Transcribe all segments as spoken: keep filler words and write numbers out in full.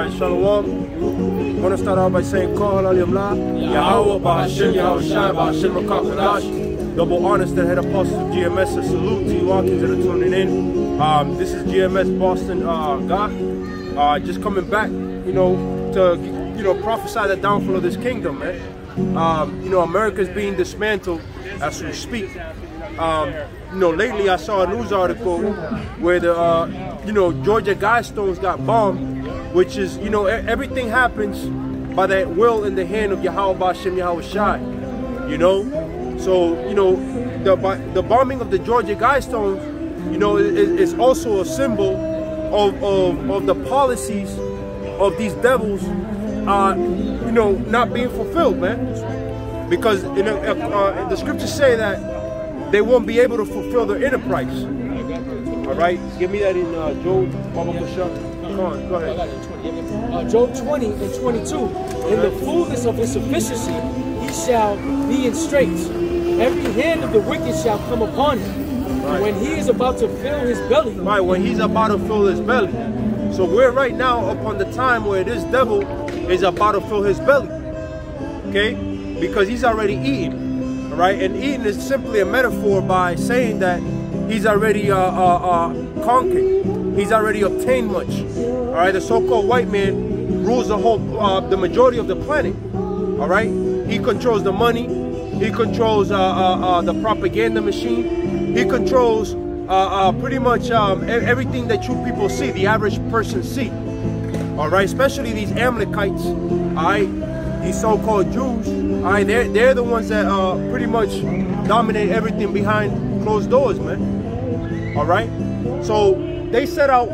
Alright, Shalom. I want to start out by saying Kol Halayim Yahweh Ba'Hashem Yahweh Shai Ba'Hashem Rakakadash. Double honors to head apostles of G M S. A salute to you all that are tuning in. Um, this is G M S Boston uh, Ga. Uh, just coming back, you know, to you know prophesy the downfall of this kingdom, man. Um, you know, America's being dismantled as we speak. Um, you know, lately I saw a news article where the uh, you know Georgia Guidestones got bombed, which is you know everything happens by that will in the hand of Yahweh Ba'Hashem Yahweh Shai. You know, so you know the the bombing of the Georgia Guidestones, you know, is, is also a symbol of, of of the policies of these devils, uh, you know, not being fulfilled, man. Because you know, uh, the scriptures say that they won't be able to fulfill their enterprise. All right, give me that in uh, Job. Come on, go ahead. Uh, Job twenty and twenty-two. In the fullness of his sufficiency, he shall be in straits. Every hand of the wicked shall come upon him. Right. When he is about to fill his belly. Right, when he's about to fill his belly. So we're right now upon the time where this devil is about to fill his belly. Okay, because he's already eating. Right, and eating is simply a metaphor by saying that he's already uh, uh, uh, conquered. He's already obtained much. All right, the so-called white man rules the whole, uh, the majority of the planet. All right, he controls the money. He controls uh, uh, uh, the propaganda machine. He controls uh, uh, pretty much um, everything that you people see, the average person see. All right, especially these Amalekites. All right, these so-called Jews. All right, they're, they're the ones that uh, pretty much dominate everything behind closed doors, man. All right? So they set out,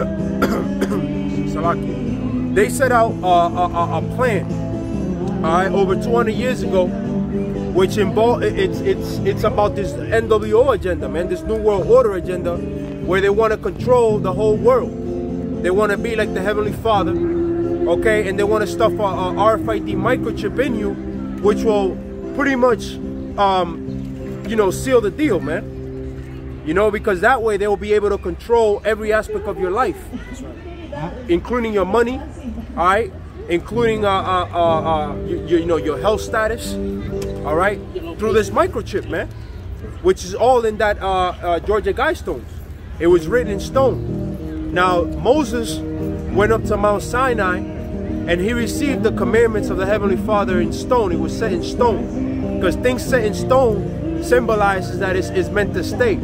they set out uh, a, a plan, all right, over two hundred years ago, which involve, it's, it's, it's about this N W O agenda, man, this New World Order agenda, where they want to control the whole world. They want to be like the Heavenly Father, okay? And they want to stuff a, a R F I D microchip in you, which will pretty much, um, you know, seal the deal, man. You know, because that way they will be able to control every aspect of your life, including your money, all right, including, uh, uh, uh, uh, you, you know, your health status, all right, through this microchip, man, which is all in that uh, uh, Georgia Guidestones. It was written in stone. Now, Moses went up to Mount Sinai, and he received the commandments of the Heavenly Father in stone. It was set in stone. Because things set in stone symbolizes that it's, it's meant to stay.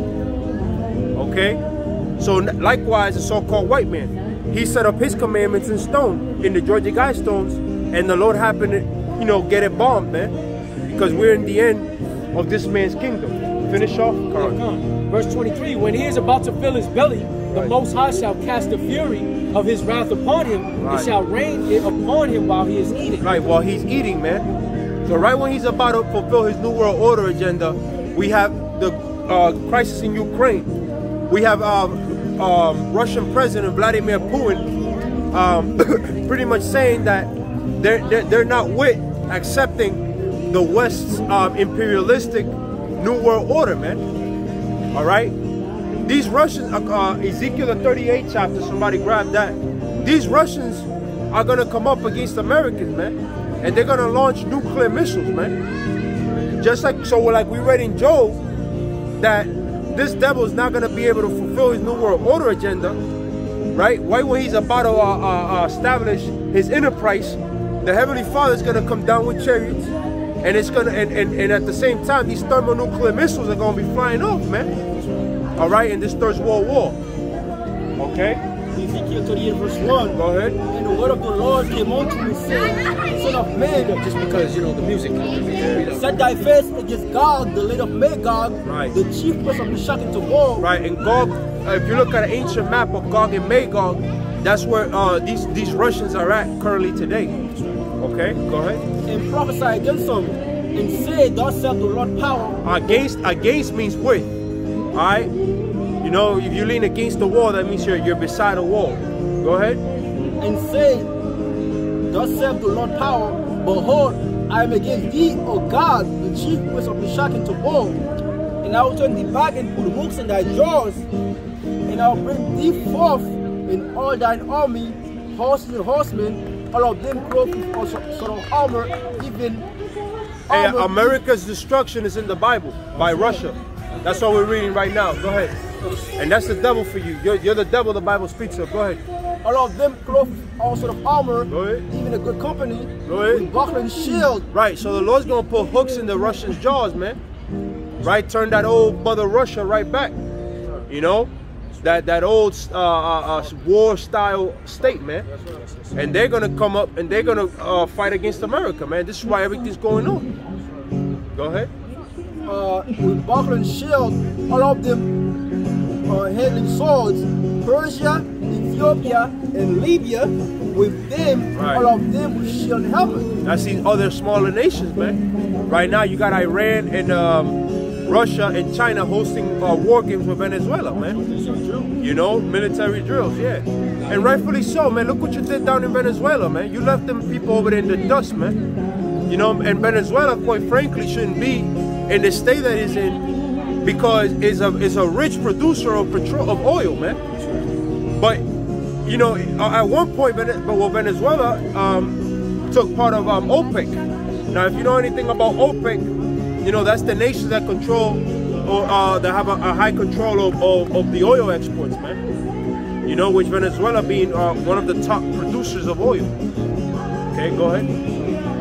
Okay? So likewise, the so-called white man, he set up his commandments in stone, in the Georgia Guidestones, and the Lord happened to, you know, get it bombed, man. Because we're in the end of this man's kingdom. Finish off? Come. Verse twenty-three, when he is about to fill his belly, the right. Most High shall cast the fury of his wrath upon him, right. And shall rain it upon him while he is eating. Right, while he's eating, man. So right when he's about to fulfill his New World Order agenda, we have the uh, crisis in Ukraine. We have uh, um, Russian President Vladimir Putin um, pretty much saying that they're, they're, they're not with accepting the West's um, imperialistic New World Order, man. All right? These Russians, uh, Ezekiel the thirty-eighth chapter, somebody grab that. These Russians are going to come up against Americans, man. And they're going to launch nuclear missiles, man. Just like, so like we read in Job, that this devil is not going to be able to fulfill his New World Order agenda, right? Right when he's about to uh, uh, establish his enterprise, the Heavenly Father is going to come down with chariots. And it's going to, and, and, and at the same time, these thermonuclear missiles are going to be flying off, man. All right, in this Third World War. Okay? Ezekiel thirty-eight verse one. Go ahead. And the word of the Lord came unto me, saying, Son of man, just because, you know, the music. Yeah. Set thy face against Gog, the lady of Magog, right. The chief prince of Meshach and Tubal. Right, and Gog, uh, if you look at an ancient map of Gog and Magog, that's where uh, these, these Russians are at currently today. Okay, go ahead. And prophesy against them, and say, Thus saith the Lord power. Against, against means with. All right? You know, if you lean against the wall, that means you're, you're beside a wall. Go ahead. And say, Thus saith the Lord power, Behold, I am against thee, O God, the chief prince of Meshach and Tubal. And I will turn thee back and put hooks in thy jaws, and I will bring thee forth in all thine army, horses and horsemen, all of them clothed with all sort of armor, even Hey, armor. America's destruction is in the Bible by Russia. That's what we're reading right now. Go ahead. And that's the devil for you. You're, you're the devil the Bible speaks of. Go ahead. All of them clothed with all sort of armor, Go ahead. even a good company, Go ahead. with buckler and shield. Right, so the Lord's gonna put hooks in the Russians' jaws, man. Right, turn that old mother Russia right back. You know, that that old uh, uh, uh, war-style state, man. And they're gonna come up and they're gonna uh, fight against America, man. This is why everything's going on. Go ahead. Uh, with buckler and shield, all of them uh, handling swords. Persia, Ethiopia, and Libya, with them, Right. all of them with shield and helmet. That's these other smaller nations, man. Right now, you got Iran and um, Russia and China hosting uh, war games with Venezuela, man. You know, military drills, yeah. And rightfully so, man. Look what you did down in Venezuela, man. You left them people over there in the dust, man. You know, and Venezuela, quite frankly, shouldn't be in the state that it's in because it's a, it's a rich producer of petrol, of oil, man. But, you know, at one point, well, Venezuela um, took part of um, OPEC. Now, if you know anything about OPEC, you know, that's the nations that control or uh, that have a, a high control of, of, of the oil exports, man. You know, which Venezuela being uh, one of the top producers of oil. Okay, go ahead.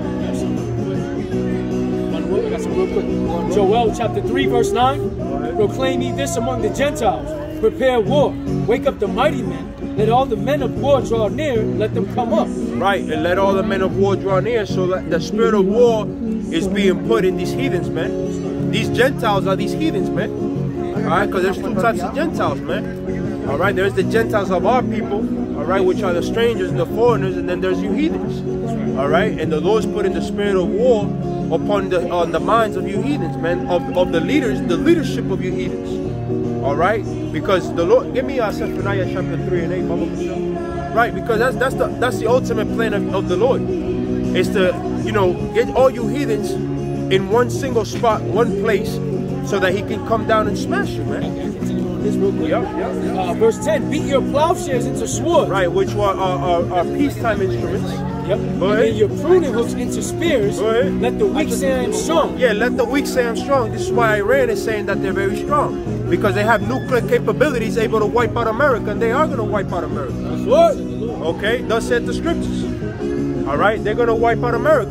I got some real quick. Joel chapter three, verse nine. Proclaim ye this among the Gentiles. Prepare war. Wake up the mighty men. Let all the men of war draw near. Let them come up. Right, and let all the men of war draw near, so that the spirit of war is being put in these heathens, man. These Gentiles are these heathens, man. All right, because there's two types of Gentiles, man. All right, there's the Gentiles of our people, all right, which are the strangers and the foreigners, and then there's you heathens. All right, and the Lord's putting the spirit of war upon the on the minds of you heathens, man, of, of the leaders, the leadership of you heathens. All right, because the Lord, give me uh, Zephaniah chapter three and eight, Baba Michelle. Right, because that's that's the that's the ultimate plan of, of the Lord, is to, you know, get all you heathens in one single spot, one place, so that He can come down and smash you, man. This real quick. Yep, yep. Uh, verse ten. Beat your plowshares into swords. Right, which were our, our, our peacetime instruments. Yep. Go And ahead. then your pruning hooks into spears. Go ahead. Let the weak say I am strong. Yeah, let the weak say I'm strong. This is why Iran is saying that they're very strong, because they have nuclear capabilities able to wipe out America, and they are going to wipe out America. That's what? Okay, thus said the scriptures. All right, they're going to wipe out America.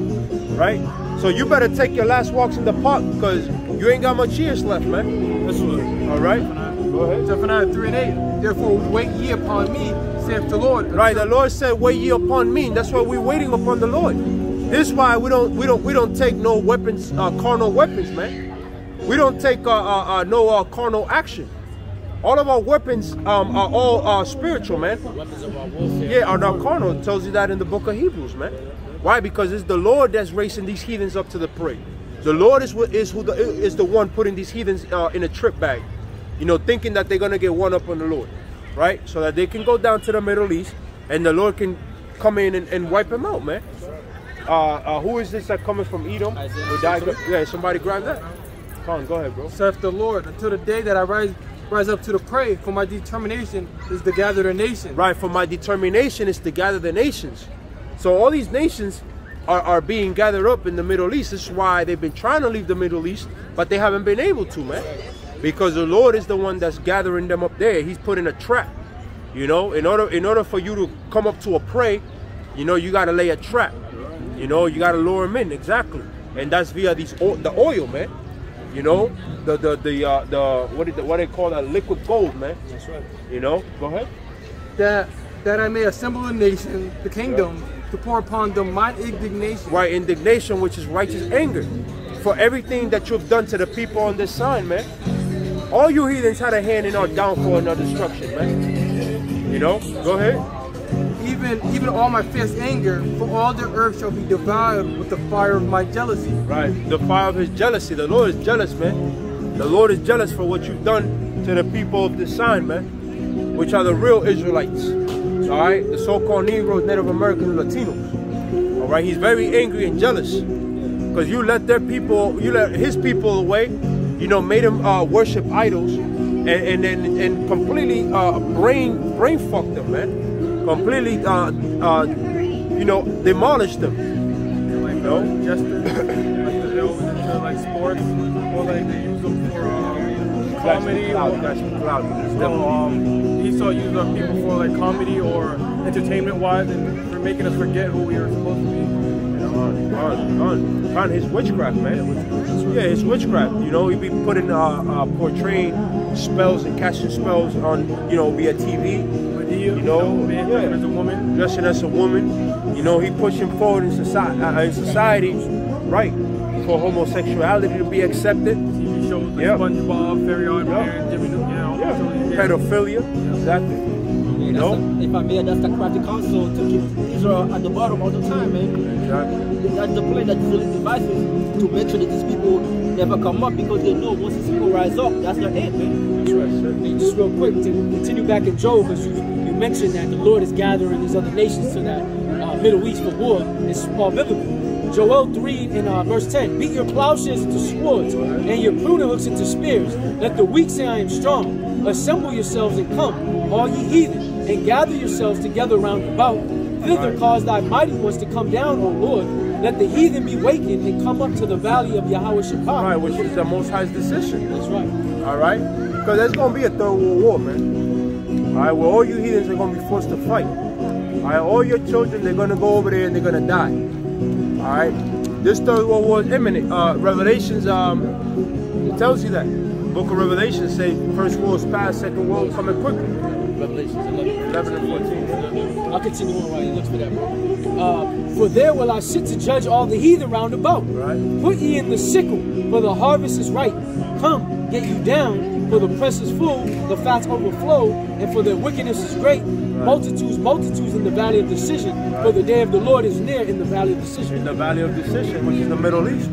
Right? So you better take your last walks in the park, because you ain't got much years left, man. That's what. All right? Go ahead. Zephaniah three and eight. Therefore wait ye upon me, saith the Lord. Right, the Lord said, "Wait ye upon me." That's why we're waiting upon the Lord. This is why we don't, we don't, we don't take no weapons, uh, carnal weapons, man. We don't take uh, uh, uh, no uh, carnal action. All of our weapons um, are all uh, spiritual, man. Weapons of our warfare. Yeah, are not carnal. It tells you that in the book of Hebrews, man. Why? Because it's the Lord that's racing these heathens up to the prey. The Lord is what is who the, is the one putting these heathens uh, in a trip bag, you know, thinking that they're gonna get one up on the Lord, right? So that they can go down to the Middle East and the Lord can come in and, and wipe them out, man. Uh, uh, who is this that coming from Edom? Who died? Yeah, somebody grab that. Come on, go ahead, bro. Saith the Lord, until the day that I rise rise up to the prey, for my determination is to gather the nation. Right, for my determination is to gather the nations. So all these nations are, are being gathered up in the Middle East. This is why they've been trying to leave the Middle East, but they haven't been able to, man. Because the Lord is the one that's gathering them up there. He's putting a trap. You know, in order in order for you to come up to a prey, you know, you gotta lay a trap. You know, you gotta lure them in, exactly. And that's via these the oil, man. You know, the the the uh, the what is what they call that, liquid gold, man. That's right. You know, go ahead. That that I may assemble the nation, the kingdom, to pour upon them my indignation. Right, indignation, which is righteous anger, for everything that you've done to the people on this sign, man. All you heathens had a hand in our downfall and our destruction, man. You know, go ahead. Even even all my fierce anger, for all the earth shall be devoured with the fire of my jealousy. Right, the fire of His jealousy. The Lord is jealous, man. The Lord is jealous for what you've done to the people of this sign, man, which are the real Israelites. All right, the so-called Negroes, Native Americans, Latinos. All right, He's very angry and jealous because you let their people, you let His people away. You know, made them uh, worship idols, and and and, and completely uh, brain brain fucked them, man. completely, uh, uh, you know, demolished them. Like, you know, just like the hills into like sports, or like they use them for um, comedy. Cloud, or, cloud. so, um, Esau used up people for like comedy or entertainment-wise, and for making us forget who we were supposed to be. On, on, on, on his witchcraft, man. Yeah, his witchcraft. You know, he'd be putting, uh, uh, portraying spells and casting spells on, you know, via T V. You know, man, yeah. as a woman, dressing as a woman. You know, he pushing forward in society, uh, in society, right, for homosexuality to be accepted. T V shows like yep. SpongeBob, Fairy Odd yep. Man, Jimmy, you know, yeah. pedophilia, yeah. exactly. Yeah, No? the, if I may, that's the crafty counsel to keep Israel at the bottom all the time, man. Exactly. That's the plan that Israel devises to make sure that these people never come up, because they know once these people rise up, that's their end, man. That's right, sir. Hey, just real quick, to continue back in Job, because you, you mentioned that the Lord is gathering these other nations to that uh, Middle East for war. It's all biblical. Joel three in uh, verse ten, beat your plowshares into swords and your pruning hooks into spears. Let the weak say I am strong. Assemble yourselves and come, all ye heathen, and gather yourselves together round about. Thither right. cause thy mighty ones to come down, O Lord. Let the heathen be wakened and come up to the valley of Yahweh Shekah. Right, which is the Most High's decision. That's right. All right? Because there's going to be a third world war, man. All right, where all you heathens are going to be forced to fight. All right, all your children, they're going to go over there and they're going to die. All right? This third world war is imminent. Uh, Revelations um, it tells you that. Book of Revelation say first world's past, second world coming quickly. Revelations eleven. eleven and fourteen. I'll continue on while he looks for that, bro. Uh, for there will I sit to judge all the heathen round about. Right. Put ye in the sickle, for the harvest is ripe. Come, get you down, for the press is full, the fats overflow, and for their wickedness is great. Right. Multitudes, multitudes in the valley of decision, right. for the day of the Lord is near in the valley of decision. In the valley of decision, which is the Middle East,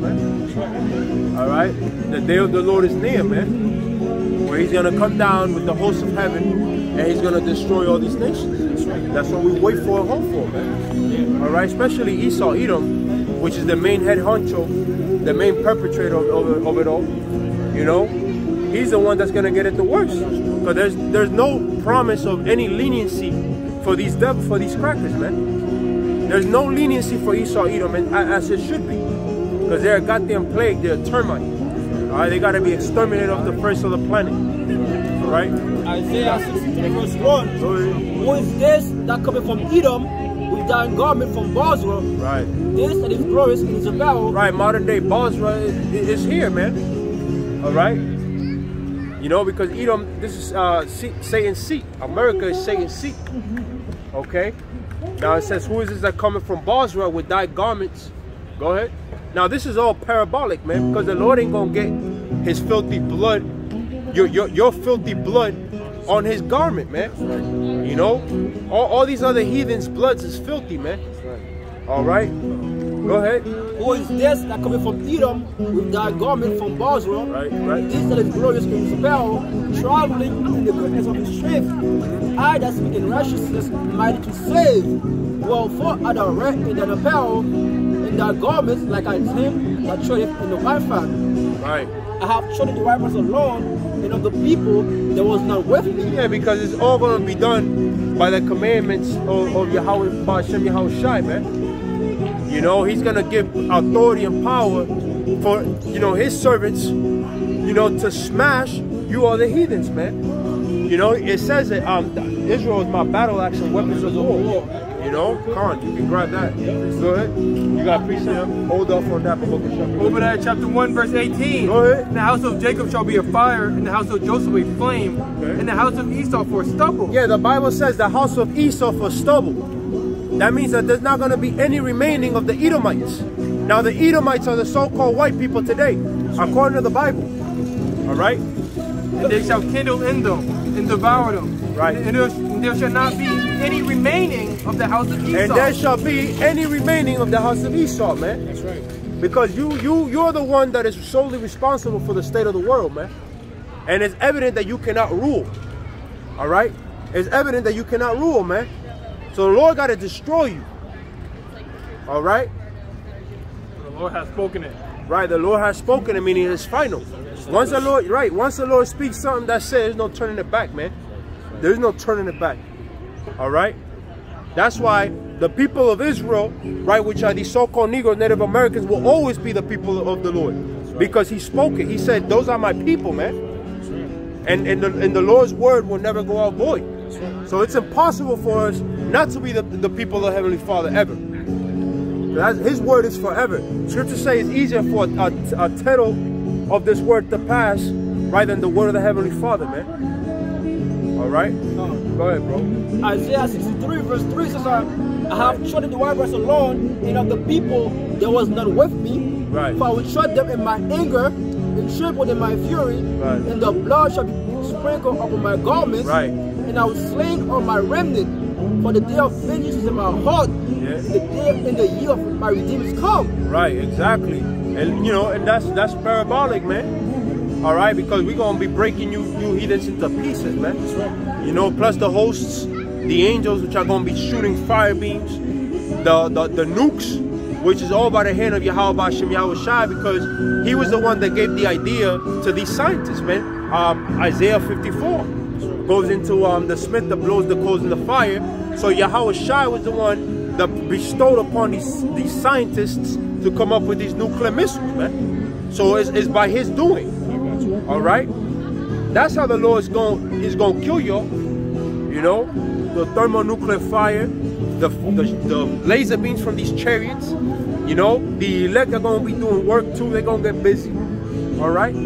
man. All right? The day of the Lord is near, man. Where he's going to come down with the hosts of heaven, and he's going to destroy all these nations. That's what we wait for and hope for, man. All right? Especially Esau, Edom, which is the main head honcho, the main perpetrator of, of, of it all. You know? He's the one that's going to get it the worst. Because there's, there's no promise of any leniency for these devils, for these crackers, man. There's no leniency for Esau, Edom, and, as it should be. Because they're a goddamn plague, they're a termite. All right? They got to be exterminated off the face of the planet. All right? Isaiah sixty-three verse one. Who is this that cometh from Edom with thy garment from Bosra? Right. This that is glorious in his apparel. Right, modern day Bosra is, is here, man. All right? You know, because Edom, this is uh, Satan's seat. America is Satan's seat. Okay? Now it says, who is this that cometh from Bosra with thy garments? Go ahead. Now this is all parabolic, man, because the Lord ain't going to get his filthy blood, your, your, your filthy blood on his garment, man. Right. You know? All, all these other heathens' bloods is filthy, man. Right. All right? Go ahead. Who is this that cometh from Edom with thy garment from Bosra? Right, right. This that is glorious in his apparel, traveling in the goodness of his strength. I that speak in righteousness, mighty to save. Well, for are the red in thy apparel, in thy garments, like I him that treadeth in the vinefat. Right. I have trodden the vipers alone, and of the people there was none with me. Yeah, because it's all going to be done by the commandments of, of Yahweh, Ba'ashem Yahweh Shai, man. You know, he's going to give authority and power for, you know, his servants, you know, to smash you all the heathens, man. You know, it says that um, Israel is my battle axe and weapons of war. You know, Khan, you can grab that. Go ahead. You got precept? Hold off on that. Obadiah chapter one, verse eighteen. Go ahead. And the house of Jacob shall be a fire, and the house of Joseph a flame, okay. and the house of Esau for stubble. Yeah, the Bible says the house of Esau for stubble. That means that there's not going to be any remaining of the Edomites. Now, the Edomites are the so-called white people today, according to the Bible. All right? And they shall kindle in them and devour them. Right. And there, and there shall not be any remaining of the house of Esau. And there shall be any remaining of the house of Esau, man. That's right. Because you, you, you're the one that is solely responsible for the state of the world, man. And it's evident that you cannot rule. All right? It's evident that you cannot rule, man. So the Lord got to destroy you. All right? The Lord has spoken it. Right, the Lord has spoken it, meaning it's final. Once the Lord, right, once the Lord speaks something, that's it. There's no turning it back, man. There's no turning it back. All right? That's why the people of Israel, right, which are these so-called Negroes, Native Americans, will always be the people of the Lord. Right. Because he spoke it. He said, those are my people, man. Right. And, and, the, and the Lord's word will never go out void. Right. So it's impossible for us not to be the, the people of Heavenly Father ever. That's, his word is forever. Scripture says it's easier for a, a, a tittle of this word to pass, right, than the word of the Heavenly Father, man. All right? Uh, Go ahead, bro. Isaiah sixty-three verse three says, I have trodden the wilderness alone, and of the people there was none with me. Right. For I will tread them in my anger, and trample in my fury, right. and the blood shall be sprinkled upon my garments, right. and I will sling on my remnant. For the day of vengeance is in my heart, yeah. and the day and the year of my redeemer is come. Right, exactly. And you know, and that's that's parabolic, man. All right, because we're gonna be breaking you, you heathens into pieces, man. That's right. You know, plus the hosts, the angels, which are gonna be shooting fire beams, the the, the nukes, which is all by the hand of Yahweh Bashem Yahweh Shai, because he was the one that gave the idea to these scientists, man. Um, Isaiah fifty-four goes into um, the smith that blows the coals in the fire. So Yahweh Shai was the one that bestowed upon these these scientists to come up with these nuclear missiles, man. So it's, it's by his doing. All right, that's how the Lord is going is going to kill you. You know, the thermonuclear fire, the, the the laser beams from these chariots. You know, the elect are going to be doing work too. They're going to get busy. All right.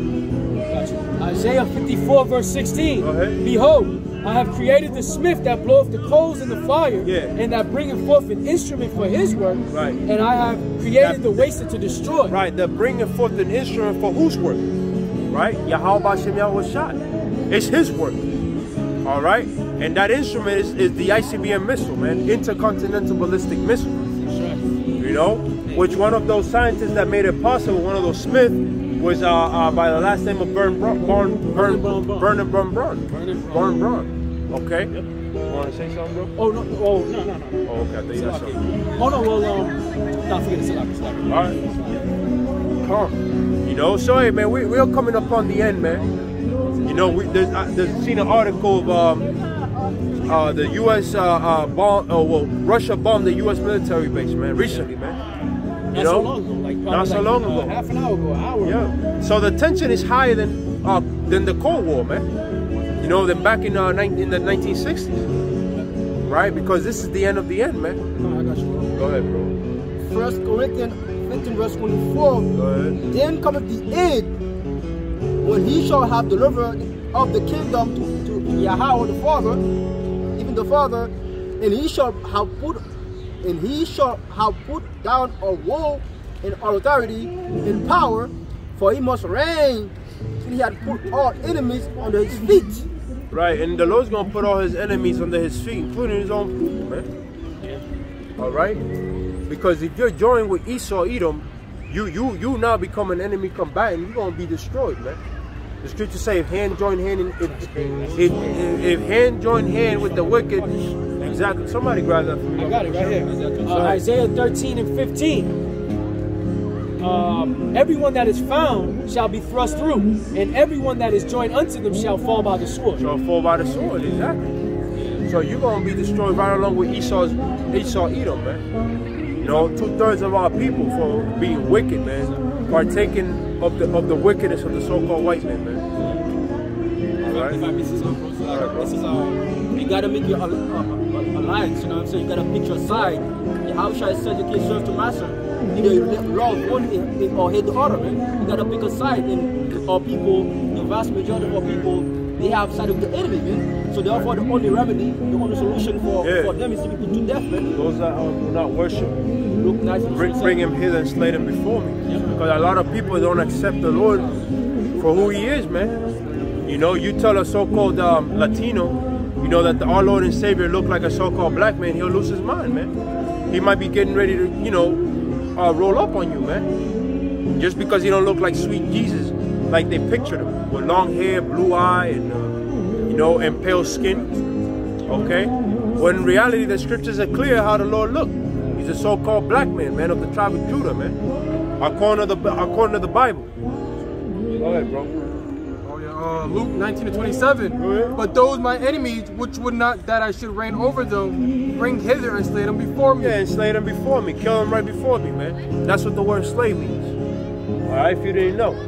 Isaiah fifty-four verse sixteen. Go ahead. Behold, I have created the smith that bloweth the coals in the fire, yeah. and that bringeth forth an instrument for his work. Right. And I have created that, the waster to destroy. Right. That bringeth forth an instrument for whose work? Right. Yahweh Bashem Yahweh Shai. It's his work. All right. And that instrument is, is the I C B M missile, man. Intercontinental ballistic missile. That's right. You know, which one of those scientists that made it possible, one of those Smith, was uh, uh, by the last name of Burn Burn Burn Burn Burn Burn Burn Burn. Okay. Yep. You want to say something, bro? Oh no! Oh no! No! No! Oh, okay. I think you got something. Oh no! Well, um, no, forget it. It's like, all right. Come. You know, so hey, man, we we're coming up on the end, man. You know, we there's uh, there's seen an article of um uh the U S uh, uh bomb oh well Russia bombed the U S military base, man, recently, man. You not know, so long ago, like not so like, long uh, ago, half an hour ago, an hour. Yeah. So the tension is higher than uh than the Cold War, man. You know, than back in uh in the nineteen sixties, right? Because this is the end of the end, man. Oh, I got you, bro. Go ahead, bro. First Corinthians fifteen verse twenty-four. Go ahead. Then cometh the end, when he shall have delivered of the kingdom to, to, to Yahweh the Father, even the Father, and he shall have put and he shall have put down a rule and authority and power, for he must reign till he had put all enemies under his feet. Right, and the Lord's gonna put all his enemies under his feet, including his own people, man. Yeah. All right, because if you're joined with Esau, Edom, you you you now become an enemy combatant. You're gonna be destroyed, man. The scriptures say, if hand join hand, in, if, if, if, if hand join hand with the wicked, exactly. Somebody grab that for me. I got it right here. Uh, Isaiah thirteen and fifteen. Um, everyone that is found shall be thrust through, and everyone that is joined unto them shall fall by the sword. Shall fall by the sword, exactly. So you're gonna be destroyed right along with Esau's Esau Edom, man. You know, two thirds of our people for being wicked, man, partaking of the of the wickedness of the so-called white man, man. All right. This is, this is uh, you gotta make your alliance. You know what I'm saying? You gotta pick your side. How should I say you can serve to master? Either you love one or hate the other, man. You gotta pick a side. And our people, the vast majority of our people, they have side of the enemy, man. So therefore, the only remedy, the only solution for, yeah. for them is to be put to death, man. Those that um, do not worship, look nice and bring, bring him hither and slay him before me. Yeah. Because a lot of people don't accept the Lord for who he is, man. You know, you tell a so-called um, Latino, you know, that the, our Lord and Savior look like a so-called black man, he'll lose his mind, man. He might be getting ready to, you know, uh, roll up on you, man. Just because he don't look like sweet Jesus, like they pictured him, with long hair, blue eye, and, uh, you know, and pale skin, okay? When in reality, the scriptures are clear how the Lord looked. He's a so-called black man, man, of the tribe of Judah, man. According to the, according to the Bible. Go ahead, bro. Oh, yeah. uh, Luke nineteen to twenty-seven. Right. But those my enemies, which would not that I should reign over them, bring hither and slay them before me. Yeah, and slay them before me. Kill them right before me, man. That's what the word slay means. All right, if you didn't know.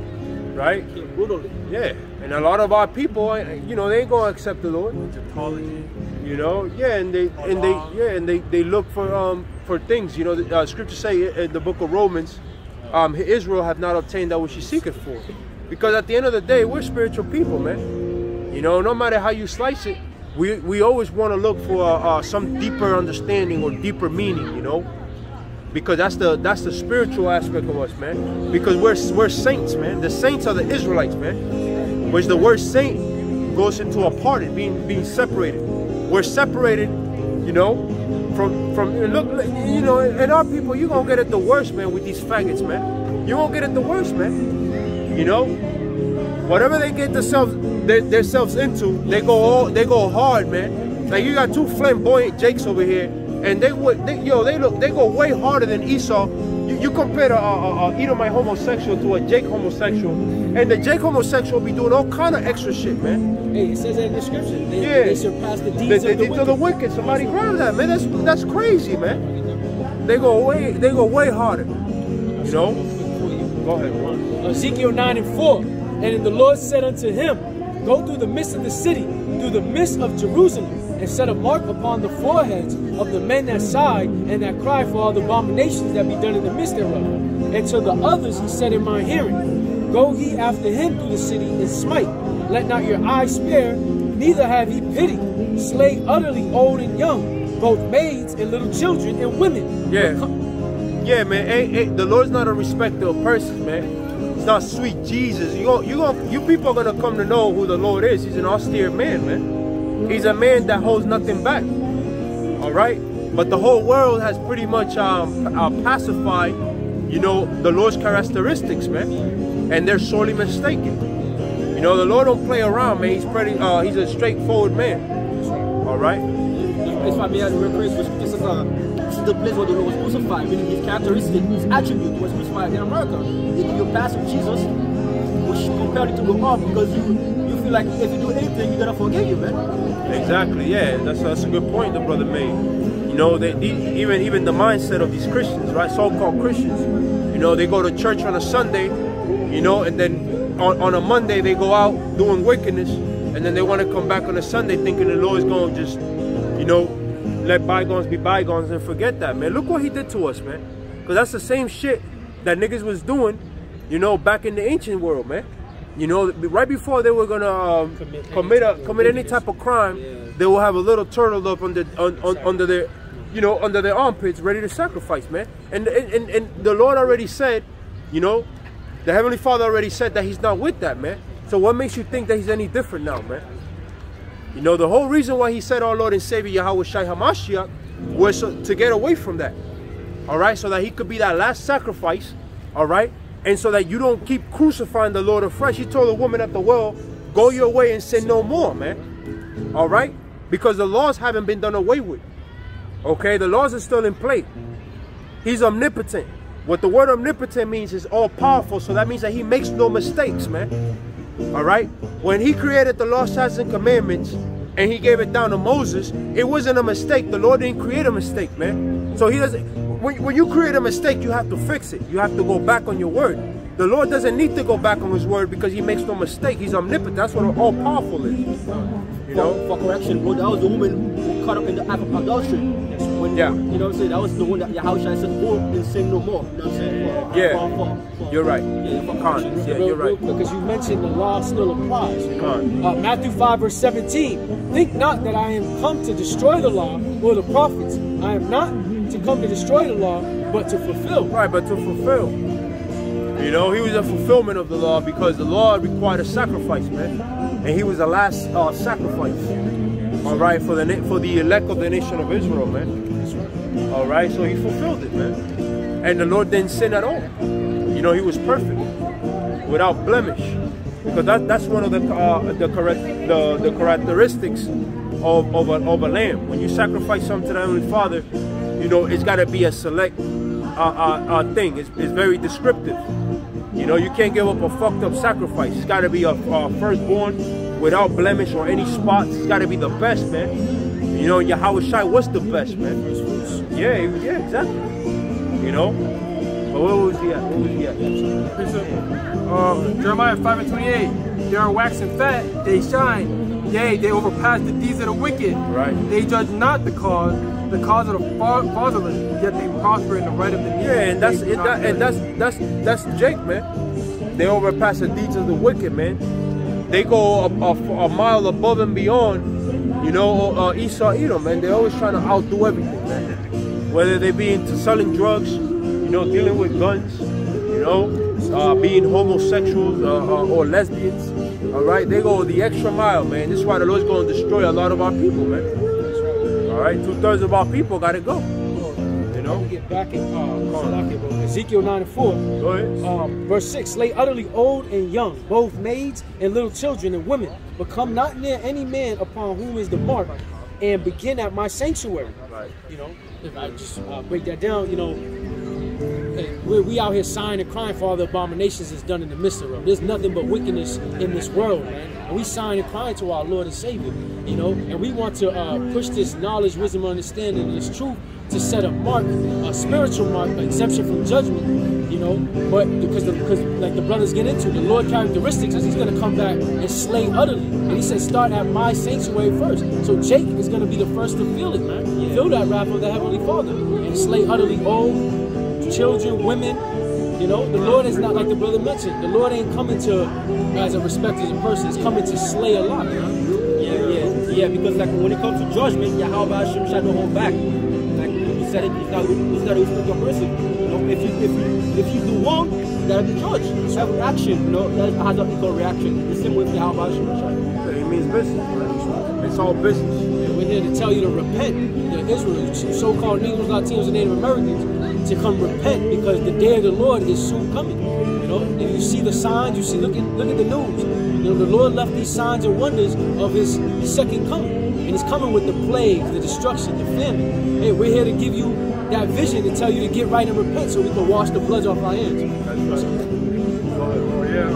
Right? Yeah. And a lot of our people, you know, they ain't gonna accept the Lord. Egyptology. You know, yeah, and they and they yeah, and they they look for um for things. You know, the uh, scriptures say in the book of Romans, um, Israel have not obtained that which he seeketh for, because at the end of the day, we're spiritual people, man. You know, no matter how you slice it, we we always want to look for uh, uh, some deeper understanding or deeper meaning. You know, because that's the that's the spiritual aspect of us, man. Because we're we're saints, man. The saints are the Israelites, man. Which the word saint goes into a parted, being being separated. We're separated, you know, from, from look, you know, and our people, you're going to get it the worst, man, with these faggots, man. You're going to get it the worst, man. You know, whatever they get themselves, their, themselves into, they go all, they go hard, man. Like, you got two flamboyant Jakes over here, and they would, they, yo, they look, they go way harder than Esau. You, you compare a, a, a Edomite homosexual to a Jake homosexual, and the Jake homosexual be doing all kind of extra shit, man. Hey, it says that in the scripture. They, Yeah, they surpass the deeds they, of they, the they, wicked. to the wicked. Somebody grab that, man. That's that's crazy, man. They go way, they go way harder. You know. Go ahead, Ron. Ezekiel nine and four. And the Lord said unto him, go through the midst of the city, through the midst of Jerusalem, and set a mark upon the foreheads of the men that sigh and that cry for all the abominations that be done in the midst thereof. And to the others he said in my hearing, go ye after him through the city and smite. Let not your eye spare, neither have ye pity. Slay utterly old and young, both maids and little children and women. Yeah, yeah, man. Ain't, ain't, the Lord's not a respecter of persons, man. It's not sweet Jesus. You gonna, you gonna, you people are gonna come to know who the Lord is. He's an austere man, man. He's a man that holds nothing back. All right, but the whole world has pretty much um, uh, pacified, you know, the Lord's characteristics, man, and they're sorely mistaken. You know, the Lord don't play around, man. He's pretty, uh, he's a straightforward man. All right. If I may add real quick, this is uh, this is the place where the Lord was crucified, meaning his characteristic, his attribute was crucified in America. They give you a pass of Jesus, which compelled you to go off because you you feel like if you do anything, you're gonna forgive you, man. Exactly. Yeah, that's that's a good point the brother made. You know, they, they even even the mindset of these Christians, right? So-called Christians. You know, they go to church on a Sunday, you know, and then on, on a Monday they go out doing wickedness, and then they want to come back on a Sunday thinking the Lord's going to just, you know, let bygones be bygones and forget that, man. Look what he did to us, man. Because that's the same shit that niggas was doing, you know, back in the ancient world, man. You know, right before they were going to um, commit commit, a, commit any type of crime, yeah. They will have a little turtle up under, on, on, under their, you know, under their armpits ready to sacrifice, man. And, and, and the Lord already said, you know, the Heavenly Father already said that he's not with that, man. So what makes you think that he's any different now, man? You know, the whole reason why he said our Lord and Savior Yahweh Shai HaMashiach was so, to get away from that. All right? So that he could be that last sacrifice. All right? And so that you don't keep crucifying the Lord afresh. He told the woman at the well, go your way and sin no more, man. All right? Because the laws haven't been done away with. Okay? The laws are still in play. He's omnipotent. What the word omnipotent means is all powerful. So that means that he makes no mistakes, man. All right? When he created the law, statutes, and commandments, and he gave it down to Moses, it wasn't a mistake. The Lord didn't create a mistake, man. So he doesn't, when, when you create a mistake, you have to fix it. You have to go back on your word. The Lord doesn't need to go back on his word because he makes no mistake. He's omnipotent. That's what all powerful is. You know? For, for correction, bro, that was the woman who caught up in the act of adultery. When, yeah. You know what I'm saying? That was the one that Yahushua said, go and sin no more. You know what I'm saying? For, yeah. For, for, for, you're right. Yeah, for Con. Yeah, real, you're right. Because you mentioned the law still applies. Con. Uh, Matthew five verse seventeen. Think not that I am come to destroy the law or the prophets. I am not to come to destroy the law, but to fulfill. Right, but to fulfill. You know, he was a fulfillment of the law because the law required a sacrifice, man. And he was the last uh, sacrifice. All right, for the for the elect of the nation of Israel, man. All right, so he fulfilled it, man. And the Lord didn't sin at all. You know, he was perfect, without blemish. Because that that's one of the uh, the correct the the characteristics of of a, of a lamb. When you sacrifice something to the Heavenly Father, you know, it's got to be a select uh, uh, uh, thing. It's, it's very descriptive. You know, you can't give up a fucked up sacrifice. It's got to be a, a firstborn without blemish or any spots. It's got to be the best, man. You know, Yahweh Shai was the best, man. Yeah, yeah, exactly. You know? But where was he at? Where was he at? Um, Jeremiah five and twenty-eight. They are waxing fat, they shine. Yea, they overpass the deeds of the wicked. Right. They judge not the cause, the cause of the fatherless, yet they prosper in the right of the needy. Yeah, and that's it, that, and that's that's that's Jake, man. They overpass the deeds of the wicked, man. They go a, a, a mile above and beyond, you know, uh, Esau Edom, man. They're always trying to outdo everything, man. Whether they be into selling drugs, you know, dealing with guns, you know, uh, being homosexuals uh, uh, or lesbians. All right, they go the extra mile, man. This is why the Lord's going to destroy a lot of our people, man. All right, two thirds of our people got to go. You know. We get back in uh, Ezekiel nine and four. Go ahead. Um, verse six: Slay utterly old and young, both maids and little children and women, but come not near any man upon whom is the mark, and begin at my sanctuary. Right. You know, if I just uh, break that down, you know. We, we out here sighing and crying for all the abominations that's done in the midst of them. There's nothing but wickedness in this world, man. And we sighing and crying to our Lord and Savior, you know. And we want to uh, push this knowledge, wisdom, understanding, and this truth to set a mark, a spiritual mark, an exemption from judgment, you know. But because, the, because like the brothers get into, the Lord characteristics is He's going to come back and slay utterly. And He said, start at my sanctuary first. So Jake is going to be the first to feel it, man. Yeah. Feel that wrath of the Heavenly Father and slay utterly old, children, women, you know. The Lord is not like the brother mentioned. The Lord ain't coming to as a respected person. He's coming to slay a lot. Huh? Yeah, yeah, yeah. Because like when it comes to judgment, Yahweh Hashem shall not hold back. Like you said, it, it's not it's not a respected person. You know, if you if you if you do wrong, you gotta be judged. You have an action. You know, that has an equal reaction. The same with Yahweh Hashem shall. It means business, man. It's all business. Yeah, we're here to tell you to repent. The Israel, so-called Negroes, Latinos, and Native Americans, to come repent, because the day of the Lord is soon coming. You know, if you see the signs, you see, look at look at the news. You know, the Lord left these signs and wonders of His, his second coming, and He's coming with the plagues, the destruction, the famine. Hey, we're here to give you that vision to tell you to get right and repent, so we can wash the blood off our hands. That's right. Oh yeah.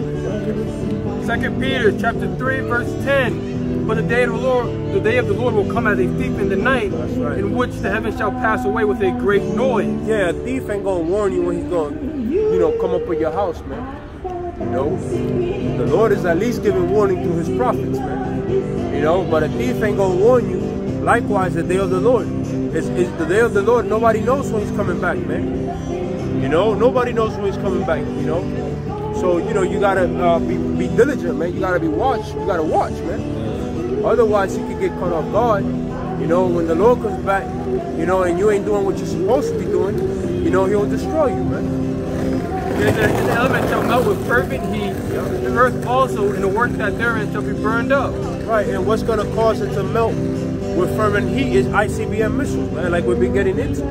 Uh, Second Peter chapter three verse ten. But the day of the Lord, the day of the Lord will come as a thief in the night, right. in which the heavens shall pass away with a great noise. Yeah, a thief ain't gonna warn you when he's gonna, you know, come up with your house, man. You know, the Lord is at least giving warning through His prophets, man. You know, but a thief ain't gonna warn you. Likewise, the day of the Lord. It's, it's the day of the Lord. Nobody knows when He's coming back, man. You know, nobody knows when He's coming back. You know, so you know you gotta uh, be be diligent, man. You gotta be watch. You gotta watch, man. Otherwise, you could get caught off guard. You know, when the Lord comes back, you know, and you ain't doing what you're supposed to be doing, you know, He'll destroy you, man. And the, and the element shall melt with fervent heat, yeah. The earth also, and the work that therein shall be burned up. Right, and what's going to cause it to melt with fervent heat is I C B M missiles, man, like we've been getting into.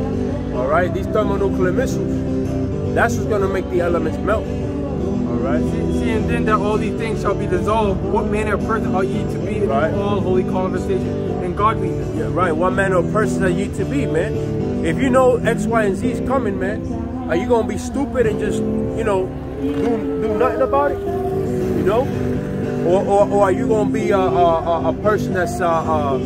All right, these thermonuclear missiles. That's what's going to make the elements melt. Right. See, see, and then that all these things shall be dissolved. What manner of person are ye to be in right. all holy conversation and godliness? Yeah, right. What manner of person are ye to be, man? If you know X, Y, and Z is coming, man, are you gonna be stupid and just, you know, do do nothing about it? You know, or or, or are you gonna be a a, a person that's uh, uh,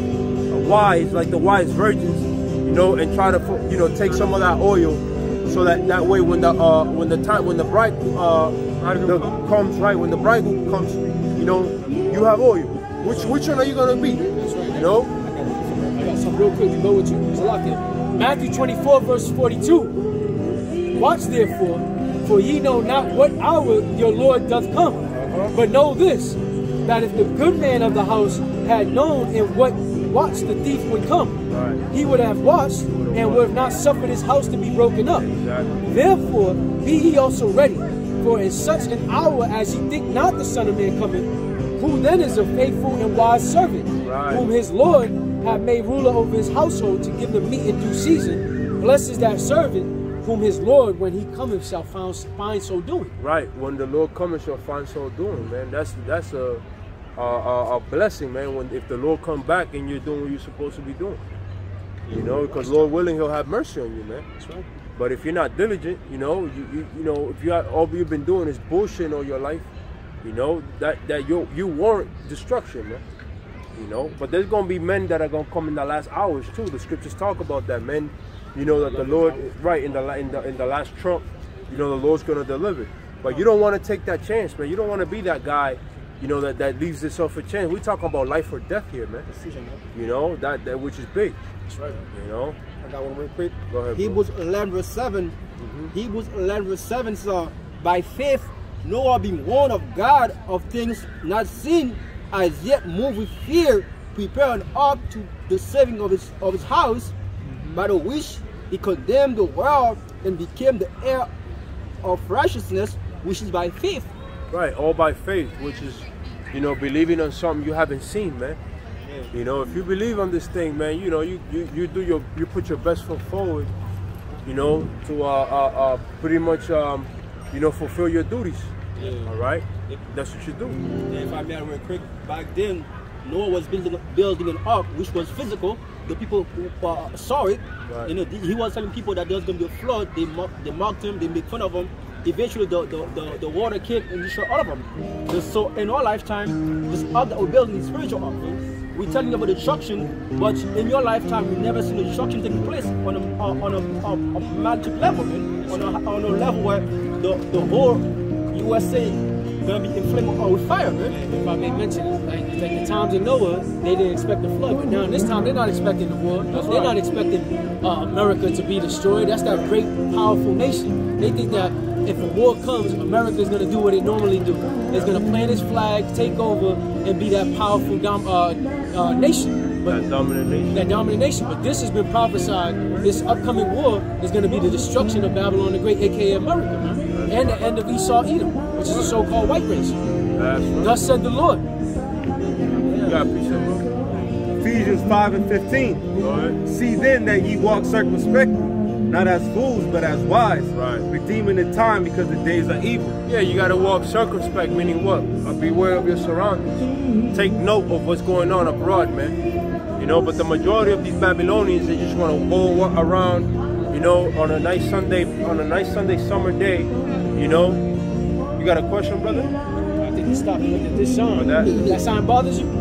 wise, like the wise virgins, you know, and try to, you know, take some of that oil, so that that way when the uh, when the time when the bride uh, The, comes right when the bridegroom comes, you know, you have oil. Which which one are you gonna be? That's right. You know. I got something real quick to go with you. There's a lot there. Matthew twenty-four verse forty-two. Watch therefore, for ye know not what hour your Lord doth come. Uh-huh. But know this, that if the good man of the house had known in what watch the thief would come, right. he would have watched would have and watched. would have not suffered his house to be broken up. Exactly. Therefore, be ye also ready. For in such an hour as ye think not the Son of Man coming, who then is a faithful and wise servant, right. whom his Lord hath made ruler over his household to give them meat in due season. Blessed is that servant whom his Lord, when he cometh, shall find, find so doing. Right, when the Lord cometh, shall find so doing, man. That's that's a a, a, a blessing, man. When if the Lord come back and you're doing what you're supposed to be doing, you know, because Lord willing, He'll have mercy on you, man. That's right. But if you're not diligent, you know, you you, you know, if you all you've been doing is bullshitting all your life, you know, that that you you warrant destruction, man. You know, but there's gonna be men that are gonna come in the last hours too. The scriptures talk about that, men. You know that the Lord, right in the in the in the last trump, you know the Lord's gonna deliver. But you don't want to take that chance, man. You don't want to be that guy, you know, that that leaves this off a chance. We're talking about life or death here, man. Decision, man. You know that that which is big. That's right. You know. I got one real quick. Go ahead, Hebrews eleven verse seven. Mm-hmm. Hebrews eleven verse seven says, by faith Noah being warned of God of things not seen, as yet moved with fear, prepared an ark to the saving of his of his house, mm-hmm. by the which he condemned the world and became the heir of righteousness, which is by faith. Right, all by faith, which is, you know, believing on something you haven't seen, man. Yeah. You know, if you believe on this thing, man, you know, you you, you do your you put your best foot forward, you know, to uh, uh, uh pretty much um, you know, fulfill your duties. Yeah. All right, yeah. That's what you do. Yeah, if I may real quick, back then Noah was building building an ark, which was physical. The people who uh, saw it, right. You know, he was telling people that there was going to be a flood. They mocked, they mocked him, they made fun of him. Eventually, the, the, the, the water came and destroyed all of them. So, in our lifetime, this ark that we're building is spiritual ark. We're telling you about destruction, but in your lifetime, you've never seen the destruction taking place on a on a, a, a magic level, man. On a, on a level where the, the whole U S A gonna be inflamed with fire, man. If I may mention it, like, like the times in Noah, they didn't expect the flood, but now in this time they're not expecting the war. That's they're right. Not expecting uh, America to be destroyed. That's that great, powerful nation. They think that if a war comes, America is gonna do what it normally do. It's gonna plant its flag, take over, and be that powerful dom uh, uh, nation. But that dominant nation. That dominant nation. But this has been prophesied. This upcoming war is going to be the destruction of Babylon the Great, aka America, man. And the end of Esau, Edom, which is the so-called white race. That's right. Thus said the Lord. You got a piece of it. Ephesians five and fifteen. Go ahead. See then that ye walk circumspectly, not as fools, but as wise, right. Redeeming the time because the days are evil. Yeah, you got to walk circumspect, meaning what? Uh, beware of your surroundings. Take note of what's going on abroad, man. You know, but the majority of these Babylonians, they just want to go around, you know, on a nice Sunday, on a nice Sunday summer day, you know. You got a question, brother? I think you stopped and looked at this sign. That? that sign bothers you?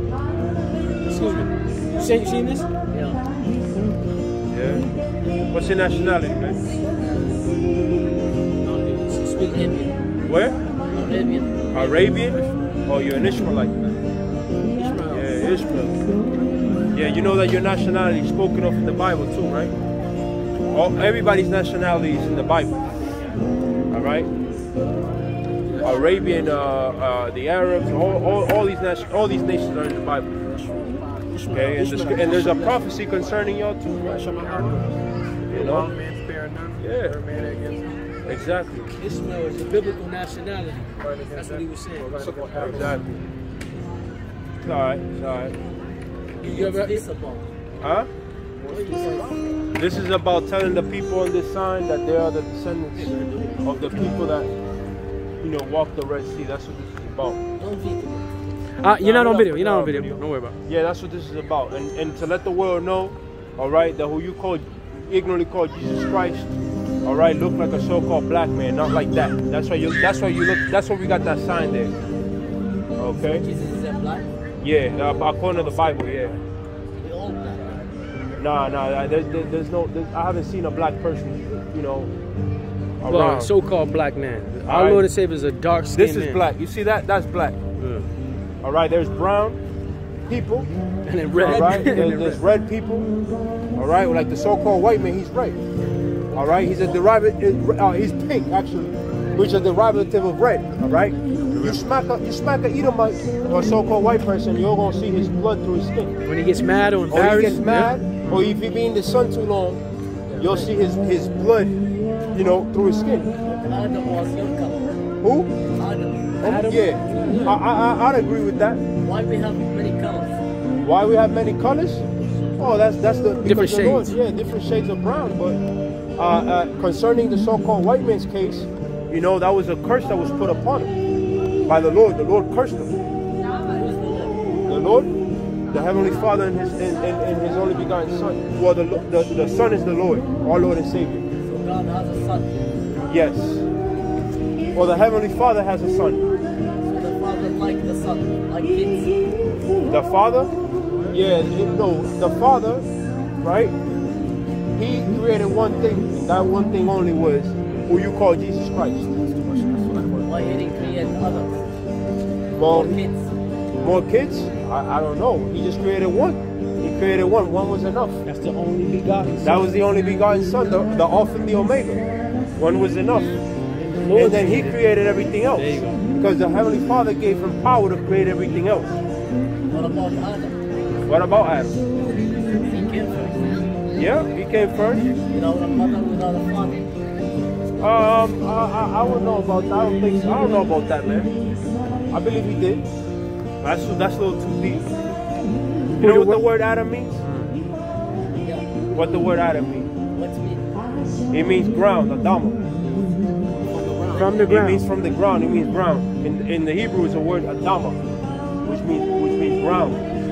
Excuse me. You say you seen this? Yeah. Yeah. What's your nationality, man? Speak Arabian. Where? Arabian. Arabian? Oh, you're an Ishmaelite. Ishmael. Yeah, Ishmael. Yeah, you know that your nationality is spoken of in the Bible too, right? All, everybody's nationality is in the Bible. All right? Arabian, uh, uh, the Arabs, all, all, all these nation, all these nations are in the Bible. Okay, and, the, and there's a prophecy concerning y'all too, right? You know? Yeah. Exactly. Ishmael is a biblical nationality. That's what he was saying. Exactly. It's all right. It's all right. You ever, this about? Huh? This is about telling the people on this sign that they are the descendants of the people that, you know, walk the Red Sea. That's what this is about. Don't video. Uh, you're nah, not on not, video. You're not on video. video. Don't worry about it. Yeah, that's what this is about. And and to let the world know, all right, that who you call, ignorantly called Jesus Christ, all right, look like a so-called black man, not like that. That's why you. That's why you look. That's why we got that sign there. Okay. Jesus is a black? Yeah, according to the Bible, yeah. They all black. Nah, nah, there's, there's no, there's, I haven't seen a black person, you know, around. Well, so-called black man. Our right. Lord and Savior is a dark-skinned This is man. black. You see that? That's black. Yeah. All right, there's brown people. And then red. All right, and there's, then there's red. red people. All right, like the so-called white man, he's red. All right, he's a derivative, uh, he's pink, actually, which is a derivative of red, all right? You smack a, you smack a Edomite or a so-called white person, you're going to see his blood through his skin. When he gets mad or embarrassed. Or he gets mad, yeah. or if he be in the sun too long, you'll see his, his blood, you know, through his skin. Adam was your color. Who? Adam. Adam? Yeah, I, I, I'd agree with that. Why we have many colors? Why we have many colors? Oh, that's that's the Different the Lord, shades. yeah, different shades of brown. But uh, uh, concerning the so-called white man's case, you know, that was a curse that was put upon him by the Lord. The Lord cursed him. The Lord, the Heavenly Father, and His and, and, and His only begotten Son. Well, the, the the Son is the Lord, our Lord and Savior. So God God has a son. Yes. Or the Heavenly Father has a son. So the father like the son, like kids. The Father? Yeah, you know, the Father, right? He created one thing, and that one thing only was who you call Jesus Christ. Why he didn't create others? Well, More kids. more kids? I, I don't know. He just created one. He created one. One was enough. That's the only begotten son. That was the only begotten Son, the, the Alpha and the Omega. One was enough. Lord And then He created. created everything else. There you go. Because the Heavenly Father gave Him power to create everything else. What about Adam? What about Adam? He came first. Yeah, he came first. Without a mother, without a father. Um, I, I, I don't know about that. I don't think so. I don't know about that, man. I believe he did. That's that's a little too deep. You know what the word Adam means? Yeah. What the word Adam means? What's mean? It means ground, Adama. From the It ground. means from the ground. It means ground. In in the Hebrew, it's a word Adama, which means which means ground.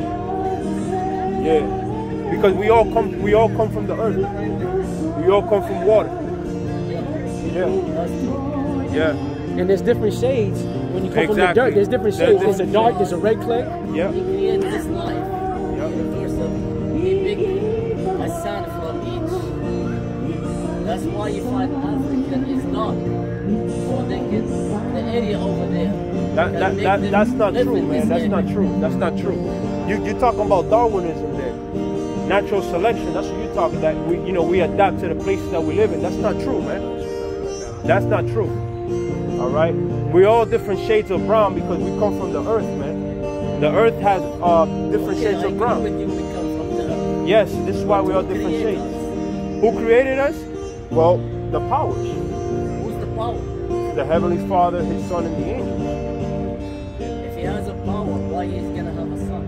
Yeah, because we all come we all come from the earth. We all come from water. Yeah, That's true. yeah, And there's different shades when you come from the Exactly. dirt. There's different There's shades. There's a different dark, there's a red clay. yeah. He created this life. Yeah. Universal. He picked a son from each. That's why you find African is not. So they can, the area over there. That, can that, make that, them that's not live true, in man. this That's area. not true. That's not true. You, you're talking about Darwinism there. Natural selection. That's what you're talking about. We, you know, we adapt to the places that we live in. That's not true, man. That's not true. All right? We're all different shades of brown because we come from the earth, man. The earth has uh, different Okay, shades I of agree brown. with you, we come from the earth. Yes, this is why we're all Who different created shades. us? Who created us? Well, the powers. Who's the power? The Heavenly Father, His Son, and the angels. If he has a power, why he's gonna have a son?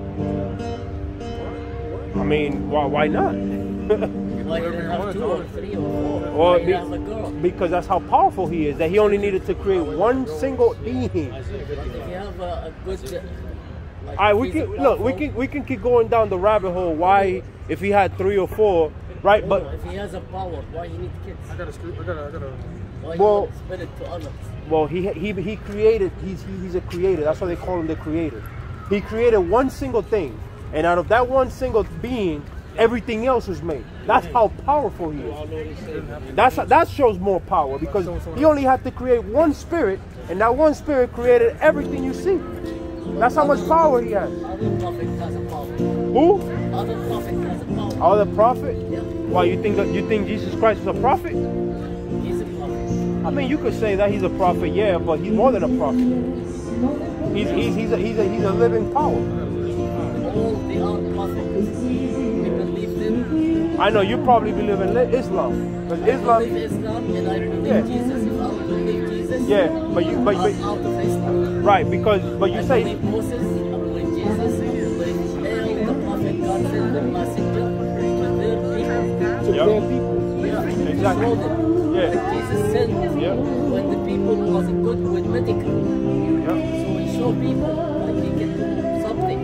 I mean, why, why not? Why he didn't have two or three or four? Well, Why he be- have a girl? because that's how powerful He is, that He only needed to create one single being. But if you have a, a good, uh, like All right, we he's can a look. We powerful- can we can keep going down the rabbit hole. Why, if he had three or four, right? No, But if he has a power, why he need kids? I gotta screw. I gotta. I gotta. Why Well- he spit it to others? well, he he he created. He's he, he's a creator. That's why they call him the creator. He created one single thing, and out of that one single being, everything else was made. That's how powerful He is. That's that shows more power because He only had to create one spirit, and that one spirit created everything you see. That's how much power He has. Other prophet has a power. Who? Other prophet has a power. Other prophet? Yeah, Why you think that you think Jesus Christ is a prophet? he's a prophet. I mean, you could say that he's a prophet, yeah, but he's more than a prophet. He's he's he's a he's a he's a living power. All the other prophets, we believe them. I know you probably believe in li- Islam, because I Islam, believe Islam and I believe Yeah. Jesus. If I don't believe Jesus, yeah, but you but, I'm but out of Islam. right because but you I say believe Moses, I believe Jesus, I believe all the prophet God sent the messenger to their people. To Yep. their people. Yeah, Exactly. showed them. Yeah. Like Jesus sent Yeah. when the people wasn't good with medical. yeah, So he showed people like he can do something.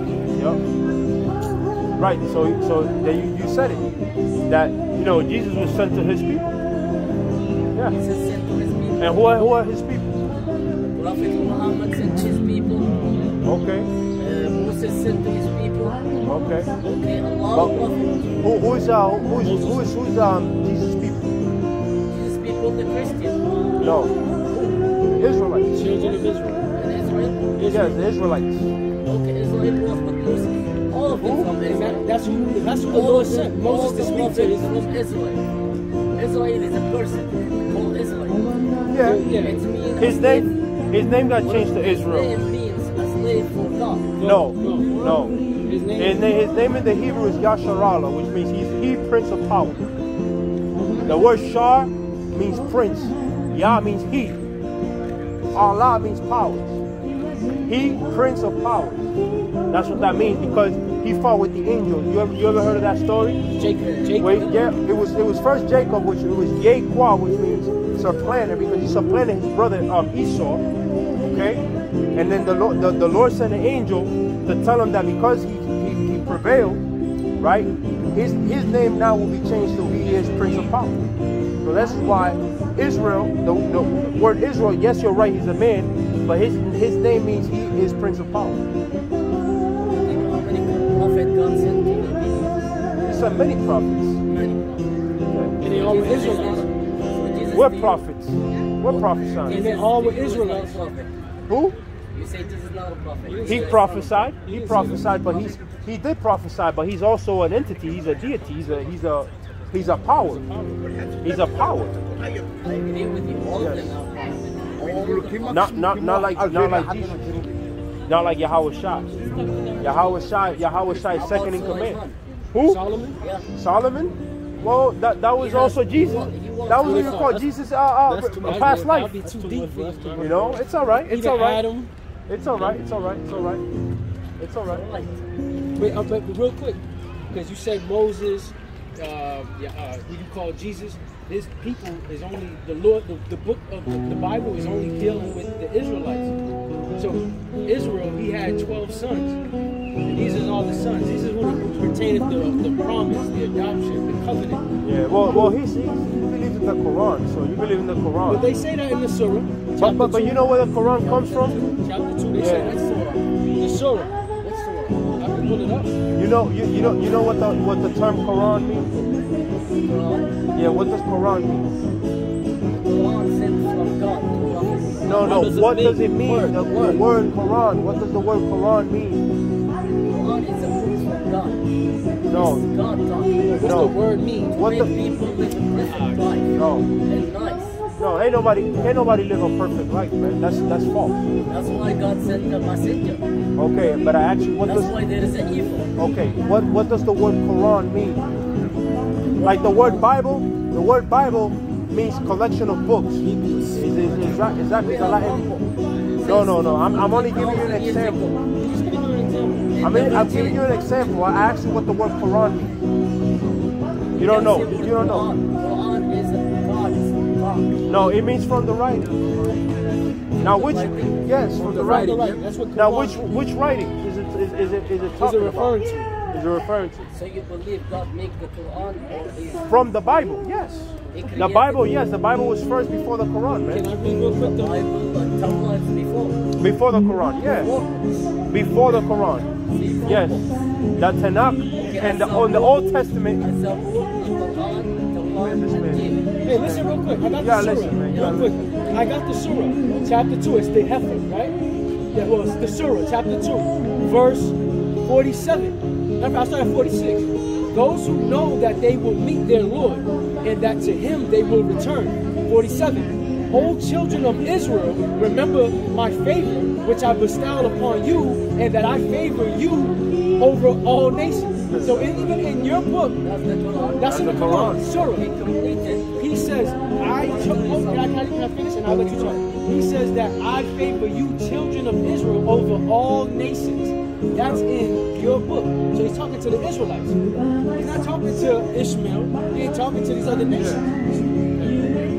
yeah, right. So so then you, you said it that you know Jesus was sent to his people. Yeah, Jesus sent to his people. and who are, who are his people? Prophet Muhammad sent to his people. Okay, Uh, Moses sent to his people. okay. Okay, Allah But prophets. who who's uh who's who's who's um Jesus' people? These people, the Christians. No, Israelites. Children of Israel. And Israel. Yes, the Israelites. Okay, Israel was with Moses. All of them from And Israel. that, that's who that's who the All Lord of them, sent. all Moses of to the speak to prophets Israel. from Israel. Israel is a person called Israel. Yeah. Yeah. It means His a slave. name, his name got changed to His Israel. name means a slave for God. No, no. His name His name, his name in the Hebrew is Yasharallah, which means he's he, Prince of Power. The word Shar means prince. Yah means he. Allah means powers. He, Prince of Powers. That's what that means because he fought with the angels. You ever, you ever heard of that story? Jacob. Jacob. Wait, yeah, it was it was first Jacob, which it was Yahweh, which means supplanter, because he supplanted his brother um, Esau. Okay, and then the Lord the, the Lord sent an angel to tell him that because he he, he prevailed, right, his his name now will be changed to he is Prince of Power. So this is why Israel, the, the word Israel, yes, you're right, he's a man, but his his name means he is Prince of Power. He sent many prophets. And they all were Israelites. We're prophets. We're prophets. And they all were Israelites. Who? You say this is not a prophet. He prophesied. He prophesied, but he's he did prophesy, but he's also an entity. He's a deity. He's a he's a he's a power. He's a power. I agree with you. All of them are prophets. Not not not like not like Jesus. Not like Yahweh Shai. Yahweh Shai. Yahweh Shai is second in command. Who? Solomon? Yeah. Solomon? Well, that that was also Jesus. That was even called Jesus' uh, uh, a past life. That'd be too deep for us to You know, it's all right. It's Even all right. Adam. It's all right. It's all right. It's all right. It's all right. Wait, uh, but real quick, because you said Moses, uh, yeah, uh, who you call Jesus, his people is only the Lord. The, the book of the, the Bible is only dealing with the Israelites. So Israel, he had twelve sons, and these are all the sons. These are who pertain to the, the promise, the adoption, the covenant. Yeah. Well, well, he's, he's, he believes in the Quran, so you believe in the Quran. But they say that in the Surah. But but, but you know where the Quran comes from? Chapter two, they Yeah. say that's Surah. The Surah. What's Surah? I can pull it up. You know you you know you know what the what the term Quran means? Quran. Yeah. What does Quran mean? Quran sent from God to prophets. No, no. does it What mean? does it mean? Word, The, word. the word Quran. What does the word Quran mean? Quran is a book from God. No. It's God talking. What's No. the word mean? What Make the? people live a perfect life No. and nice. No. Ain't nobody ain't nobody live a perfect life, man. That's that's false. That's why God sent a messenger. Okay, but I asked you what That's does why there is an evil. okay what what does the word Quran mean? Like the word Bible. The word Bible means collection of books. Is is is that exactly the Latin? No, no, no. I'm I'm only giving you an example. Just give me an example. I mean, I'm giving you an example. I asked you what the word Quran means. You don't know. You don't know. Quran is God's talk. No, it means from the writing. Now, which? Yes, from the writing. Right, that's what Now, Quran which which writing is it is, is it is it is talking it referring about? to? Is it referring to? So you believe God made the Quran or is From the Bible, yes. He The created Bible, yes. The Bible was first before the Quran, Can I man. read real quick the though? Bible and Torah is before? Before the Quran, yeah. Before. Before the Quran, Before. yes. The Tanakh and the on the Old Testament. Zabur, Quran, Torah, and Injil. Hey, listen real quick. I got Yeah, the Surah. listen, man. You Real gotta quick. I got the Surah. Chapter two. It's the heifer, right? Yeah, well, it's the Surah, chapter two, verse forty-seven. Matter of fact, I start at forty-six. Those who know that they will meet their Lord, and that to him they will return. forty-seven. O children of Israel, remember my favor, which I bestowed upon you, and that I favor you over all nations. So in, even in your book, That's the Quran. that's in the Quran, Surah. He completed. He says, I took, oh, can I, can I, can I finish and I'll let you talk? He says that I favor you, children of Israel, over all nations. That's in your book. So he's talking to the Israelites. He's not talking to Ishmael. He ain't talking to these other nations.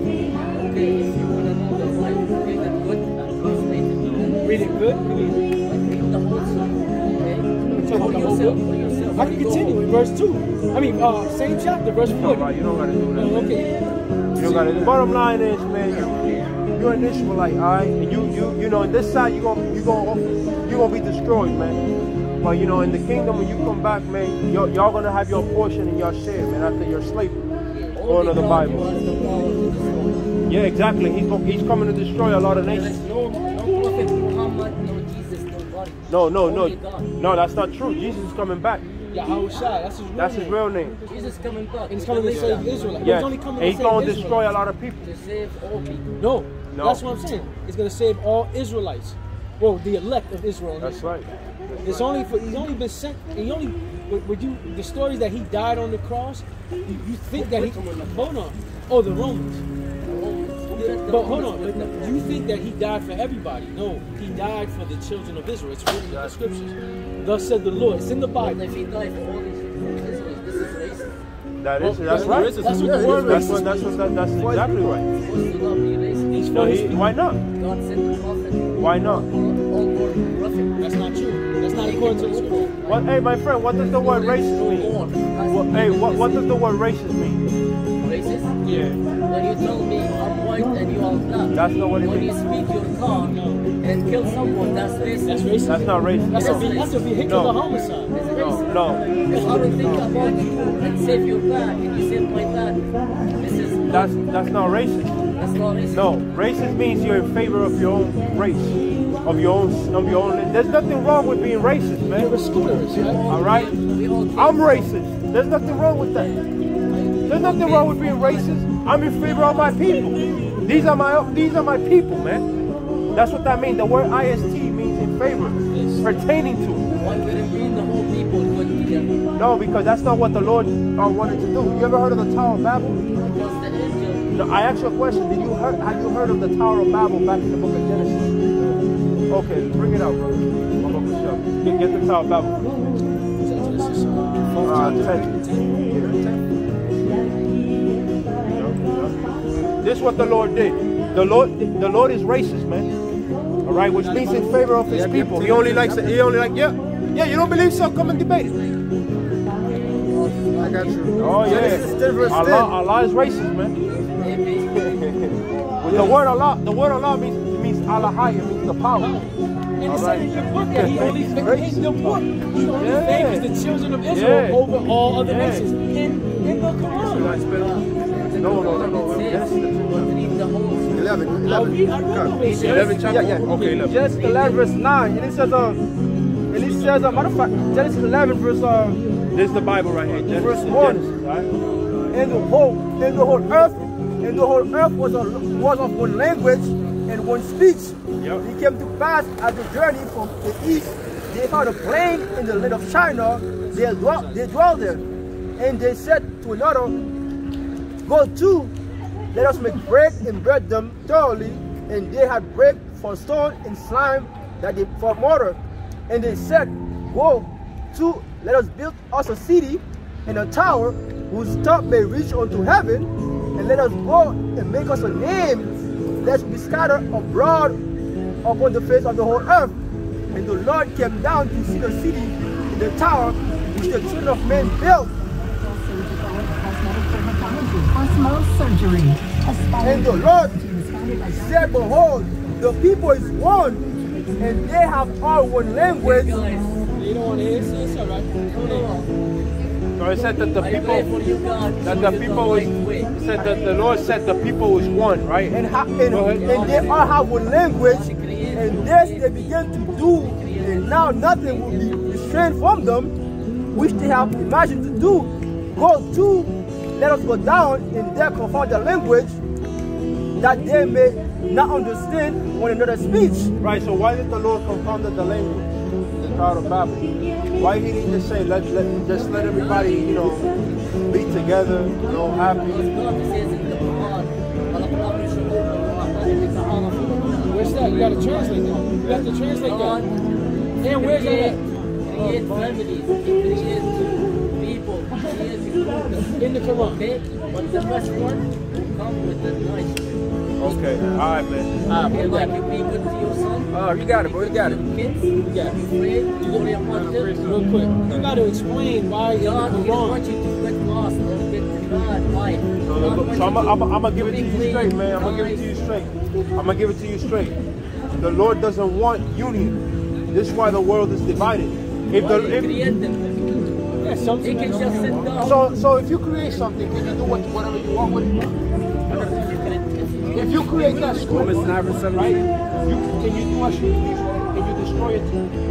Okay, if you want to know the Bible, read it good and translate it. Read it good. Read Like read the whole Surah, okay? So For the whole yourself, book? for yourself. I can continue in verse two. I mean, uh, same chapter, verse No, forty. right, you don't gotta do that. Oh, okay. You don't gotta. The bottom line is, man, you you're an Ishmaelite, alright, and you you you know, in this side you gonna you gonna you gonna be destroyed, man. But you know, in the kingdom, when you come back, man, y'all y'all gonna have your portion and your share, man, after your slavery. According to the Bible. Was the power to destroy. Yeah, exactly. He's go, he's coming to destroy a lot of There is nations. no, no prophet Muhammad, no Jesus, nobody. No, no, no, Only God. no. That's not true. Jesus is coming back. Yahweh Shai, that's his real That's his name. real name. Jesus coming back. And he's coming to save Israel. Yes, He's only coming and he's to save gonna Israel. destroy a lot of people. To save all people. No, No. that's what I'm saying. It's going to save all Israelites. Well, the elect of Israel. That's right. It's only for he's only been sent. He only would you the stories that he died on the cross. You, you think that he hold on? Oh, the Romans. But hold on, but you think that he died for everybody? No, he died for the children of Israel. It's written in the scriptures. Thus said the Lord. It's in the But Bible. if he died for all these Israelis, this is racist. That is. Well, That's that's right. racist. That's what the word That's racist what. That's what. That, that's exactly right. Supposed to not be racist. He's No, for his he, people. why not? God sent the prophet. Why not? All, all were prophet. That's not true. That's not according to the scripture. What, hey, my friend, what does the word racist mean? What, hey, what, what does the word racist mean? Racist? Yeah. When you tell me I'm white and you are black. That's not what it when means. When you speak your car and kill someone, that's racist. That's racist. That's not racist. That's, no. a, that's a vehicular No. homicide. It's No, racist. no. If I don't think about you and save your back and you save my back, this is That's that's not racist. that's not racist. No, racist means you're in favor of your own race, of your own, of your own. There's nothing wrong with being racist, You're man. a scooterist, right? All right, We all came I'm racist. There's nothing wrong with that. There's nothing wrong with being racist. I'm in favor of my people. These are my these are my people, man. That's what that means. The word I S T means in favor, pertaining to. Why wouldn't we the whole people good together? No, because that's not what the Lord uh, wanted to do. You ever heard of the Tower of Babel? Because the angel. No, I asked you a question. Did you heard, have you heard of the Tower of Babel back in the book of Genesis? Okay, bring it out, brother. I'm gonna push up. Get, get the Tower of Babel. Uh, ten. This is what the Lord did. The Lord, the Lord is racist, man. All right, which means in favor of His people. He only likes it. He only like, yeah, yeah. You don't believe so? Come and debate it. I got you. Oh yeah. Allah, Allah is racist, man. With the word Allah, the word Allah means means Allahaya, means the power. And it said in your book that he only, in the book, he only Yeah. favors the children of Israel Yeah. over all other Yeah. nations. In, in the Quran. No, no, no, no. Genesis the eleven. I'll read, I'll read over it. eleven chapter. Yeah, yeah. Okay, eleven. Genesis eleven verse nine. And it says, uh, and it says, uh, matter of fact, Genesis eleven verse, uh, This is the Bible right here. Genesis, Verse one. Genesis, right? and the whole, and the whole earth, and the whole earth was, a, was of one language and one speech. Yep. It came to pass as the journey from the east, they found a plain in the land of China. They dwelt, they dwelt there, and they said to another, "Go to, let us make bread and bread them thoroughly." And they had bread for stone and slime that they for mortar. And they said, "Go to, let us build us a city and a tower whose top may reach unto heaven, and let us go and make us a name, lest we scatter abroad upon the face of the whole earth." And the Lord came down to see the city and the tower which the children of men built. And the Lord said, "Behold, the people is one, and they have all one language." You don't want to hear it? It's all right. So it said that the I people, pray for you, God. that the people was, it said that the Lord said the people was one, right? And, ha and, Go ahead. and they all have one language, and this they began to do, and now nothing will be restrained from them, which they have imagined to do. Go to, let us go down and there confound the language, that they may not understand one another's speech. Right. So why did the Lord confound the language, the Tower of Babel? Why he didn't just say let let just let everybody, you know, be together, you know, happy? God says in the Quran, Where's that? You got to translate that. You got to translate God that. And where's that create, at? create families, He creates people, He creates groups. In the Quran. Okay? But the first one come with the nice. Okay. All right, man. Okay, like you be good to your son. Oh, you got it, bro, you got it. Kids, You got it. you pray, you worry about them. Real quick. You got to explain why in the God, He doesn't want Quran. you to get lost or get God. Why? So, look, so I'm, I'm, I'm gonna give it to you straight, man. I'm gonna give it to you straight. I'm gonna give it to you straight. The Lord doesn't want union. This is why the world is divided. If the if, Create them. Yeah, He something. can just sit down. so so if you create something, can you do what, whatever you want with it? If you create that school, right? You, can you do what you please? Can you destroy it?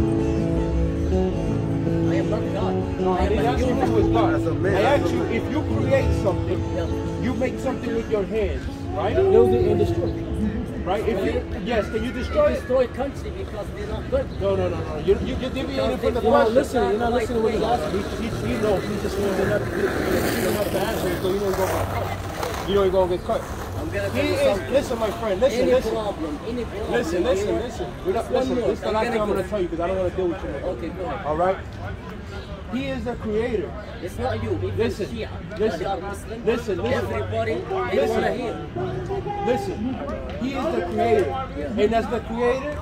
I am not God. No, I didn't ask you if it was God. I asked you if you create something, you make something with your hands, right? Build it and destroy it. Right? If you yes, can you destroy They it? destroy country because they're not good. No, no, no, no. You you you're deviating from the You're not question. listening. You're not listening to what he's asking. He, he, he knows. He just knows enough. He knows enough to answer it, so you know he's gonna get cut. You know he's gonna get cut. I'm gonna He tell you is. something. Listen, my friend. Listen, Any listen. problem, any problem. Listen, listen, here- listen. We're not, One listen, more. this is the I'm last gonna thing I'm going go. to tell you because I don't want to deal with you. Okay, go ahead. All right? He is the creator. It's not you. Even Listen, Shia, listen, they are Muslim. listen, listen. Everybody, they Listen. want to hear. Listen, he is the creator. And as the creator,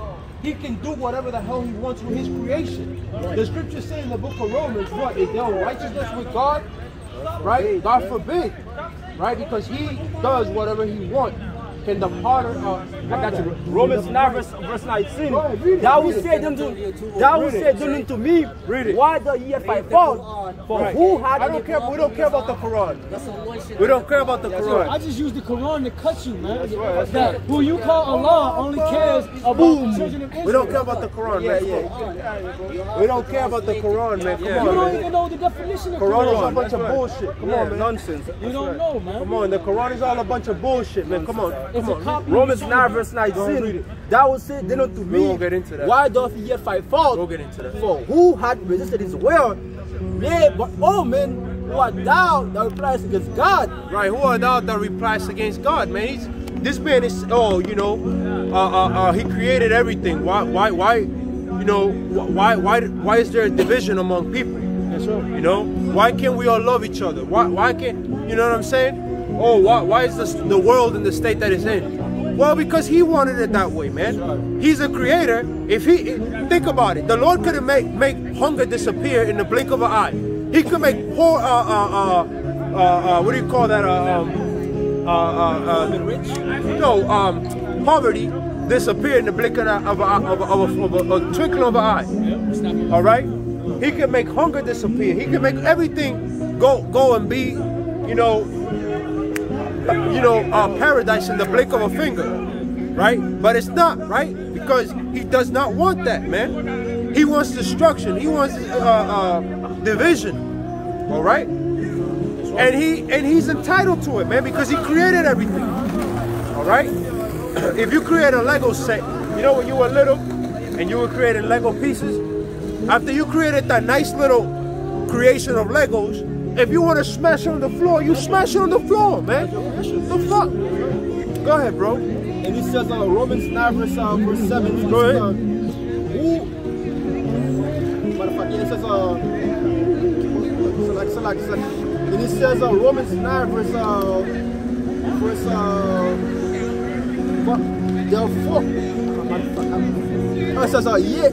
he can do whatever the hell he wants with his creation. The scriptures say in the book of Romans, what? Is there righteousness with God? Right? God forbid. Right? Because he does whatever he wants. Can the potter, uh, I got you. Romans nine verse, verse nineteen. Right, read it, Thou read will it. say unto, thou will say unto me, Read it. why the ye fight fault? For Right. who had I don't care. We don't care about the Quran. That's a motion. We don't care about the I Quran. just use the Quran to cut you, man. That's right, that's that right. who you call Allah only cares about the children of Israel. We don't care about the Quran, man. Yeah. We don't care about the Quran, man. Come You on, don't man. even know the definition of Quran is Quran. a bunch of bullshit. Come on, man. Nonsense. You don't know, man. Come on, the Quran is all a bunch of bullshit, man. Come on, It's come a on. copy. Romans nine verse Go read nineteen. it. Thou will say then unto We me, won't get into that. why doth ye yet fight fault? We'll get into that. For who had resisted his will? Nay, but all men who are thou that replies against God. Right, who are thou that replies against God, man? He's, this man is, oh, you know, uh, uh, uh, he created everything. Why, why, why, you know, why, why, why is there a division among people? That's right. You know, why can't we all love each other? Why, why can't, you know what I'm saying? Oh, why, why is this, the world in the state that it's in? Well, because he wanted it that way, man. He's a creator. If he, think about it, the Lord could make make hunger disappear in the blink of an eye. He could make poor, uh, uh, uh, uh, uh what do you call that? Uh, um, uh, uh, uh, no, um, poverty disappear in the blink of, a, of, a, of, a, of, a, of a, a twinkling of an eye. All right. He can make hunger disappear. He can make everything go go and be, you know. you know, uh, paradise in the blink of a finger, right? But it's not, right? Because he does not want that, man. He wants destruction. He wants uh, uh, division, all right? And he and he's entitled to it, man, because he created everything, all right? If you create a Lego set, you know when you were little and you were creating Lego pieces, after you created that nice little creation of Legos, if you want to smash it on the floor, you smash it on the floor, man. The fuck? Go ahead, bro. And he says, uh, Romans nine verse, uh, verse seven. Go ahead. Uh, who, motherfucker, it says, uh, select, select, select. And he says, uh, Romans nine verse, uh, verse, uh, what? Therefore, uh, it says, uh, yea,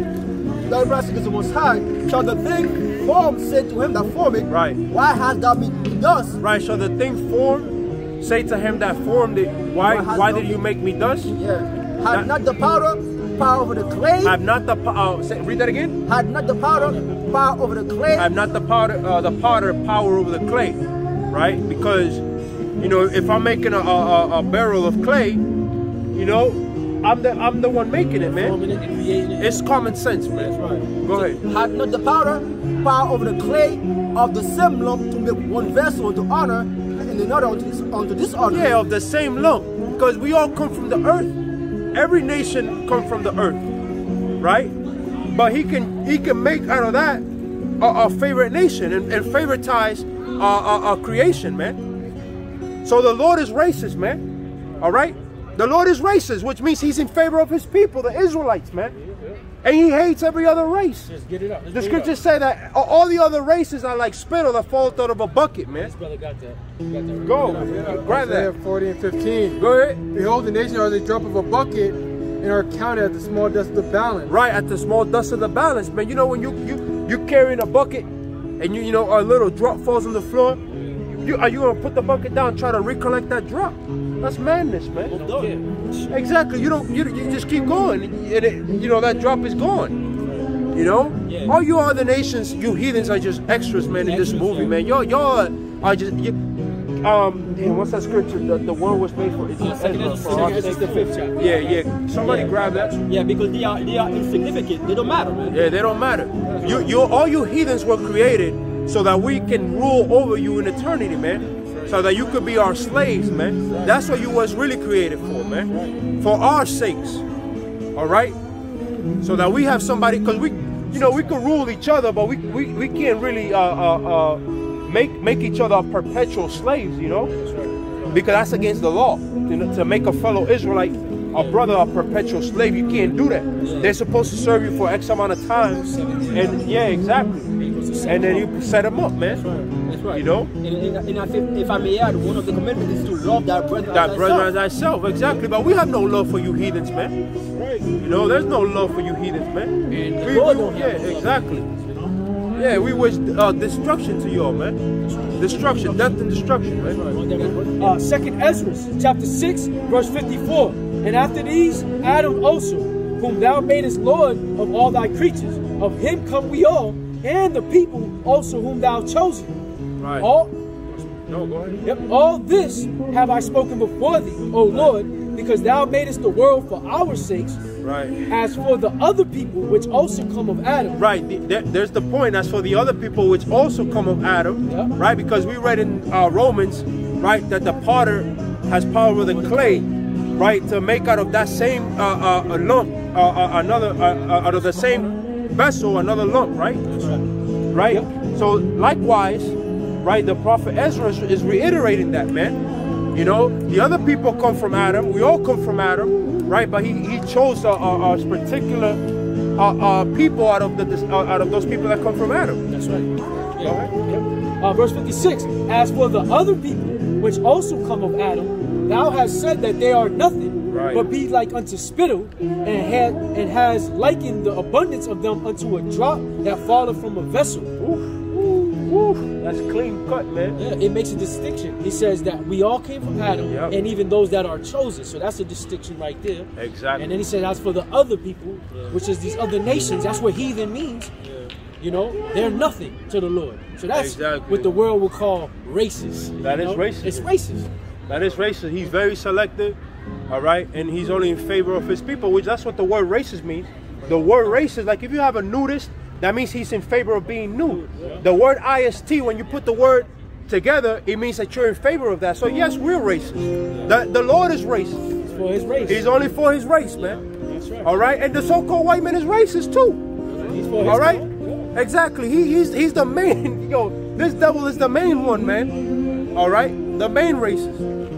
the rest is the most high, shall the thing formed say to him that formed it, Right. why hast thou made me thus? Right, so the thing formed, say to him that formed it, why Why has why no- did you make me dust? Yeah. Had not the powder power over the clay? Have not the, uh, say, read that again? Had not the powder power over the clay? Have not the powder, uh, the potter power over the clay, right? Because, you know, if I'm making a, a, a barrel of clay, you know, I'm the I'm the one making it, man. Forming it and creating it. It's common sense, man. That's right. Go ahead. Had not the powder power over the clay of the same lump to make one vessel unto honor and another unto, dis unto dishonor? Yeah, of the same lump, because we all come from the earth. Every nation come from the earth, right? But he can he can make out of that a, a favorite nation and, and favoritize uh, a, a creation, man. So the Lord is racist, man. All right, the Lord is racist, which means he's in favor of his people, the Israelites, man. And he hates every other race. Just get it up. Let's The get it scriptures up. say that all the other races are like spittle that falls out of a bucket, man. This brother got that. Got that. Go, grab Isaiah that. forty and fifteen. Go ahead. Behold, the nations are the drop of a bucket and are counted at the small dust of the balance. Right, at the small dust of the balance, man. You know when you you you carrying a bucket and you you know a little drop falls on the floor, you are you gonna put the bucket down and try to recollect that drop? That's madness, man. Exactly. You don't you, you just keep going and it, you know that drop is gone. You know? Yeah. All you other nations, you heathens are just extras, man, in this Extras, movie, yeah. man. Y'all y'all are just you, um damn, what's that scripture? The, the world was made for it's Uh, second Ezra, Ezra, for second our Ezra, sake. the fifth chapter. Yeah, yeah. Somebody Yeah. grab that. Yeah, because they are they are insignificant. They don't matter, man. Yeah, they don't matter. You, you, all you heathens were created so that we can rule over you in eternity, man. So that you could be our slaves, man. That's what you was really created for, man. For our sakes, all right. So that we have somebody, because we, you know, we could rule each other, but we we, we can't really uh, uh, uh, make make each other perpetual slaves, you know, because that's against the law. You know, to make a fellow Israelite, a brother, a perpetual slave, you can't do that. They're supposed to serve you for X amount of time, and yeah, exactly. to set and then them up. you set them up, man. That's right. That's right. You know? And, and, and if, if I may add, one of the commandments is to love thy brother That as brother as thyself. thyself, exactly. But we have no love for you heathens, man. Right. You know, there's no love for you heathens, man. And We, the Lord we- don't yeah, have no love. exactly. Yeah, we wish uh, destruction to y'all, man. Destruction, death and destruction, man. Uh, Second Ezra, chapter six, verse fifty-four. And after these, Adam also, whom thou madest Lord of all thy creatures, of him come we all, and the people also whom thou chosen. Right. All, No, go ahead. yep, all this have I spoken before thee, O Lord, because thou madest the world for our sakes. Right. As for the other people which also come of Adam, Right, the- there- there's the point. As for the other people which also come of Adam, Yeah. right? Because we read in uh, Romans, right, that the potter has power with the clay, right, to make out of that same uh, uh, a lump, uh, uh, another, uh, uh, out of the same vessel, another lump, right? Right? So likewise, right, the prophet Ezra is, is reiterating that, man. You know, the other people come from Adam. We all come from Adam, right? But he, he chose a, a, a particular uh, uh, people out of the uh, out of those people that come from Adam. that's right. Yeah. Yep. Uh, verse fifty-six. As for the other people which also come of Adam, thou hast said that they are nothing, Right. but be like unto spittle, and had and has likened the abundance of them unto a drop that falleth from a vessel. Oof, oof, oof. That's clean cut, man. Yeah, it makes a distinction. He says that we all came from Adam, Yep. and even those that are chosen. So that's a distinction right there. Exactly. And then he said, as for the other people, which is these other nations, that's what heathen means. You know, they're nothing to the Lord. So that's Exactly. what the world would call racist. That you is know? racist. It's racist. That is racist. He's very selective, all right? And he's only in favor of his people, which that's what the word racist means. The word racist, like if you have a nudist, that means he's in favor of being nude. The word I S T, when you put the word together, it means that you're in favor of that. So yes, we're racist. The, the Lord is racist. It's for his race. He's only for his race, man. That's right. All right? And the so-called white man is racist too. He's for his All right? people. Exactly. He, he's he's the main. Yo, this devil is the main one, man. All right, the main racist.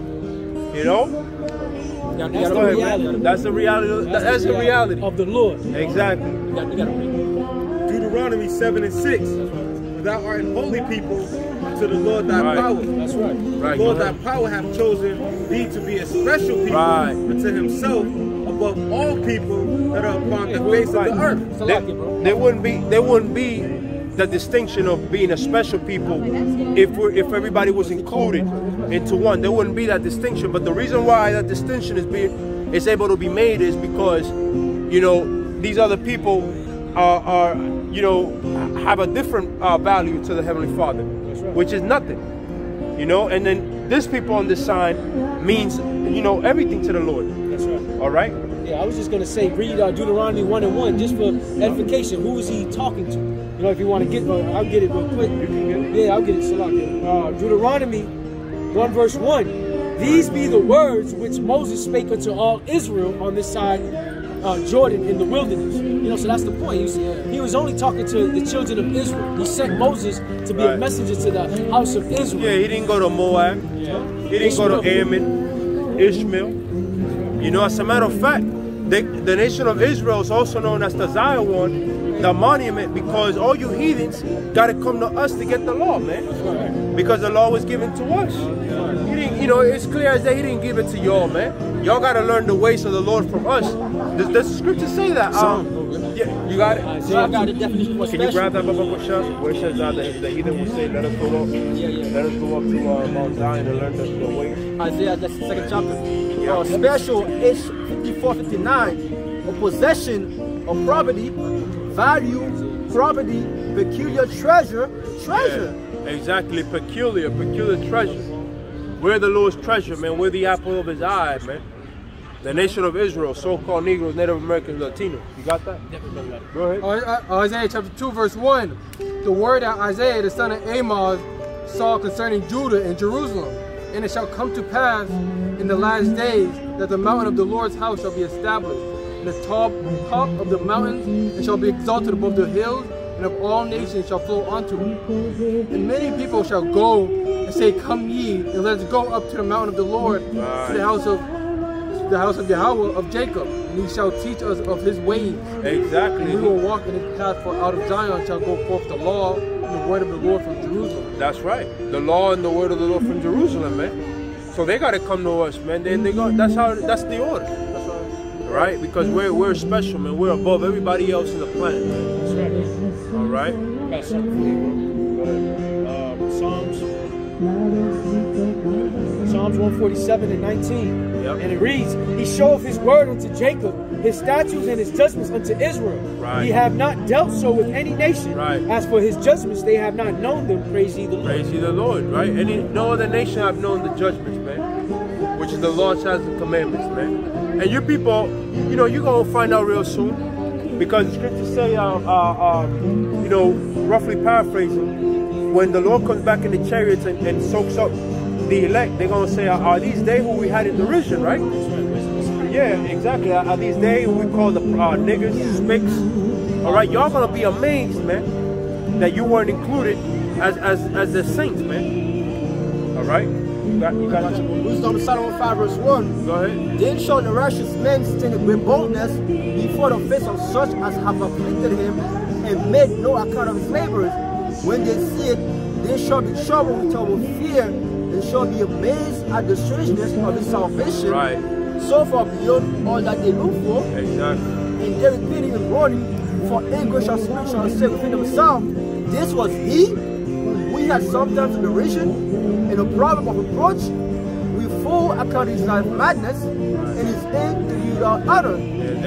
You know. You gotta- you That's gotta the read it. reality. That's the reality. That's, that's the reality. of the Lord. Exactly. You got, you got to read it. Deuteronomy seven and six. For thou art an holy people to the Lord thy Right. power. That's right. Right. Lord go thy ahead. power hath chosen thee to be a special people Right. unto himself above all people that are upon the face of the earth. It's a There, lot, bro. there wouldn't be there wouldn't be the distinction of being a special people if we're, if everybody was included into one. There wouldn't be that distinction. But the reason why that distinction is being is able to be made is because, you know, these other people are, are you know, have a different uh, value to the Heavenly Father, which is nothing. You know, and then this people on this side means, you know, everything to the Lord. That's right. All right. Yeah, I was just gonna say, read uh, Deuteronomy one and one just for edification. Who is he talking to? You know, if you want to get, uh, I'll get it real quick. You can get it. Yeah, I'll get it. Salak. Uh, Deuteronomy one verse one. These be the words which Moses spake unto all Israel on this side uh, Jordan in the wilderness. You know, so that's the point. He was, he was only talking to the children of Israel. He sent Moses to be a Right. messenger to the house of Israel. Yeah, he didn't go to Moab. Yeah. He didn't go to Ammon, Ishmael. You know, as a matter of fact, they, the nation of Israel is also known as the Zion one, the monument, because all you heathens got to come to us to get the law, man. Because the law was given to us. He didn't, you know, it's clear as day he didn't give it to y'all, man. Y'all got to learn the ways of the Lord from us. Does, does the scripture say that? Um, yeah, you got it? So I got the definition for Can you special. grab that Baba Bushas? Where it says uh, the, the heathen will say, let us go up, Yeah, yeah. let us go up to uh, Mount Zion and learn the, the ways. Isaiah, that's the second chapter. Uh, special is fifty-four, fifty-nine. A possession of property, value, property, peculiar treasure, treasure. Yeah, exactly, peculiar, peculiar treasure. We're the Lord's treasure, man. We're the apple of his eye, man. The nation of Israel, so-called Negroes, Native Americans, Latinos. You got that? Go ahead. Uh, Isaiah chapter two, verse one. The word that Isaiah, the son of Amos, saw concerning Judah and Jerusalem. And it shall come to pass in the last days that the mountain of the Lord's house shall be established, and the top, top of the mountains, and shall be exalted above the hills, and of all nations shall flow unto it. And many people shall go and say, come ye, and let us go up to the mountain of the Lord, Right. to the house of the house of Yahweh of Jacob, and he shall teach us of his ways. Exactly. And we will walk in his path, for out of Zion shall go forth the law and the word of the Lord from Jerusalem. That's right. The law and the word of the Lord from Jerusalem, man. So they gotta come to us, man. They, they go. That's how. That's the order. That's right. Right? Because we're we're special, man. We're above everybody else in the planet, man. That's right. All right. I got something for you, bro. Go ahead. Um, Psalms. Psalms one forty-seven and nineteen. Yep. And it reads, He showeth his word unto Jacob, his statutes and his judgments unto Israel. Right. He have not dealt so with any nation. Right. As for his judgments, they have not known them. Praise ye the Lord. Praise ye the Lord, right? Any no other nation have known the judgments, man. Which is the law, statutes, and commandments, man. And you people, you know, you're gonna find out real soon. Because the scriptures say, uh, uh, um, you know, roughly paraphrasing, when the Lord comes back in the chariots and, and soaks up the elect, they're gonna say, are these they who we had in derision, right? Yeah, exactly. Are these they who we call the uh, niggas, spicks? All right, y'all gonna be amazed, man, that you weren't included as as as the saints, man. All right, you got you got Wisdom Psalm five verse one. Go ahead. Then shall the righteous man stand in great boldness before the face of such as have afflicted him and made no account of his labors. When they see it, they shall be troubled with terrible fear, and shall be amazed at the strangeness of his salvation. Right. So far beyond all that they look for. Exactly. And they repeating and groaning, for anguish of spirit shall say within themselves, this was he whom we had sometimes in derision, and a problem of reproach. We full account his life madness, and his end to you our honor. Yeah,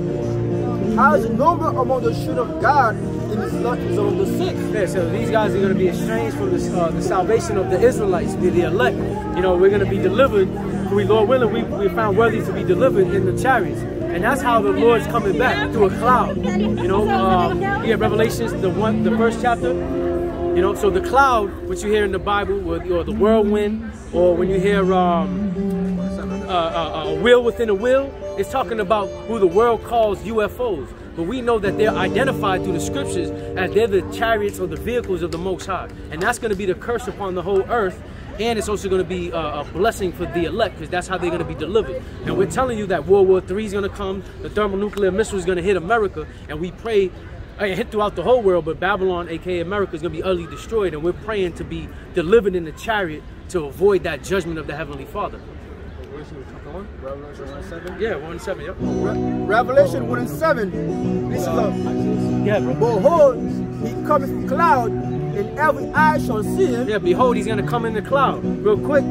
How is the number among the children of God, and his lot is among the sick? Yeah, so these guys are going to be estranged from the, uh, the salvation of the Israelites, the, the elect. You know, we're going to be delivered. We, Lord willing, we, we found worthy to be delivered in the chariots. And that's how the Lord's coming back, through a cloud. You know, um, you get Revelations, the one, the first chapter. You know, so the cloud, which you hear in the Bible, or, or the whirlwind, or when you hear um, uh, uh, a wheel within a wheel, it's talking about who the world calls U F Os. But we know that they're identified through the scriptures as they're the chariots or the vehicles of the Most High. And that's going to be the curse upon the whole earth. And it's also going to be a, a blessing for the elect, because that's how they're going to be delivered. And we're telling you that World War Three is going to come, the thermonuclear missile is going to hit America, and we pray, uh, hit throughout the whole world, but Babylon, aka America, is going to be utterly destroyed, and we're praying to be delivered in the chariot to avoid that judgment of the Heavenly Father. Revelation one seven. Yeah, one seven, yep. Re Revelation one and seven. This is a Yeah, bro. behold, he cometh with cloud, and every eye shall see him. Yeah, behold, he's going to come in the cloud. Real quick.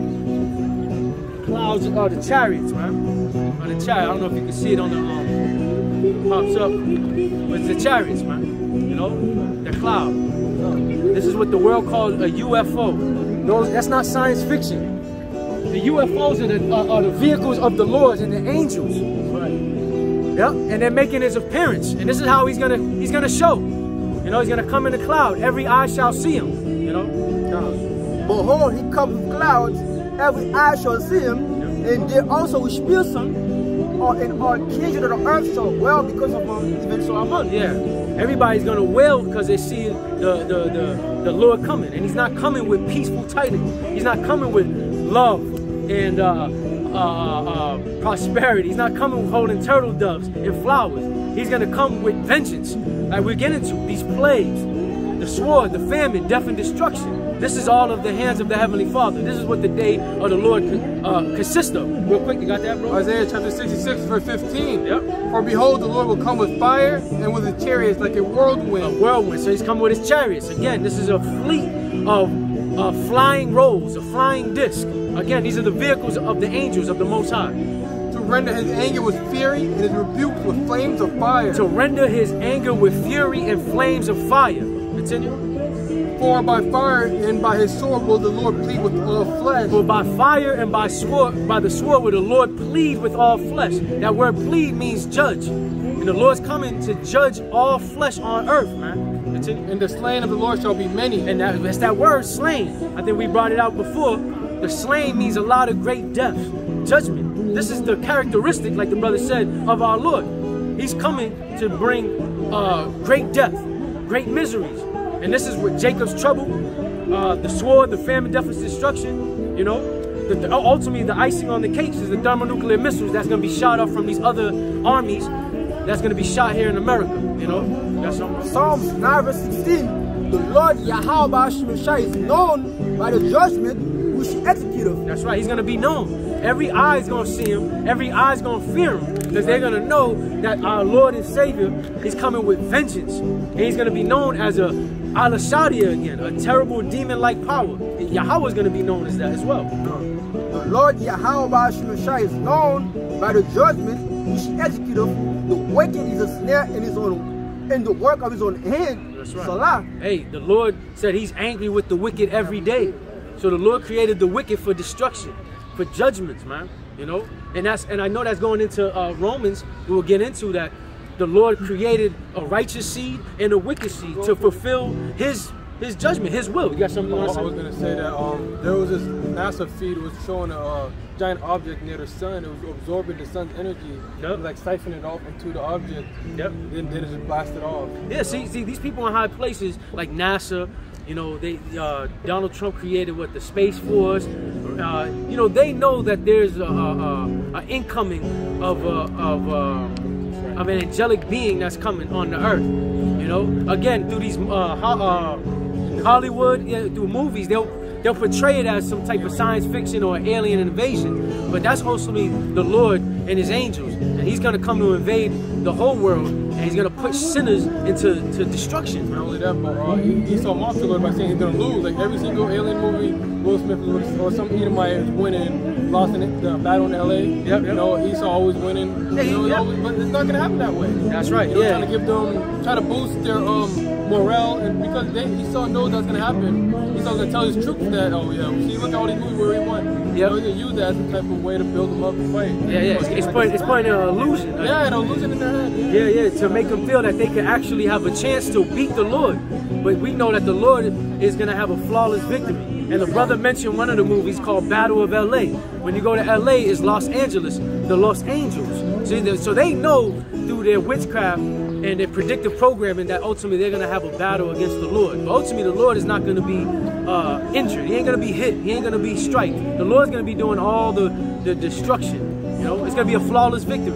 Clouds are the chariots, man. Or the chariot. I don't know if you can see it on the um pops up. But it's the chariots, man. You know? The cloud. This is what the world calls a U F O. No, that's not science fiction. The U F Os are the, uh, are the vehicles of the Lord and the angels. Right. Yep. And they're making his appearance. And this is how he's gonna he's gonna show. You know, he's gonna come in the cloud. Every eye shall see him. You know? Behold, he comes with clouds, every eye shall see him, yep. And they also will spear some, or in all kindred of the earth shall well because of um, events so among. Yeah. Everybody's gonna wail because they see the, the, the, the Lord coming. And he's not coming with peaceful tidings. He's not coming with love and uh, uh, uh, prosperity. He's not coming with holding turtle doves and flowers. He's gonna come with vengeance. Like we're getting to these plagues, the sword, the famine, death and destruction. This is all of the hands of the Heavenly Father. This is what the day of the Lord uh, consists of. Real quick, you got that, bro? Isaiah chapter sixty-six, verse fifteen. Yep. For behold, the Lord will come with fire, and with his chariots like a whirlwind. A whirlwind. So he's coming with his chariots. Again, this is a fleet of uh, flying rolls, a flying disc. Again, these are the vehicles of the angels of the Most High. To render his anger with fury, and his rebukes with flames of fire. To render his anger with fury and flames of fire. Continue. For by fire and by his sword will the Lord plead with all flesh. For by fire and by sword, by the sword will the Lord plead with all flesh. That word plead means judge. And the Lord's coming to judge all flesh on earth, man. Continue. And the slain of the Lord shall be many. And that, that's that word, slain. I think we brought it out before. The slain means a lot of great death, judgment. This is the characteristic, like the brother said, of our Lord. He's coming to bring uh, great death, great miseries. And this is what Jacob's trouble, uh, the sword, the famine, death, and destruction, you know. the, the, ultimately the icing on the cakes is the thermonuclear missiles that's going to be shot off from these other armies that's going to be shot here in America. You know, that's something. Psalms nine verse sixteen. The Lord Yahweh Shemeshai is known by the judgment which he executeth. That's right. He's going to be known. Every eye is going to see him. Every eye is going to fear him, because they're going to know that our Lord and Savior is coming with vengeance. And he's going to be known as a Al-Shadia again, a terrible demon-like power. Yahweh is going to be known as that as well. The Lord Yahweh Shemeshai is known by the judgment which he executeth. The wicked is a snare in his own, in the work of his own hand. That's right. Salah. Hey, the Lord said he's angry with the wicked every day. So the Lord created the wicked for destruction, for judgments, man. You know, and that's and I know that's going into uh, Romans. We'll get into that. The Lord created a righteous seed and a wicked seed to fulfill His His judgment, His will. You got something you want to say? I was going to say that um, there was this NASA feed was showing a uh, giant object near the sun. It was absorbing the sun's energy, yep. like siphoning it off into the object. Yep. Then, then it just blasted off. Yeah. See, see, these people in high places like NASA. You know, they uh, Donald Trump created what the Space Force. Uh, you know, they know that there's a, a, a incoming of a, of a, of an angelic being that's coming on the earth. You know, again through these uh, ho uh, Hollywood, yeah, through movies, they'll they'll portray it as some type of science fiction or alien invasion. But that's ultimately the Lord and His angels, and He's gonna come to invade the whole world, and He's gonna push sinners into to destruction. Not only that, but uh, he, he saw Monster Lord by saying he's gonna lose. Like every single alien movie, Will Smith was, or some Edomite is winning, lost in the battle in L A. Yep, yep. You know, Esau always winning. Yeah, you know, yep. always, but it's not gonna happen that way. That's right. You know, yeah. Trying to give them, try to boost their um morale, and because they, Esau knows that's gonna happen. Esau's gonna tell his troops that, oh yeah, see, look at all these movies where he won. Yep. You know, he's gonna use that as a type of way to build them up and fight. Yeah, yeah. It's, it's putting it's putting an illusion. Like, yeah, an illusion in their head. Yeah. yeah, yeah, to make them feel that they can actually have a chance to beat the Lord. But we know that the Lord is gonna have a flawless victory. And the brother mentioned one of the movies called Battle of L A. When you go to L A, it's Los Angeles, the Los Angels. See, so they know through their witchcraft and their predictive programming that ultimately they're going to have a battle against the Lord. But ultimately the Lord is not going to be uh, injured. He ain't going to be hit. He ain't going to be striked. The Lord's going to be doing all the, the destruction. You know, it's going to be a flawless victory.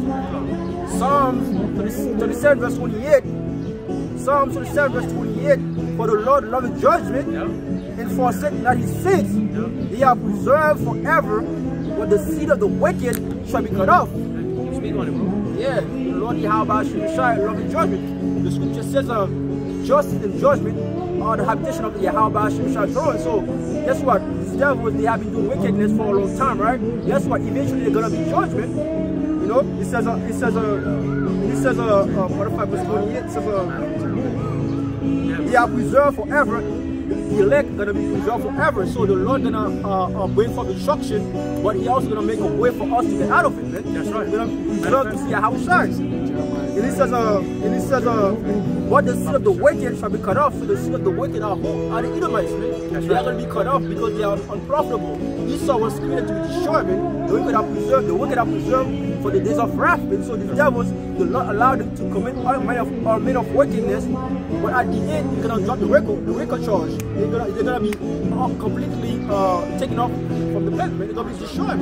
Psalms thirty-seven verse twenty-eight. Psalms thirty-seven verse twenty-eight. For the Lord loveth judgment, yep. and forsake not His saints. Yep. They are preserved forever, but the seed of the wicked shall be cut off. Speak on it, bro. Yeah, the Lord Yahweh Shemeshai loveth judgment. The scripture says, uh, justice and judgment are the habitation of the Yahweh Shemeshai throne. So, guess what? These devils, they have been doing wickedness for a long time, right? Guess what? Eventually, they're gonna be judgment. You know, it says, uh, it says, uh, it says, uh, uh, what if I was twenty-eight? It says, uh, they are preserved forever. The elect gonna be preserved forever. So the Lord gonna uh, uh, bring for destruction, but He also gonna make a way for us to get out of it, man. That's right. We're gonna preserve to see how it shines. And it says, uh, and it says, uh, what the seed of the wicked shall be cut off. So the seed of the wicked are who? Are the Edomites, man. That's they right. are gonna be cut off because they are unprofitable. Esau was created to be destroyed, man. The wicked are preserved. The wicked are preserved for the days of wrath, man. So these devils, the Lord allowed them to commit all manner of all manner of wickedness. But at the end, He's gonna drop the record, the record charge. They're gonna, they're gonna be uh, completely uh, taken off from the planet, man. They're gonna be destroyed,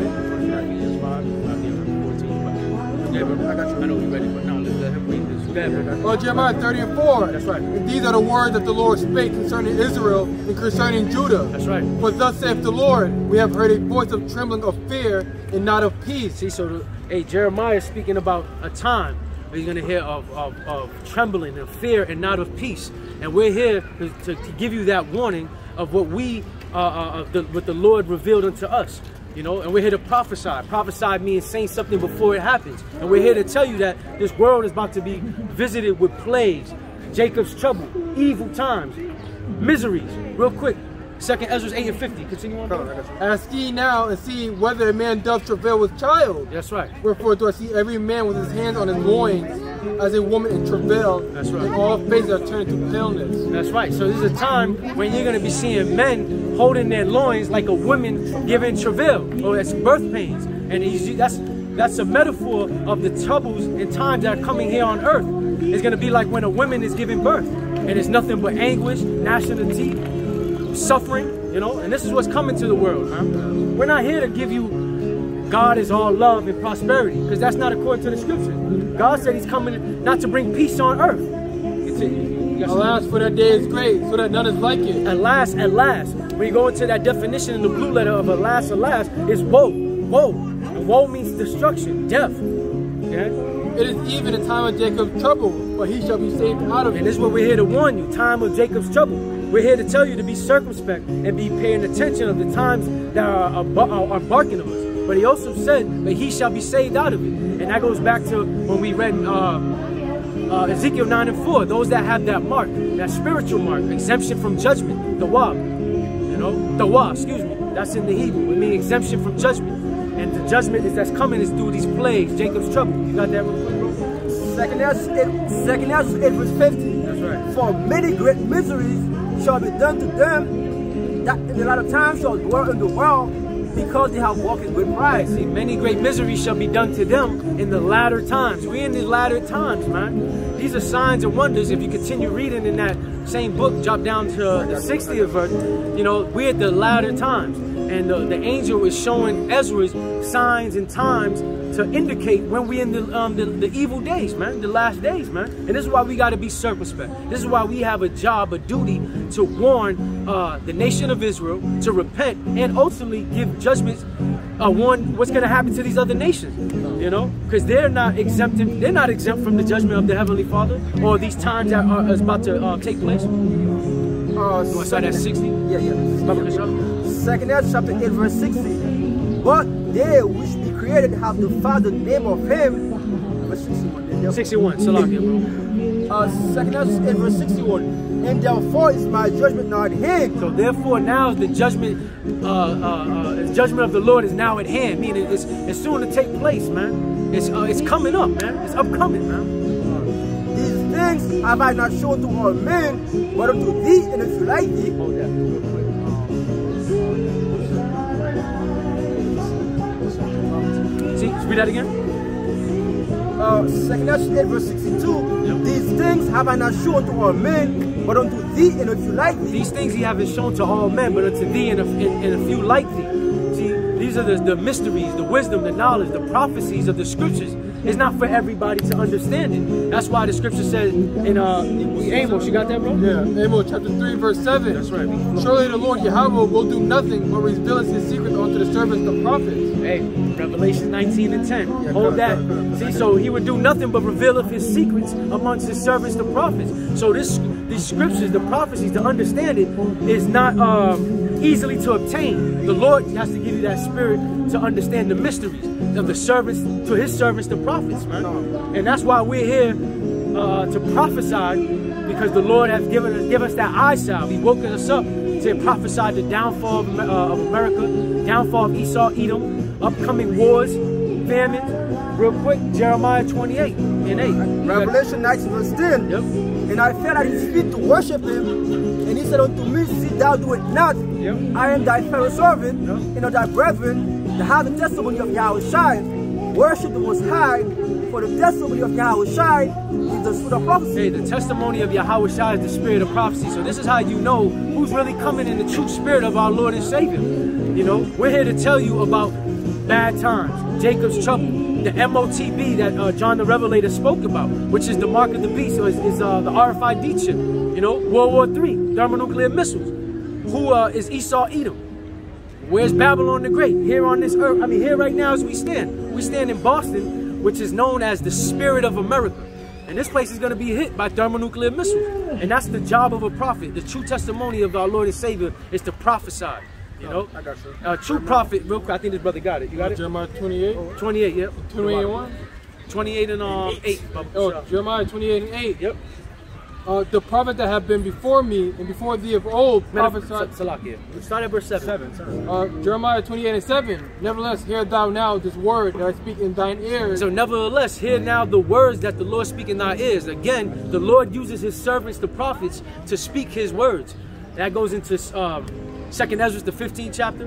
man. Yeah, but I got you. I know you're ready, but now let's let him read this. Well, Jeremiah thirty and four. That's right. And these are the words that the Lord spake concerning Israel and concerning Judah. That's right. For thus saith the Lord, we have heard a voice of trembling of fear and not of peace. See, so the, hey, Jeremiah is speaking about a time where you're going to hear of, of, of trembling and fear and not of peace. And we're here to, to, to give you that warning of what we, uh, uh, of the, what the Lord revealed unto us. You know, and we're here to prophesy. Prophesy means saying something before it happens. And we're here to tell you that this world is about to be visited with plagues, Jacob's trouble, evil times, miseries. Real quick, Second Ezra eight and fifty. Continue on. Ask ye now and see whether a man doth travail with child. That's right. Wherefore do I see every man with his hands on his loins as a woman in travail. That's right. And all faces are turned to paleness. That's right. So this is a time when you're going to be seeing men holding their loins like a woman giving travail, or that's birth pains. And he's, that's that's a metaphor of the troubles and times that are coming here on earth. It's going to be like when a woman is giving birth, and it's nothing but anguish, gnashing of teeth, suffering. You know, and this is what's coming to the world, man. We're not here to give you God is all love and prosperity, because that's not according to the scriptures. God said he's coming not to bring peace on earth. Alas, for that day is great, so that none is like it. At last, at last. When you go into that definition in the blue letter of alas, alas, it's woe, woe. And woe means destruction, death. Okay? It is even a time of Jacob's trouble, but he shall be saved out of it. And this is what we're here to warn you, time of Jacob's trouble. We're here to tell you to be circumspect and be paying attention of the times that are, are, are barking on us. But he also said that he shall be saved out of it. And that goes back to when we read uh, uh, Ezekiel nine and four. Those that have that mark, that spiritual mark, exemption from judgment, the wa, you know, the wa, excuse me. That's in the Hebrew. It means exemption from judgment. And the judgment is that's coming is through these plagues, Jacob's trouble. You got that real quick, bro? Second Ezra eight verse fifty. That's right. For many great miseries shall be done to them that in the latter time shall dwell in the world, because they have walked with pride. See, many great miseries shall be done to them in the latter times. We're in the latter times, man. These are signs and wonders. If you continue reading in that same book, drop down to the sixtieth verse, you know, we're at the latter times. And the, the angel is showing Ezra's signs and times to indicate when we're in the, um, the, the evil days, man, the last days, man. And this is why we got to be circumspect. This is why we have a job, a duty to warn uh, the nation of Israel to repent and ultimately give judgments, uh, warn what's going to happen to these other nations, you know, because they're not exempt, they're not exempt from the judgment of the Heavenly Father or these times that are is about to uh, take place. Uh, you want to start at sixty? Yeah, yeah. Second Ezra chapter eight verse sixty. But they which be created have to find the name of him. Verse sixty-one. sixty-one. Salakia, bro. Uh, Second Ezra eight verse sixty-one. And therefore is my judgment now at hand. So therefore now the judgment, uh, uh, uh, the judgment of the Lord is now at hand. Meaning it's it's soon to take place, man. It's uh, it's coming up, man. It's upcoming, man. These things have I not shown to all men, but unto thee and if you like thee. Hold that real quick. See, read that again. Uh, Second Ezra eight verse sixty-two. Yep. These things have I not shown to all men, but unto thee and if you like thee. These things he haven't shown to all men, but unto thee and a, and, and a few like thee. See, these are the, the mysteries, the wisdom, the knowledge, the prophecies of the scriptures. It's not for everybody to understand it. That's why the scripture says in uh, Amos, you got that, bro? Yeah, Amos chapter three, verse seven. That's right. Surely the Lord Yahweh will do nothing but reveal his secret unto the servants, the prophets. Hey, Revelation nineteen and ten. Yeah, hold that. See, so he would do nothing but reveal of his secrets amongst his servants, the prophets. So this, these scriptures, the prophecies, to understand it is not um, easily to obtain. The Lord has to give you that spirit to understand the mysteries of the servants, to his servants, the prophets, man. And that's why we're here uh, to prophesy, because the Lord has given us, give us that eyesight. He woke us up to prophesy the downfall of, uh, of America, downfall of Esau, Edom, upcoming wars, famine. Real quick, Jeremiah twenty-eight and eight. Revelation nineteen verse ten. Yep. And I fell at his feet to worship him, and he said unto me, see thou do it not. Yep. I am thy fellow servant, yep. and of thy brethren, that have the testimony of Yahweh Shai. Worship the Most High, for the testimony of Yahweh Shai is the spirit of prophecy. Hey, the testimony of Yahweh Shai is the spirit of prophecy. So this is how you know who's really coming in the true spirit of our Lord and Savior. You know, we're here to tell you about bad times, Jacob's trouble, the M O T B that uh, John the Revelator spoke about, which is the mark of the beast, so is, is uh, the R F I D chip. You know, World War Three, thermonuclear missiles. Who uh, is Esau, Edom? Where's Babylon the Great? Here on this earth, I mean, here right now as we stand. We stand in Boston, which is known as the spirit of America. And this place is going to be hit by thermonuclear missiles. And that's the job of a prophet. The true testimony of our Lord and Savior is to prophesy. You know? I got you. A uh, true prophet, real quick, I think this brother got it. You got it? Jeremiah twenty-eight? twenty-eight, yep. twenty-eight and one? twenty-eight and um, eight. Oh, Jeremiah twenty-eight and eight. Yep. Uh, the prophets that have been before me and before thee of old prophesied. Salakia. Start at verse seven. seven. Uh, Jeremiah twenty-eight and seven. Nevertheless, hear thou now this word that I speak in thine ears. So nevertheless, hear now the words that the Lord speak in thy ears. Again, the Lord uses his servants, the prophets, to speak his words. That goes into um, Second Ezra, the fifteenth chapter.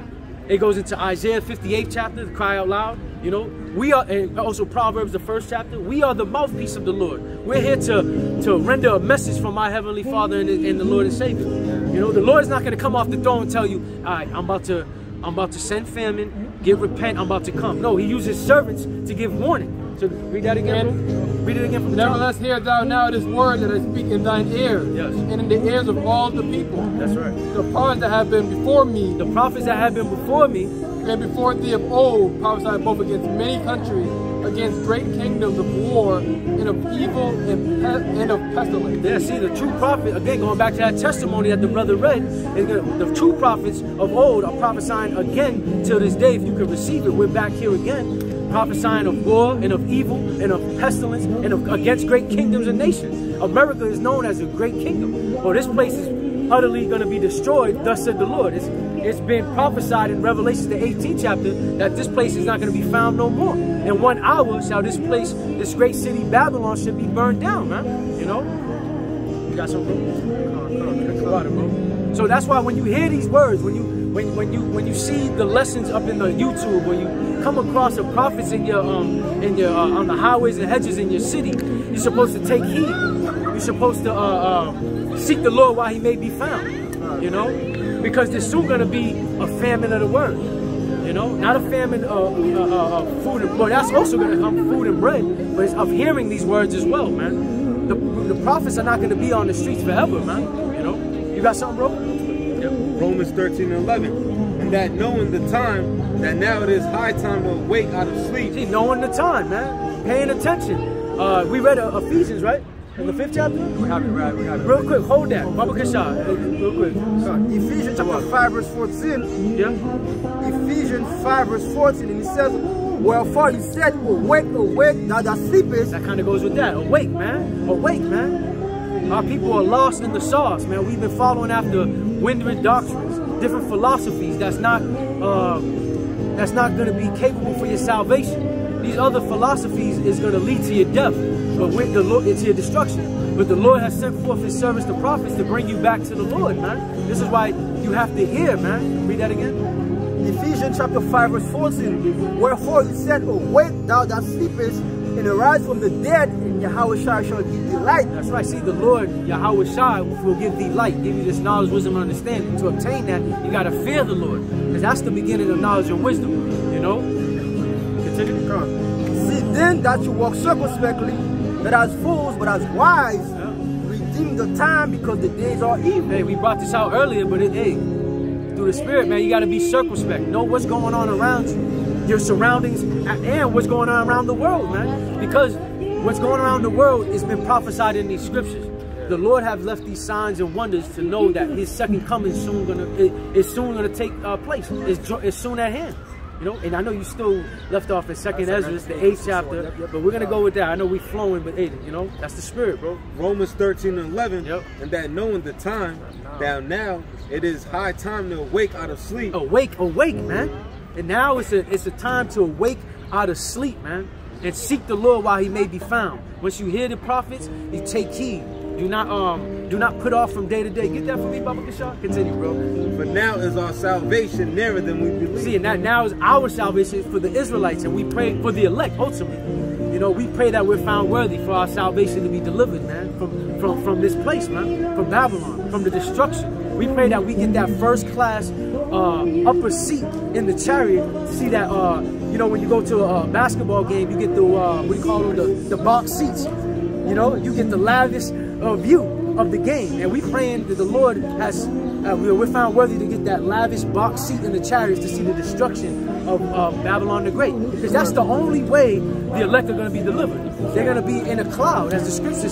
It goes into Isaiah fifty-eighth chapter, the cry out loud. You know, we are, and also Proverbs, the first chapter. We are the mouthpiece of the Lord. We're here to, to render a message from our Heavenly Father and, and the Lord and Savior. You know, the Lord is not going to come off the throne and tell you, all right, I'm about to, I'm about to send famine, get repent, I'm about to come. No, he uses servants to give warning. So read that again, bro. Read it again from the top. Nevertheless, hear thou now this word that I speak in thine ears, yes, and in the ears of all the people. That's right. The prophets that have been before me, the prophets that have been before me, and before thee of old, prophesied both against many countries, against great kingdoms of war, and of evil and, pe and of pestilence. Yeah, see, the true prophet, again, going back to that testimony that the brother read, is gonna, the true prophets of old are prophesying again till this day. If you can receive it, we're back here again, prophesying of war and of evil and of pestilence and of, against great kingdoms and nations. America is known as a great kingdom. Well, this place is utterly going to be destroyed, thus said the Lord. It's, it's been prophesied in Revelation, the eighteenth chapter, that this place is not going to be found no more. In one hour shall this place, this great city Babylon, should be burned down, man. You know? You got some, bro? Come on, come on, drink water, bro. So that's why when you hear these words, when you when when you when you see the lessons up in the YouTube, when you come across the prophets in your um in your uh, on the highways and hedges in your city, you're supposed to take heed. You're supposed to uh, uh, seek the Lord while he may be found. You know? Because there's soon going to be a famine of the word, you know, not a famine of uh, uh, uh, food and bread. That's also going to come, food and bread, but it's of hearing these words as well, man. The, the prophets are not going to be on the streets forever, man. You know, you got something, bro? Yep. Romans thirteen and eleven, and that knowing the time, that now it is high time to wake out of sleep. See, knowing the time, man, paying attention. Uh, we read uh, Ephesians, right? In the fifth chapter? We have it right, we have it. Real quick, hold that. Baba Kasha, real quick. Ephesians chapter five verse fourteen. Yeah? Ephesians five verse fourteen, and it says, wherefore he said, awake, awake, thou that sleepest. That kind of goes with that. Awake, man. Awake, man. Our people are lost in the sauce, man. We've been following after windward doctrines, different philosophies that's not, uh, that's not going to be capable for your salvation. These other philosophies is going to lead to your death. But with the Lord, it's your destruction. But the Lord has sent forth his servants, the prophets, to bring you back to the Lord, man. This is why you have to hear, man. Read that again. Ephesians chapter five verse fourteen. Wherefore he said, awake thou that sleepest, and arise from the dead, and Yahweh shall give thee light. That's right. See, the Lord, Yahweh Shai, will give thee light, give you this knowledge, wisdom, and understanding. To obtain that, you got to fear the Lord. Because that's the beginning of knowledge and wisdom, you know? Continue. Come on. See then that you walk circumspectly, not as fools, but as wise, yeah, redeem the time, because the days are evil. Hey, we brought this out earlier, but it, hey, through the Spirit, man, you got to be circumspect. Know what's going on around you, your surroundings, and what's going on around the world, man. Because what's going around the world has been prophesied in these scriptures. The Lord have left these signs and wonders to know that his second coming is soon gonna is soon gonna take uh, place. It's, it's soon at hand. You know, and I know you still left off in Second Ezra, the eighth chapter, but we're gonna go with that. I know we flowing, but hey, you know, that's the Spirit, bro. Romans thirteen and eleven, yep, and that knowing the time, that now it is high time to awake out of sleep. Awake, awake, man. And now it's a it's a time to awake out of sleep, man, and seek the Lord while he may be found. Once you hear the prophets, you take heed. Do not um do not put off from day to day. Get that for me, Baba Kasha? Continue, bro. For now is our salvation nearer than we believe. See, and that now is our salvation for the Israelites, and we pray for the elect ultimately. You know, we pray that we're found worthy for our salvation to be delivered, man, from from from this place, man, from Babylon, from the destruction. We pray that we get that first class uh, upper seat in the chariot to see that uh you know, when you go to a basketball game, you get the uh, what do you call them, the, the box seats. You know, you get the lavish uh, view of the game, and we praying that the Lord has, uh, we're found worthy to get that lavish box seat in the chariots to see the destruction of uh, Babylon the Great, because that's the only way the elect are going to be delivered. They're going to be in a cloud, as the scripture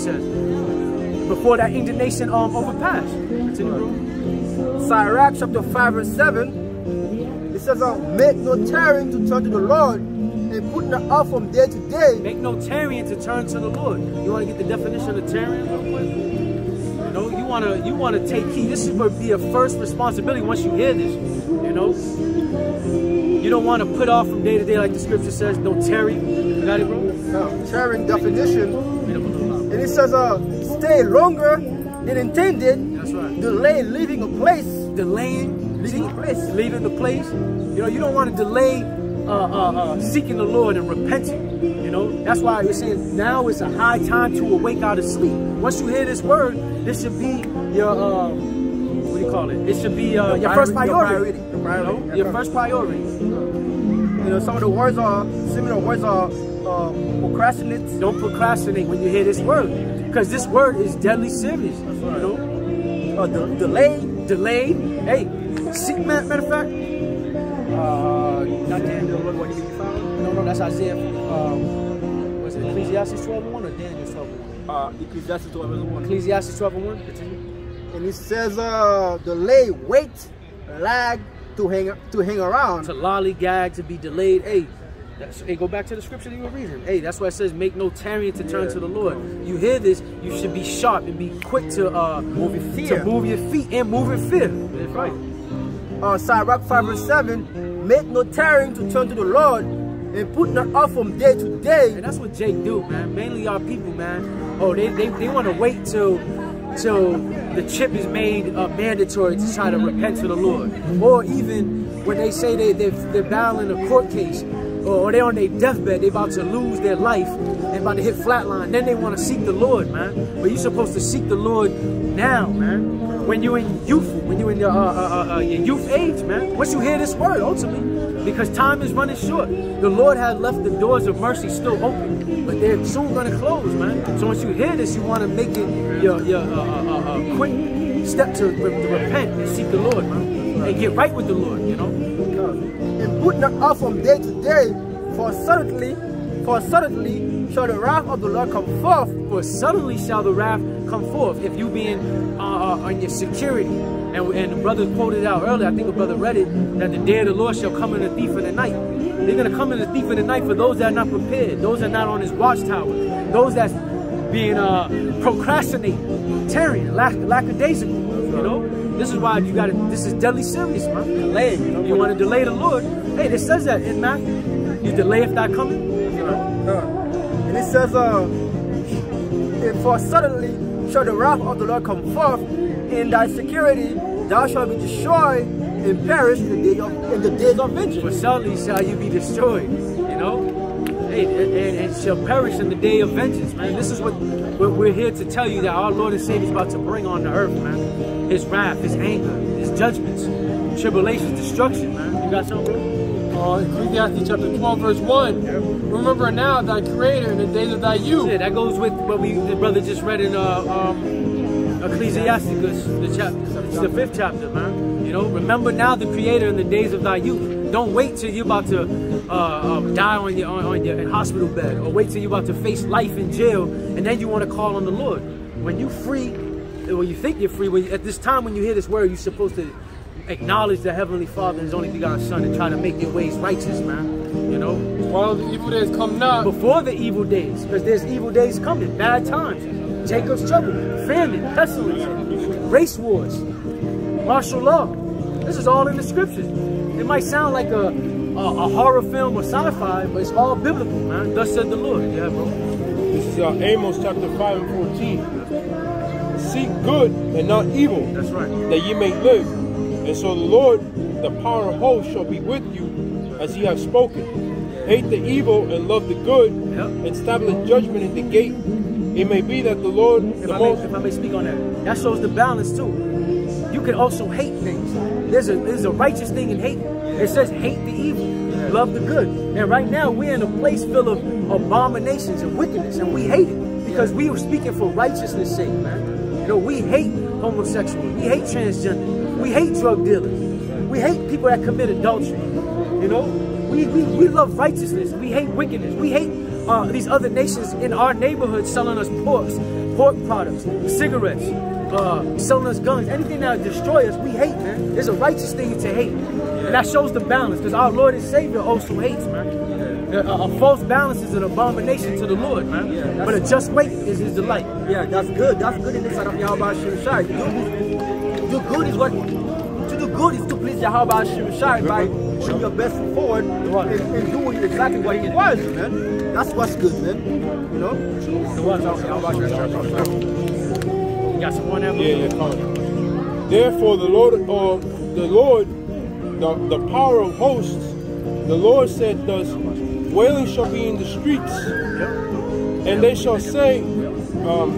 says, before that indignation um, overpass. Sirach chapter five verse seven, it says, uh, make no tarrying to turn to the Lord, and put not off from day to day. Make no tarrying to turn to the Lord. You want to get the definition of tarrying real quick? You know, you want to you want to take heed. This is going to be a first responsibility once you hear this. You know, you don't want to put off from day to day like the scripture says. Don't tarry. You got it, bro? No, tarrying definition. And it says, uh, stay longer than intended. That's right. Delay leaving a place. Delaying leaving the place. Leaving the place. You know, you don't want to delay uh, uh, uh, seeking the Lord and repenting. You know, that's why you're saying now is a high time to awake out of sleep. Once you hear this word, this should be your, um, what do you call it? It should be uh, your, your first priority. Your, priority. Your, priority. You know? your first priority. You know, some of the words are, similar words are uh, procrastinate. Don't procrastinate when you hear this word. Because this word is deadly serious. You know? Uh, de delay. Delay. Hey, see, matter, matter of fact, uh, not Daniel, what you found? No, no, that's Isaiah. Um, was it Ecclesiastes twelve and one or Daniel twelve and one? Uh, Ecclesiastes twelve and one. Ecclesiastes twelve and one. And it says, uh, delay, wait, lag, to hang to hang around. To lollygag, to be delayed. Hey, that's, hey, go back to the scripture that you were reading. Hey, that's why it says, make no tarrying to turn yeah. to the Lord. You hear this, you should be sharp and be quick to uh, move your feet, to move your feet and move in fear. That's right. Uh, Sirach five verse seven, make no tarrying to turn to the Lord, and put not off from day to day. And that's what Jake do, man. Mainly our people, man. Oh, they they, they want to wait till till the chip is made uh, mandatory to try to repent to the Lord, or even when they say they they're, they're battling a court case, or, or they're on their deathbed, they're about to lose their life and about to hit flatline. Then they want to seek the Lord, man. But you're supposed to seek the Lord now, man. When you're in youth, when you're in your, uh, uh, uh, your youth age, man. Once you hear this word, ultimately, because time is running short. The Lord has left the doors of mercy still open, but they're soon going to close, man. So once you hear this, you want to make it your, your uh, uh, uh, quick step to, to repent and seek the Lord, man, and get right with the Lord, you know. And put not off from day to day, for suddenly, for suddenly shall the wrath of the Lord come forth. For suddenly shall the wrath come forth. If you being uh, uh, on your security, and, and the brother quoted out earlier, I think the brother read it, that the day of the Lord shall come in a thief in the night. They're going to come in a thief in the night for those that are not prepared, those that are not on his watchtower, those that's being uh, procrastinating, tarrying, lack, lackadaisical, you know. This is why you got to, this is deadly serious, man. Delay, you know. You want to delay the Lord. Hey, this says that in Matthew. You delay if that coming. You know? uh, and it says, uh, for suddenly shall the wrath of the Lord come forth, in thy security thou shalt be destroyed and perish in the, day of, in the days of vengeance. For suddenly shall you be destroyed, you know? Hey, and, and shall perish in the day of vengeance, man. This is what, what we're here to tell you, that our Lord and Savior is about to bring on the earth, man. His wrath, his anger, his judgments, tribulations, destruction, man. You got something, bro? Uh, Ecclesiastes chapter twelve, verse one. Yeah. Remember now thy Creator in the days of thy youth. Yeah, that goes with what we the brother just read in uh, um, Ecclesiasticus, the chapter, it's the fifth chapter, man. You know, remember now the Creator in the days of thy youth. Don't wait till you're about to uh, um, die on your on, on your hospital bed, or wait till you're about to face life in jail, and then you want to call on the Lord. When you free, when you think you're free, when you, at this time when you hear this word, you're supposed to acknowledge the Heavenly Father and His only begotten Son, and try to make your ways righteous, man. You know, while the evil days come not. Before the evil days, because there's evil days coming, bad times, Jacob's trouble, famine, pestilence, race wars, martial law. This is all in the scriptures. It might sound like a, a, a horror film or sci-fi, but it's all biblical, man. Thus said the Lord. Yeah, bro. This is uh, Amos chapter five and fourteen. Seek good and not evil. That's right. That ye may live. And so the Lord, the power of hosts, shall be with you, as he hath spoken. Hate the evil and love the good, yep. And establish judgment in the gate. It may be that the Lord, if, the I most may, if I may speak on that, that shows the balance too. You can also hate things. There's a there's a righteous thing in hate. It says hate the evil, love the good. And right now we're in a place full of abominations and wickedness, and we hate it because we were speaking for righteousness' sake, man. You know, we hate homosexuals, we hate transgender. We hate drug dealers. We hate people that commit adultery. You know, we, we, we love righteousness. We hate wickedness. We hate uh, these other nations in our neighborhood selling us porks, pork products, cigarettes, uh, selling us guns, anything that will destroy us. We hate, man. There's a righteous thing to hate. And that shows the balance, because our Lord and Savior also hates, man. A, a false balance is an abomination to the Lord, man. Yeah, but a just weight is his delight. Yeah, that's good. That's good in the sight of Yahweh Shai. Do good is what, to do good is to please Yahweh Shai by putting your best forward and, and doing exactly what he requires you, man. That's what's good, man. You know? So what's out Yahweh Shai? You got some more there? Yeah, yeah, come on. Therefore the Lord, uh, the Lord, the, the power of hosts, the Lord said thus, wailing shall be in the streets, and they shall say, um,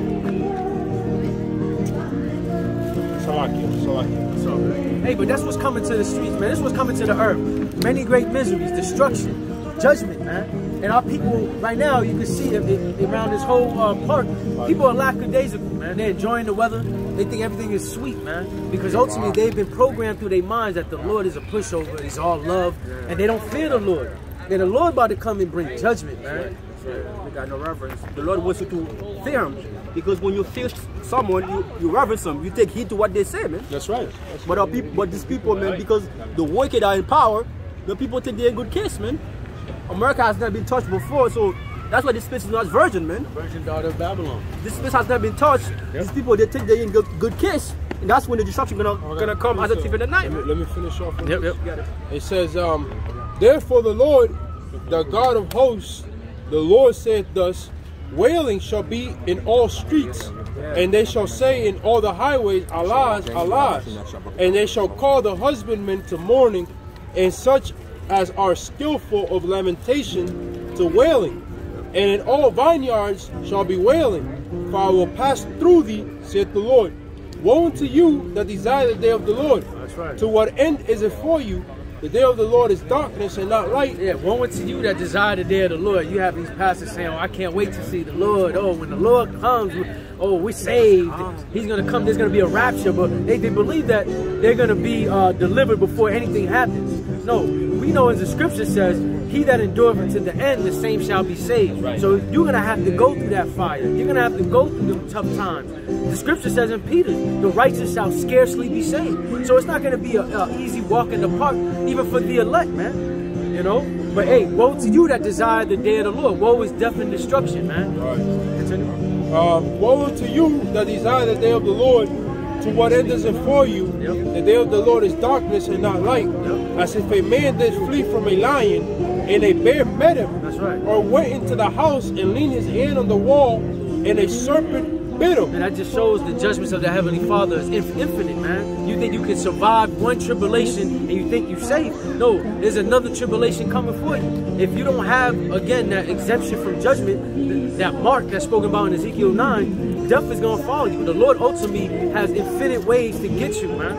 Salakia, Salakia. So, hey, but that's what's coming to the streets, man. This is what's coming to the earth. Many great miseries, destruction, judgment, man. And our people, right now, you can see it, it, around this whole uh, park, people are lackadaisical, man. They're enjoying the weather. They think everything is sweet, man. Because ultimately, they've been programmed through their minds that the Lord is a pushover, He's all love, and they don't fear the Lord. And the Lord about to come and bring judgment, man. They got no reverence. The Lord wants you to fear Him. Because when you fear someone, you, you reverence them. You take heed to what they say, man. That's right. That's but our people, but these people, man, because the wicked are in power, the people think they're in good case, man. America has never been touched before, so that's why this space is not virgin, man. Virgin daughter of Babylon. This space has never been touched. Yep. These people, they think they're in good, good case, and that's when the destruction gonna okay. gonna come as a thief in the night. Let me, let me finish off. With yep, this. yep. It says, um, therefore the Lord, the God of hosts, the Lord said thus, wailing shall be in all streets, and they shall say in all the highways, Alas, alas, and they shall call the husbandmen to mourning, and such as are skillful of lamentation to wailing. And in all vineyards shall be wailing, for I will pass through thee, saith the Lord. Woe unto you that desire the day of the Lord. That's right. To what end is it for you? The day of the Lord is darkness and not light. Yeah, woe unto you that desire the day of the Lord. You have these pastors saying, oh, I can't wait to see the Lord. Oh, when the Lord comes, oh, we're saved. He's going to come. There's going to be a rapture. But they, they believe that they're going to be uh, delivered before anything happens. No, we know as the scripture says, he that endureth unto the end, the same shall be saved. Right. So you're going to have to go through that fire. You're going to have to go through the tough times. The scripture says in Peter, the righteous shall scarcely be saved. So it's not going to be an easy walk in the park, even for the elect, man. You know? But hey, woe to you that desire the day of the Lord. Woe is death and destruction, man. Right. Continue. Uh, woe to you that desire the day of the Lord. To what end is it for you? Yep. The day of the Lord is darkness and not light. Yep. As if a man did flee from a lion, and a bear met him. That's right. Or went into the house and leaned his hand on the wall, and a serpent bit him. And that just shows the judgments of the Heavenly Father is infinite, man. You think you can survive one tribulation and you think you're safe? No, there's another tribulation coming for you. If you don't have, again, that exemption from judgment, that mark that's spoken about in Ezekiel nine, death is going to follow you. The Lord ultimately has infinite ways to get you, man.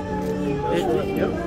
And, yep.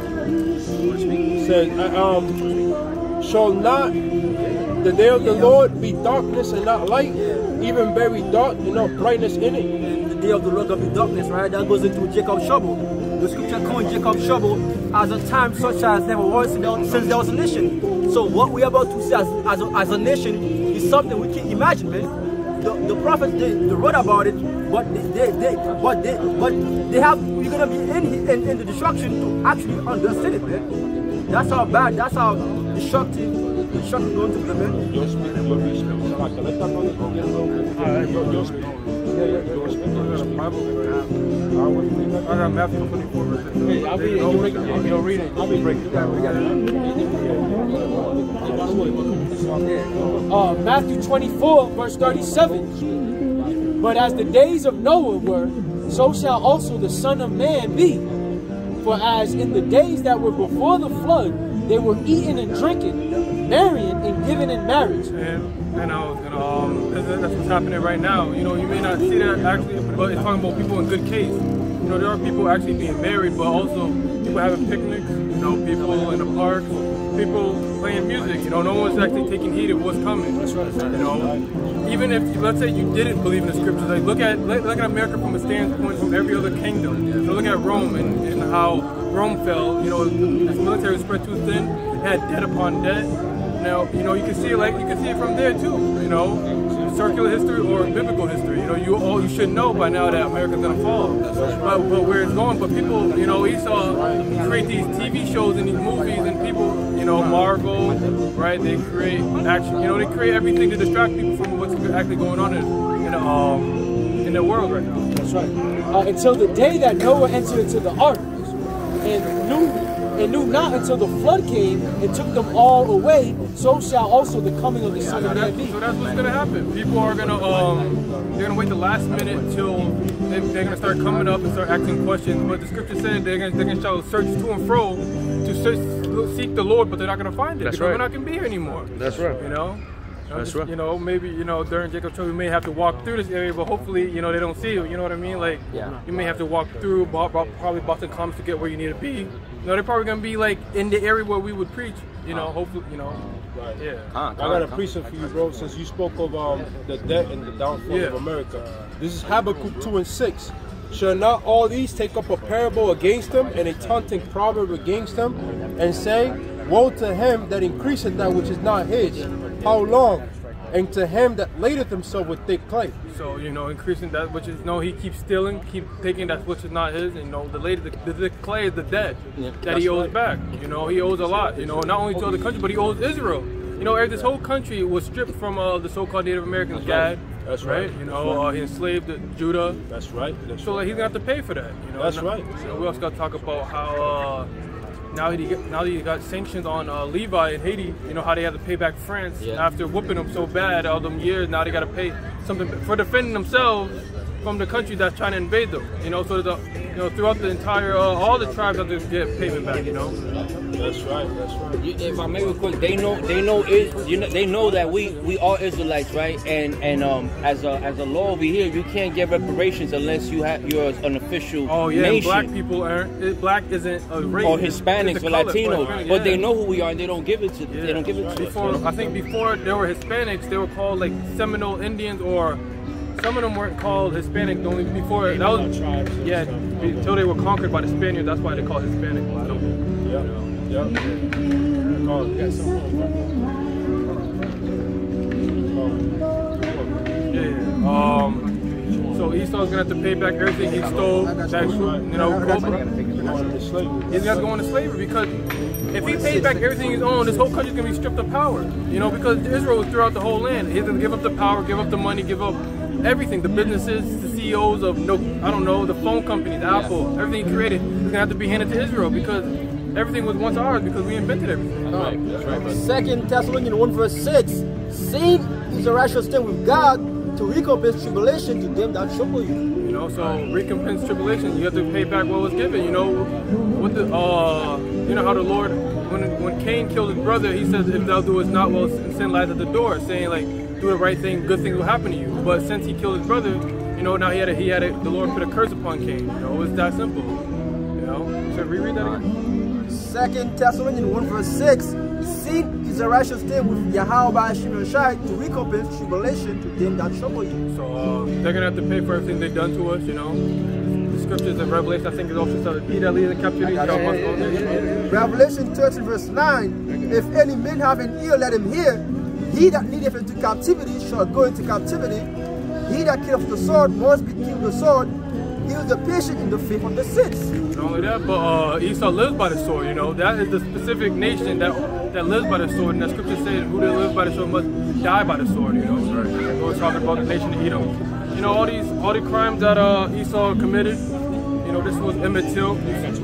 Says, um, shall not the day of the Lord be darkness and not light, even very dark and not brightness in it? And the day of the Lord will be darkness, right? That goes into Jacob's trouble. The scripture calls Jacob's trouble as a time such as never was since there was a nation. So what we're about to see as, as, a, as a nation is something we can't imagine, man. The, the prophets, they, they wrote about it, but they, they, they, but they, but they have, we're gonna be in, in, in the destruction to actually understand it, man. That's how bad, that's how destructive, destructive going to be, man. Your speak, your speak. Let that brother go get a little bit. All right, your, your speak. Yeah, yeah, your speak. I got Matthew twenty-four verses. Hey, I'll be, you break it, you'll read it. I'll be breaking it down. We got it. Uh, Matthew twenty-four, verse thirty-seven. But as the days of Noah were, so shall also the Son of Man be. For as in the days that were before the flood, they were eating and drinking, marrying and giving in marriage. And, and I was gonna, um, that's, that's what's happening right now. You know, you may not see that actually, but it's talking about people in good case. You know, there are people actually being married, but also people having picnics. You know, people in the parks, people playing music. You know, no one's actually taking heed of what's coming. That's right. You know, even if let's say you didn't believe in the scriptures, like look at look at America from a standpoint from every other kingdom. So look at Rome and, and how Rome fell. You know, its military was spread too thin, it had debt upon debt. Now, you know, you can see it like you can see it from there too. You know, circular history or biblical history. You know, you all you should know by now that America's gonna fall. But, but where it's going, but people, you know, Esau create these T V shows and these movies, and people, you know, Marvel, right? They create action. You know, they create everything to distract people from what's actually going on in, in the um in the world right now. That's right. Uh, until the day that Noah entered into the ark, and knew and knew not until the flood came and took them all away, so shall also the coming of the Son of Man be. So that's what's gonna happen. People are gonna um they're gonna wait the last minute till they, they're gonna start coming up and start asking questions. But the scripture said they're gonna they're gonna shall search to and fro to search, seek the Lord, but they're not gonna find it That's because right. we're not gonna be here anymore. That's right. You know. That's just, right. You know, maybe, you know, during Jacob's trouble, we may have to walk through this area, but hopefully, you know, they don't see you. You know what I mean? Like, Yeah. you may have to walk through, probably Boston Commons to get where you need to be. You know, they're probably going to be, like, in the area where we would preach, you know, hopefully, you know. Right. Yeah. I got a precept for you, bro, since you spoke of um, the debt and the downfall Yeah. of America. This is Habakkuk two and six. Shall not all these take up a parable against them and a taunting proverb against them, and say, woe to him that increaseth that which is not his. How long? And to him that ladeth himself with thick clay. So, you know, increasing that which is, no, he keeps stealing, keep taking that which is not his, and, you know, the lady, the, the clay is the debt Yeah, that he owes back. You know, he owes a lot, you know, not only to other countries, but he owes Israel. You know, this whole country was stripped from uh, the so-called Native Americans, Gad. That's right. right. You know, uh, he enslaved Judah. That's right. That's So, right. like, he's going to have to pay for that, you know. That's and, right. You know, we also got to talk about how, uh, Now he get, now that he got sanctions on uh, Levi in Haiti, you know how they had to pay back France Yeah. after whooping them so bad all them years. Now they got to pay something for defending themselves from the country that's trying to invade them. You know, so the you know throughout the entire uh, all the tribes have to get payment back. You know. That's right. That's right. You- If I may real quick, they know they know is you know they know that we we are Israelites, right? And and um as a as a law over here, you can't get reparations unless you have you're an official Oh yeah, and nation. black people aren't. It, black isn't a race. Or it's- Hispanics it's or a color, Latinos, but, but they yeah. know who we are and they don't give it to Yeah. they don't give it to Before, us. I think before there were Hispanics, they were called like Seminole Indians, or some of them weren't called Hispanic. Only before that was yeah, until they were conquered by the Spaniards. That's why they call Hispanic. I don't, Yeah. Yeah. Oh, yeah. Yeah. Um. So Esau's gonna have to pay back everything he stole. That, you know, he's gonna have to go into slavery because if he pays back everything he's owned, this whole country's gonna be stripped of power. You know, because Israel was throughout the whole land. He's gonna give up the power, give up the money, give up everything. The businesses, the C E Os of no, I don't know, the phone companies, Apple, everything he created is gonna have to be handed to Israel because everything was once ours because we invented everything. Right. That's right. Second Thessalonians one verse six. Sin is a righteous thing with God to recompense tribulation to them that trouble you. You know, so recompense tribulation, you have to pay back what was given. You know, what the uh, you know how the Lord, when when Cain killed his brother, he says, "If thou doest not, well, sin lies at the door," saying like, do the right thing, good things will happen to you. But since he killed his brother, you know, now he had a, he had a, the Lord put a curse upon Cain. You know, it was that simple. You know, so reread that again. Second Thessalonians one verse six. Sin is a righteous thing with Yahweh Shai to recompense tribulation to them that trouble you. So uh, they're gonna have to pay for everything they've done to us. You know, the scriptures in Revelation, I think, is also said, "He that leads in captivity shall must go there." Revelation thirteen verse nine. If any man have an ear, let him hear. He that leadeth into captivity shall go into captivity. He that killeth the sword must be killed with the sword. He is the patient in the faith of the saints. Not only that, but uh, Esau lives by the sword. You know, that is the specific nation that that lives by the sword. And the scripture says, "Who that lives by the sword must die by the sword." You know, right? We're talking about the nation of Edom. You know, all these all the crimes that uh, Esau committed. You know, this was Emmett Till.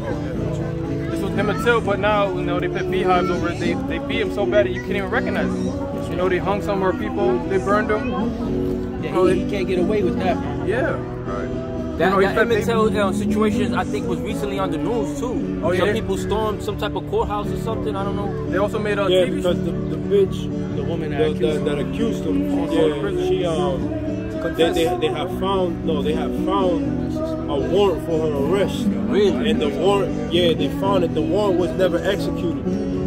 This was Emmett Till, but now you know they put beehives over it. They they beat him so bad that you can't even recognize him. You know, they hung some of our people. They burned them. Yeah, he, he can't get away with that. Yeah. That, You know, he that said Emmett they- Till uh, situation, I think, was recently on the news too. Oh, Some yeah? people stormed some type of courthouse or something. I don't know. They also made a Yeah, T V because the, the bitch, The woman the, the, that accused him, yeah, she um, they, they they have found no, they have found a warrant for her arrest. Really? And the warrant, yeah, they found it. The warrant was never executed.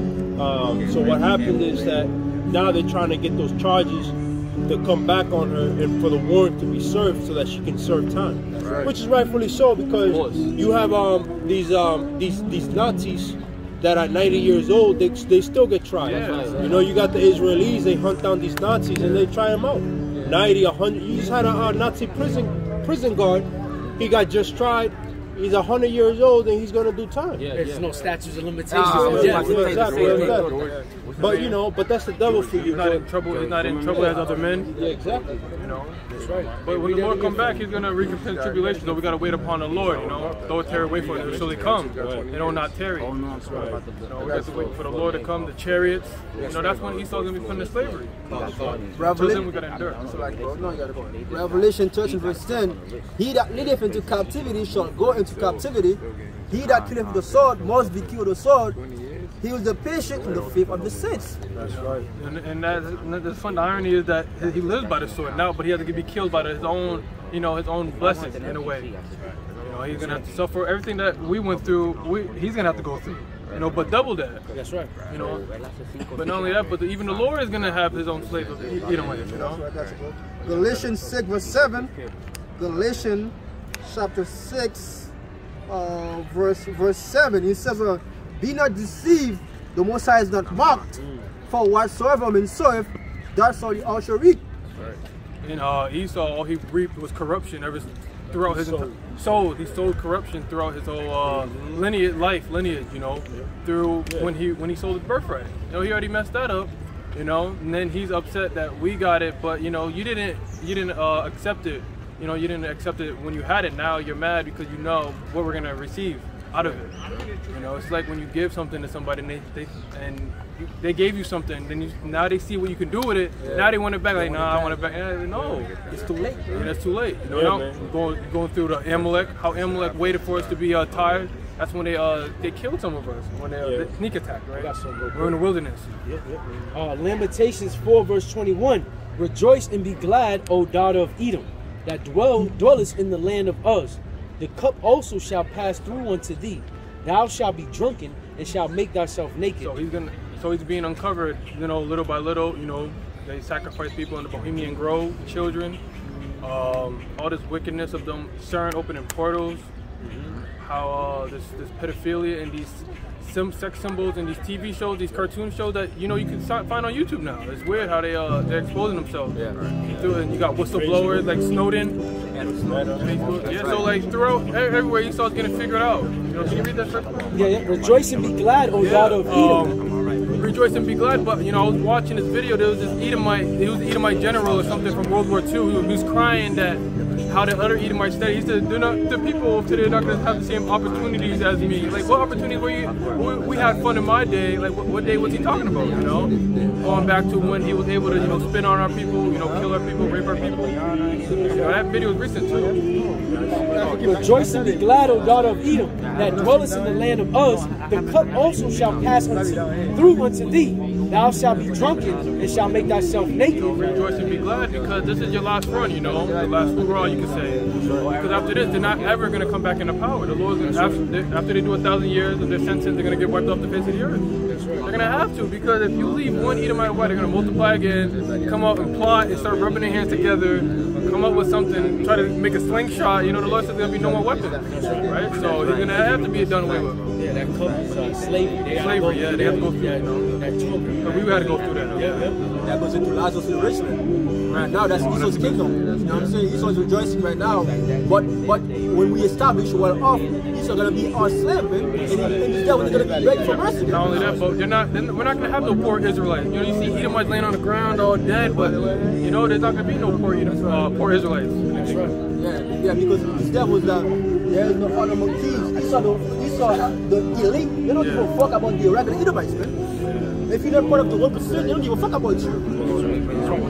Um, so what happened is that now they're trying to get those charges to come back on her and for the warrant to be served so that she can serve time, right. Which is rightfully so because you have um these um these these Nazis that are ninety years old, they, they still get tried. Yeah. You know, you got the Israelis, they hunt down these Nazis and they try them out. ninety, a hundred. You just had a, a Nazi prison prison guard. He got just tried he's a hundred years old and he's gonna do time. Yeah, there's no statutes of limitations. Ah, yeah, yeah, exactly, exactly. But you know, but that's the devil for you. He's not in trouble. He's not in trouble as other men. Yeah, exactly. You know. That's right. But when the Lord come back, He's gonna recompense tribulation. So we gotta wait upon the Lord. You know, don't tarry wait for it until He comes. They don't not tarry. You know, we have to wait for the Lord to come. The chariots. You know, that's when Esau's gonna be put into slavery. Until then, we gotta endure. Revelation thirteen verse ten. He that leadeth into captivity shall go into captivity. He that killeth with the sword must be killed with the sword. He was the patient in the faith of the saints. That's right. And, and that's, the fun the irony is that he lives by the sword now, but he has to be killed by his own, you know, his own blessings in a way. You know, he's gonna have to suffer everything that we went through. We, he's gonna have to go through. You know, but double that. That's right. You know, but not only that, but the, even the Lord is gonna have his own slaves. Either way, you know. Galatians six verse seven. Galatians chapter six, uh, verse verse seven. He says, uh, "Be not deceived; the Most High is not mocked. For whatsoever men soweth, that shall he also reap." And uh, Esau, all he reaped was corruption ever throughout his entire soul. He sold corruption throughout his whole uh, lineage, life, lineage. You know, through when he when he sold his birthright. You know, he already messed that up. You know, and then he's upset that we got it, but you know, you didn't you didn't uh, accept it. You know, you didn't accept it when you had it. Now you're mad because you know what we're gonna receive out of it. You know, it's like when you give something to somebody and they, they and they gave you something, then you, now they see what you can do with it. Yeah. Now they want it back. Like, nah, I want it back. And no, it's too late. And it's too late. You know, yeah, now man. going going through the Amalek, how Amalek waited for us to be uh, tired. That's when they uh they killed some of us when they, uh, yeah. they sneak attacked. Right? Got some We're in the wilderness. Yeah, yeah. Uh, Lamentations four verse twenty-one. Rejoice and be glad, O daughter of Edom, that dwell dwellest in the land of Uz. The cup also shall pass through unto thee. Thou shalt be drunken and shalt make thyself naked. So he's gonna, so he's being uncovered, you know, little by little. You know, they sacrifice people in the Bohemian Grove, children, um, all this wickedness of them, CERN opening portals, mm-hmm. how uh, this this pedophilia and these sim sex symbols and these T V shows, these cartoon shows that you know you can find on YouTube now. It's weird how they uh they're exposing themselves. Yeah. And you got whistleblowers like Snowden. Facebook. Yeah, so like throughout everywhere you saw it's getting figured out. You know, can you read that first? Yeah, yeah. Rejoice and be glad, O yeah, daughter of Edom. Um, rejoice and be glad, but you know, I was watching this video, there was this Edomite, he was an Edomite general or something from World War Two, who was crying that how the other Edomites said, he said, they're not, the people today are not going to have the same opportunities as me. Like, what opportunities were you, we, we had fun in my day, like, what, what day was he talking about, you know? Going back to when he was able to, you know, spin on our people, you know, kill our people, rape our people. You know, that video was recent too. Rejoice and be glad, O daughter of Edom, that dwellest in the land of Uz. The cup also shall pass unto, through unto thee. Thou shalt be drunken and shalt make thyself naked. Rejoice and be glad because this is your last run, you know, the last hurrah, you can say. Because after this, they're not ever going to come back into power. The Lord's gonna, after, they, after they do a thousand years of their sentence, they're going to get wiped off the face of the earth. They're going to have to, because if you leave one Edomite white, they're going to multiply again, come up and plot and start rubbing their hands together, come up with something, try to make a slingshot. You know, the Lord says there'll be no more weapons, right? So it's going to have to be done away with. Yeah, that cup is uh, slavery. They slavery, yeah, they have to go through that. You know? That children. But we had to go through that. No? Yeah, yeah. That goes into Lazarus and Richmond. Right now, that's Esau's kingdom. You know what I'm saying? Esau's rejoicing right now. But but when we establish well off, Esau's gonna be our slave, man. And, and the devil is gonna be ready for mercy. Not only that, but they're not. They're, we're not gonna have no poor Israelites. You know, you see Edomites laying on the ground all dead, but you know, there's not gonna be no poor Edom, uh, poor Israelites. That's right. Yeah, yeah, because this devil is that there is no honor among thieves. Esau, the, Esau, the elite, they don't yeah. give a fuck about the regular Edomites, man. If you're not part of the one percent, they don't give a fuck about you.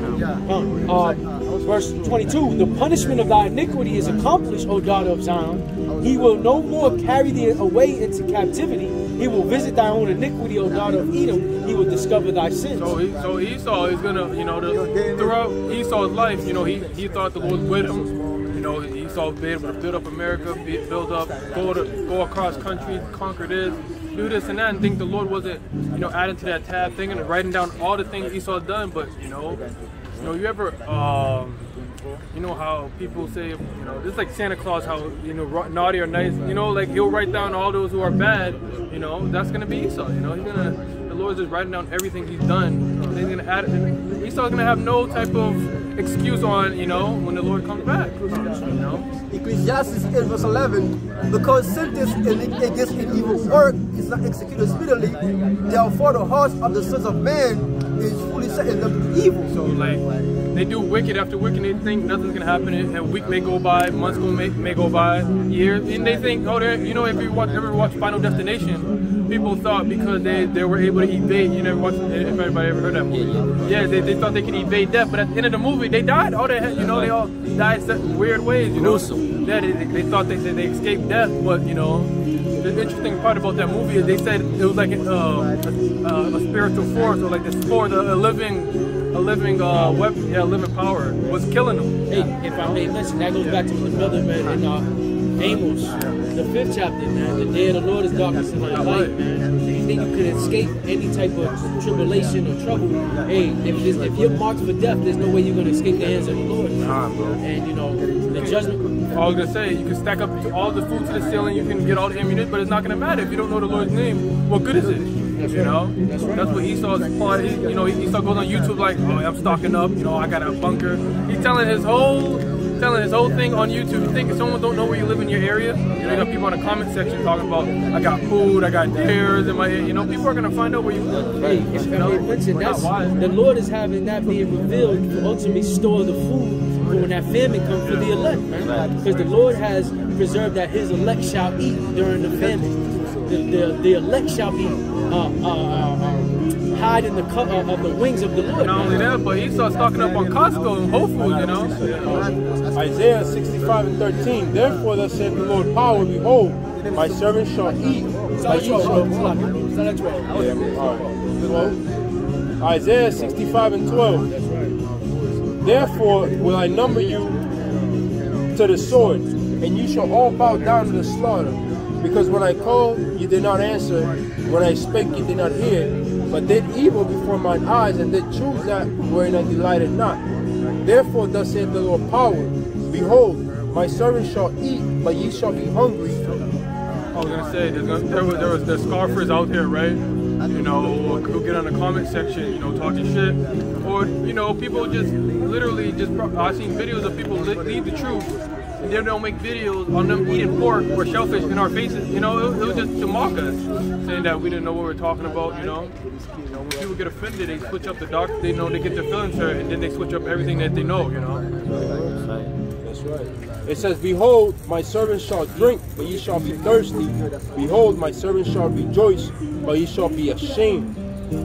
Uh, uh, verse twenty-two, the punishment of thy iniquity is accomplished, O daughter of Zion. He will no more carry thee away into captivity. He will visit thy own iniquity, O daughter of Edom. He will discover thy sins. So, he, so Esau is gonna, you know, the, throughout Esau's life, you know, he, he thought the Lord was with him. You know, Esau was able to build up America, build up, go to, go across countries, conquer this, do this and that, and think the Lord wasn't, you know, adding to that tab thing and writing down all the things Esau done. But you know, you know, you ever, um, you know how people say, you know, this is like Santa Claus, how, you know, naughty or nice, you know, like he'll write down all those who are bad. You know, that's gonna be Esau. You know, he's gonna, the Lord's just writing down everything he's done. he's gonna add. Esau's gonna have no type of excuse on, you know, when the Lord comes back. You know. Ecclesiastes eight verse eleven, because sentence against an evil work is not executed speedily, therefore the hearts of the sons of man is fully set in them to evil. So like, they do wicked after wicked, they think nothing's gonna happen, and a week may go by, months go may, may go by, years, and they think, oh, they're, you know, if you watch, ever watch Final Destination, people thought because they, they were able to evade, you never watched, if anybody ever heard that movie, yeah, they, they thought they could evade death, but at the end of the movie, they died, all they had, you know, they all died in weird ways, you know. Yeah, they, they thought they said they escaped death, but you know, the interesting part about that movie is they said it was like a, uh, a, a spiritual force, or like this force, a, a living, a living uh, weapon, yeah, a living power was killing them. Hey, if I may mention, that goes back to what the brother man in uh, Amos, the fifth chapter, man. The day of the Lord is darkness and the light, man. You think you could escape any type of tribulation or trouble? Hey, if, this, if you're marked for death, there's no way you're going to escape the hands of the Lord. And you know, the judgment. I was gonna say, you can stack up all the food to the ceiling, you can get all the ammunition, but it's not gonna matter if you don't know the Lord's name. What good is it? You know, that's what Esau's part. You know, Esau goes on YouTube like, oh, I'm stocking up. You know, I got a bunker. He's telling his whole, telling his whole thing on YouTube. You think if someone don't know where you live in your area, you got people in the comment section talking about, I got food, I got deers in my area. You know, people are gonna find out where you live. Hey, if you know, mention, that's, the Lord is having that being revealed to ultimately store the food for when that famine comes for the elect, man. Because the Lord has preserved that His elect shall eat during the famine. The the, the elect shall be uh, uh, uh, hide in the cover of the wings of the Lord. Not only that, but Esau's stocking up on Costco and Whole Foods, you know. Isaiah sixty-five and thirteen. Therefore, thus saith the Lord power, behold, my servant shall eat. My ye shall. twelve. Isaiah sixty-five and twelve. Therefore will I number you to the sword, and you shall all bow down to the slaughter. Because when I called, you did not answer. When I spake, you did not hear. But did evil before mine eyes, and did choose that wherein I delighted not. Therefore thus saith the Lord power, behold, my servant shall eat, but ye shall be hungry. I was gonna say, there's gonna, there was there was the scoffers out here, right? You know, who get on the comment section, you know, talking shit, or you know, people just literally just. I've seen videos of people leave the truth, and then they'll make videos on them eating pork or shellfish in our faces. You know, it, it was just to mock us, saying that we didn't know what we were talking about. You know, you know, when people get offended, they switch up the doc. They know they get their feelings hurt, and then they switch up everything that they know. You know. That's right. It says, behold, my servant shall drink, but ye shall be thirsty. Behold, my servant shall rejoice, but ye shall be ashamed.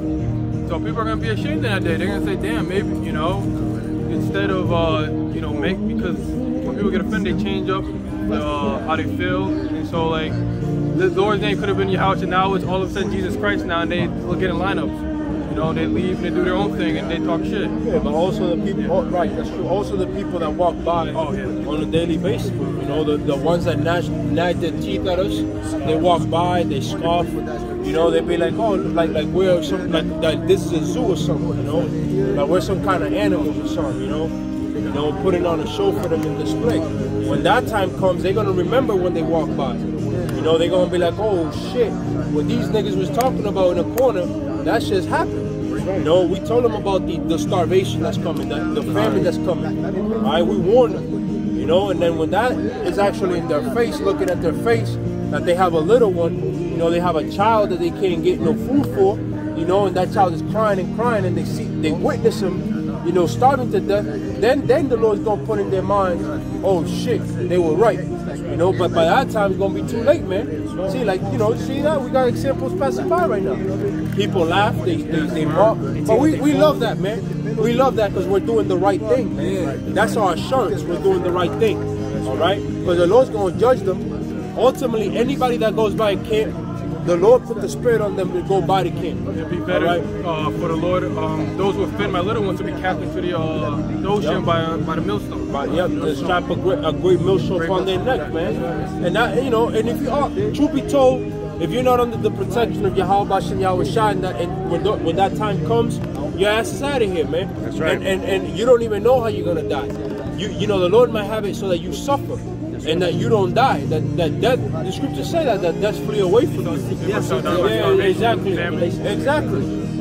So people are going to be ashamed in that day. They're going to say, damn, maybe, you know, instead of, uh, you know, make, because when people get offended, they change up uh, how they feel. And so, like, the Lord's name could have been in your house, and now it's all of a sudden Jesus Christ now, and they look at in lineups. You know, they leave, they do their own thing, and they talk shit. Yeah, but also the people, oh, right, that's true. Also the people that walk by oh, yeah. on a daily basis. You know, the, the ones that gnash, gnash their teeth at us, they walk by, they scoff. You know, they be like, oh, like like we're some, like, like this is a zoo or something, you know? Like we're some kind of animals or something, you know? You know, putting on a show for them in display. When that time comes, they're going to remember when they walk by. You know, they're going to be like, oh, shit, what these niggas was talking about in the corner, that shit's happened. You know, we told them about the, the starvation that's coming, the, the famine that's coming. All right, we warned them. You know, and then when that is actually in their face, looking at their face, that they have a little one, you know, they have a child that they can't get no food for, you know, and that child is crying and crying, and they see, they witness him, you know, starving to death, then then the Lord's gonna put in their minds, oh shit, they were right. You know, but by that time it's gonna be too late, man. See, like, you know, see that? We got examples passing by right now. People laugh, they they, they mock. But we, we love that, man. We love that because we're doing the right thing. That's our assurance, we're doing the right thing. Alright? Because the Lord's gonna judge them. Ultimately, anybody that goes by a camp, the Lord put the spirit on them to go by the camp. It'd be better right? uh, for the Lord, um, those who offend my little ones to be cast into the, uh, the ocean yep. by, uh, by the millstone. By, yep, to strap a great, a great millstone on their neck, man. And that, you know, and if you are, truth be told, if you're not under the protection of Yahweh Shem Yahweh Shai, and, that, and when, the, when that time comes, your ass is out of here, man. That's right. And, and, and you don't even know how you're going to die. You, you know, the Lord might have it so that you suffer. And that you don't die. That that death, the scriptures say that that death flee away from you. Yes, yeah, exactly. Exactly. You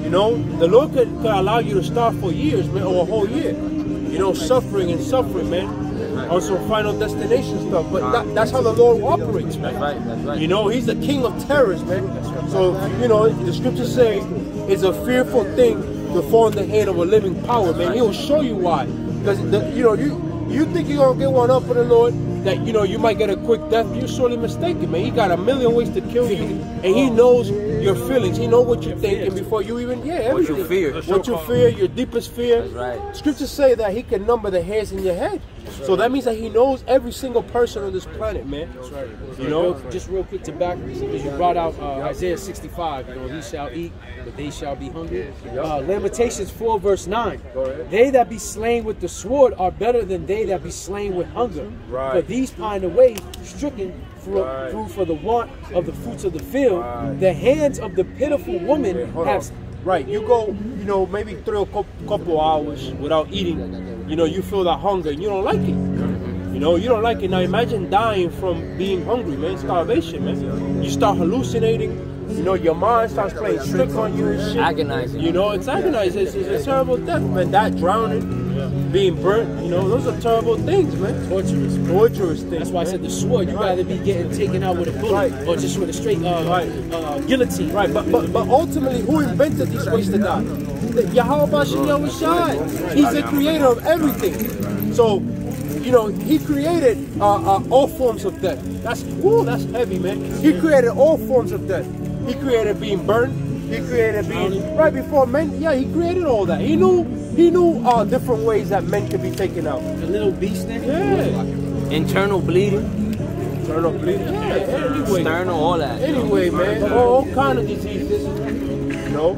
You know, the Lord could, could allow you to starve for years, man, or a whole year. You know, suffering and suffering, man. Also, final destination stuff. But that, that's how the Lord operates, man. That's right, that's right. You know, He's the King of terrors, man. So, you know, the scriptures say it's a fearful thing to fall in the hand of a living power, man. He'll show you why. Because, you know, you you think you're going to get one up with the Lord, that, you know, you might get a quick death, you're sorely mistaken, man. He got a million ways to kill you. And He knows your feelings. He knows what you're thinking before you even, yeah, everything. What you fear. What you fear, your deepest fear. That's right. Scriptures say that He can number the hairs in your head. So that means that He knows every single person on this planet, man. That's right. You know? Just real quick to back, because you brought out uh, Isaiah sixty-five, you know, he shall eat, but they shall be hungry. Uh, Lamentations four, verse nine. They that be slain with the sword are better than they that be slain with hunger. Right. For these pine away, stricken through, Right. through for the want of the fruits of the field. Right. The hands of the pitiful woman Yeah, hold have... on. Right, you go, you know, maybe through a couple hours without eating, you know, you feel that hunger and you don't like it. You know, you don't like it. Now imagine dying from being hungry, man. Starvation, man. You start hallucinating. You know, your mind starts playing tricks on you and shit. Agonizing. You know, it's agonizing. It's, it's a terrible death, man. That drowning, being burnt, you know, those are terrible things, man. Torturous. Torturous things. That's why I said the sword. You Right. rather be getting taken out with a bullet, Right. or just with a straight uh, Right. uh, guillotine. Right, but, but but ultimately, who invented these ways to die? Yahweh Shem Shai. He's the creator of everything. So, you know, He created uh, uh, all forms of death. That's whoa, that's heavy, man. He created all forms of death. He created being burned. He created being right before men. Yeah, He created all that. He knew He knew uh, different ways that men could be taken out. The little beast thing. Yeah, Internal bleeding, internal bleeding. Yeah, anyway, external, all that. anyway, man, all, all kind of diseases. You know,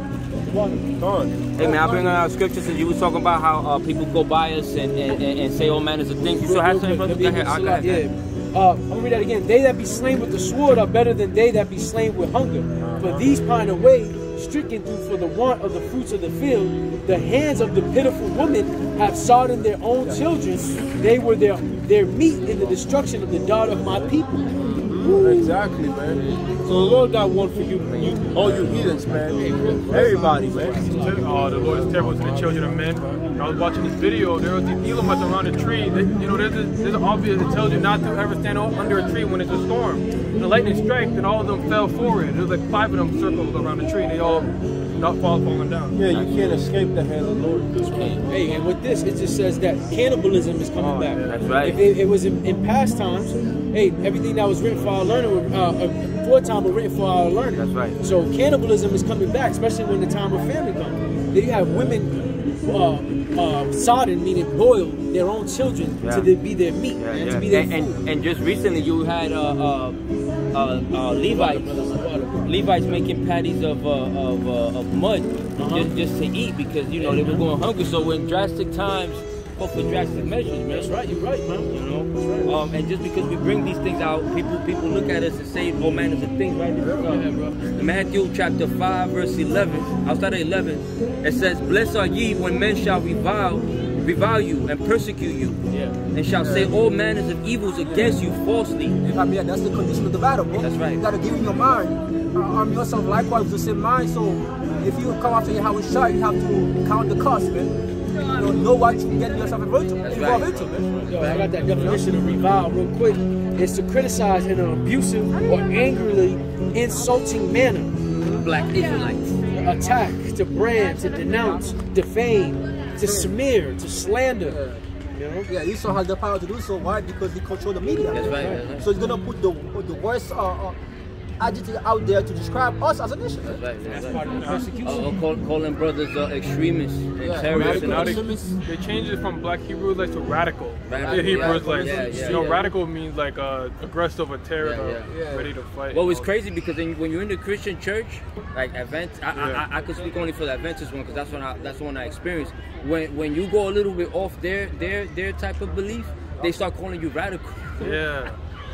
gone. Hey man, I bring out scriptures and you was talking about how uh, people go by us and, and, and, and say all manners of things. You still have something, brother? Go ahead. I got Yeah. Uh, I'm gonna read that again. They that be slain with the sword are better than they that be slain with hunger. For these pine away, stricken through for the want of the fruits of the field. The hands of the pitiful woman have sodden their own children. They were their their meat in the destruction of the daughter of my people. Exactly, man. So the Lord got one for you, you all you heathens, man. Everybody, man. Oh, the Lord is terrible to the children of men. I was watching this video. There was these Elamites around a tree. They, you know, there's a, there's an obvious that tells you not to ever stand under a tree when it's a storm. The lightning struck, and all of them fell forward. There was like five of them circled around the tree, and they all not fall falling down. Yeah, you can't escape the hand of the Lord. Hey, and with this, it just says that cannibalism is coming Oh, back. yeah. That's right. If it, it was in, in past times, hey, everything that was written for our learning, uh, uh, for time was written for our learning. That's right. So cannibalism is coming back, especially when the time of famine comes. Then you have women uh, uh, sodden, meaning boil their own children Yeah. to be their meat, Yeah, and yeah. to be their and, food. and, and just recently you had uh, uh, uh, uh, Levites, Levites making patties of uh, of, uh, of mud Uh-huh. just, just to eat because you know they were going hungry. So when drastic times call for drastic measures, man. That's right, you're right, man. You know, That's right. um, and just because we bring these things out, people people look at us and say all manners of things, right? This is, uh, Matthew chapter five, verse eleven. I'll start at eleven. It says, "Blessed are ye when men shall revile, revile you and persecute you, Yeah. and shall say all manners of evils against you falsely." If I mean, that's the condition of the battle, bro. That's right. You gotta give in your mind, uh, arm yourself likewise with the same mind. So if you come after Yahweh Shai, you have to count the cost, man. You know, know what you get yourself involved That's involved right. into, man. Yo, I got that definition of revile real quick. It's to criticize in an abusive or angrily insulting manner. Black Israelites. Attack, to brand, to denounce, defame, to smear, to slander. You know? Yeah, Esau has the power to do so. Why? Because he controls the media. That's right. That's right. So he's gonna put the the worst uh, uh, adjective out there to describe us as a nation. That's right. That's Part of the right. persecution. Uh, uh, call, calling brothers uh, extremists and Yeah, terrorists. radical And extremists. They changed it from black Hebrew Israelites to radical. Radical, Yeah, Hebrew yeah. Israelites. Yeah, yeah, you know, yeah. radical means like uh, aggressive or terror, Yeah, uh, yeah. ready to fight. Well, it's crazy because then when you're in the Christian church, like Advent, I, Yeah. I, I, I could speak only for the Adventist one because that's when I, that's the one I experienced. When when you go a little bit off their their their type of belief, they start calling you radical. Yeah.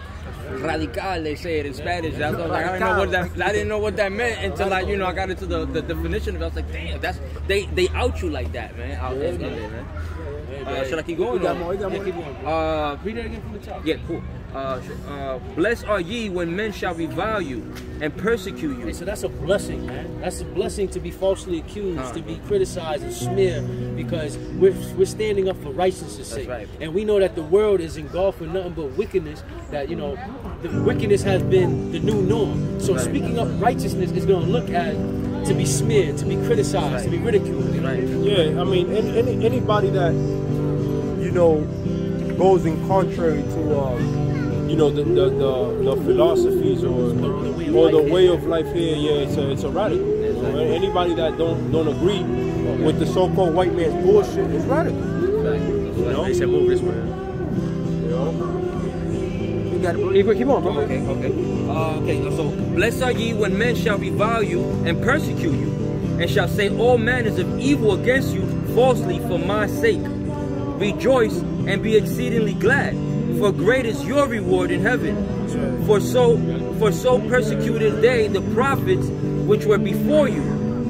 Radical, they say it in Spanish. That's what I was like, I didn't know what that I didn't know what that meant until I you know I got into the, the definition of it. I was like, damn, that's they they out you like that, man. Out there, man. Uh, should I keep going? We got or- more, we got Yeah, more. keep going. Uh, Read it again from the top. yeah, cool. uh, uh, blessed are ye when men shall revile you and persecute you. Hey, so that's a blessing, man. That's a blessing to be falsely accused, uh, to be criticized and smeared, because we're we're standing up for righteousness' sake. Right. And we know that the world is engulfed with nothing but wickedness. That, you know, the wickedness has been the new norm. So right. speaking up righteousness is going to look at to be smeared, to be criticized, right. to be ridiculed. You know? Right. Yeah, I mean, any, any anybody that you know goes in contrary to um, you know the the, the, the philosophies or the, or the way of life here, yeah, it's a it's a radical. You know? Anybody that don't don't agree with the so-called white man's bullshit is radical. You know? They said move this way. You know? You got it, keep on, bro. Okay, okay. Uh, okay, so blessed are ye when men shall revile you and persecute you, and shall say all manners of evil against you falsely for my sake. Rejoice and be exceedingly glad, for great is your reward in heaven. For so, for so persecuted they the prophets which were before you.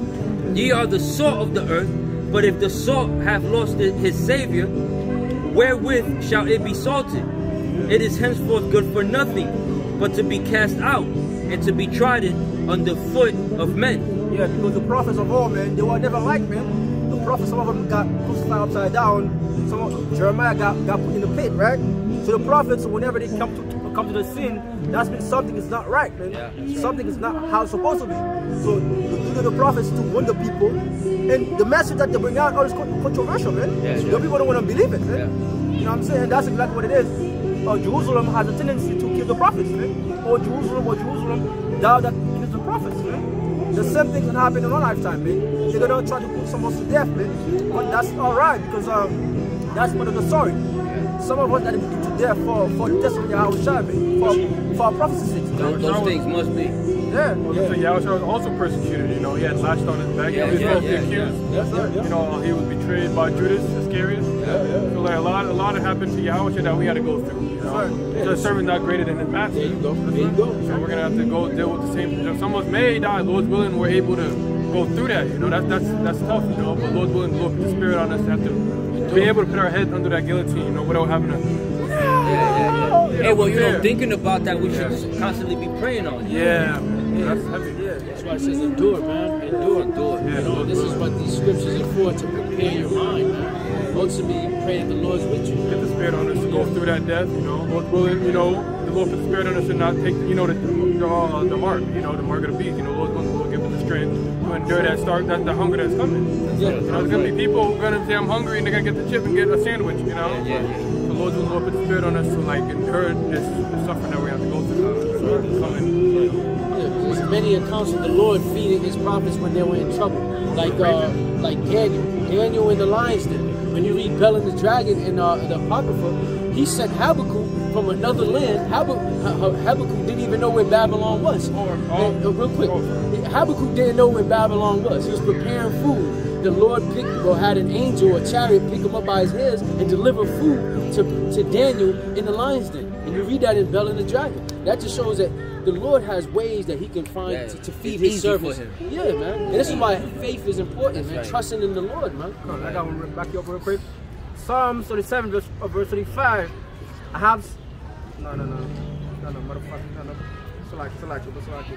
Ye are the salt of the earth, but if the salt have lost his Savior, wherewith shall it be salted? It is henceforth good for nothing, but to be cast out and to be trodden under foot of men. Yeah, because the prophets of old, man, they were never like, man. The prophets, some of them got crucified upside down. Some of Jeremiah got, got put in the pit, right? So the prophets, whenever they come to come to the scene, that's been something is not right, man. Yeah, something is not how it's supposed to be. So the duty of the prophets to warn the people, and the message that they bring out is controversial, man. Yeah, so yeah. The people don't want to believe it, man. Yeah. You know what I'm saying? That's exactly what it is. Uh, Jerusalem has a tendency to kill the prophets, man. Or Jerusalem, or Jerusalem, thou that kills the prophets, man. The same thing can happen in our lifetime, man. They're gonna try to put someone to death, man. But that's alright, because um, that's part of the story. Some of us that are put to death for, for the testimony of our child, man. For, for our prophecy's sake. Those, those things must be. Yeah. Well, yeah. So Yahushua was also persecuted, you know. He had lashed on his back. Yeah, he was yeah, falsely yeah, accused. yeah. Yeah, yeah. You know, he was betrayed by Judas Iscariot. Yeah, yeah. So like a lot, a lot happened to Yahushua that we had to go through. You know? Right. So the servant not greater than his master. There you go. There you go. So we're gonna have to go deal with the same. You know, some of us may die. Lord's willing, we're able to go through that. You know, that's that's that's tough. You know, but Lord's willing, Lord put the Spirit on us to have to be able to put our head under that guillotine. You know, without having to. Yeah, yeah, yeah. Hey, well, you know, thinking about that, we should yeah. constantly be praying on it. Yeah, yeah, that's heavy. Yeah, that's why it says endure, man. Endure, endure. Yeah, you know, this is what these scriptures are for, to prepare your mind, man. Ultimately, pray that the Lord's with you. Get the Spirit on us to go through that death, you know. Lord willing, you know, the Lord put the Spirit on us to not take, you know, the the, uh, the mark, you know, the mark of the beast. You know, Lord's willing to give us the strength to endure that start, that the hunger that's coming. Yeah, you know, there's gonna be people who are gonna say I'm hungry and they're gonna get the chip and get a sandwich, you know. Yeah, yeah. The Lord's willing, Lord put the Spirit on us to like endure this, this suffering that we have to go through. So it's coming. Yeah, there's many accounts of the Lord feeding his prophets when they were in trouble. Like uh, like Daniel. Daniel in the lion's den. When you read Bel and the Dragon in uh, the Apocrypha, he sent Habakkuk from another land. Habakkuk, Habakkuk didn't even know where Babylon was. Or, and, uh, real quick, Habakkuk didn't know where Babylon was. He was preparing food. The Lord picked, or had an angel, a chariot, pick him up by his hairs and deliver food to, to Daniel in the lion's den. And you read that in Bel and the Dragon. That just shows that the Lord has ways that he can find yeah, to, to feed his servants. Yeah, man. And this is why faith is important, That's man. Right. Trusting in the Lord, man. Oh, I got one back you up real quick. Psalm thirty-seven, verse, uh, verse thirty-five. I have. No, no, no. No, no, motherfucker. No, no. Select, select, select.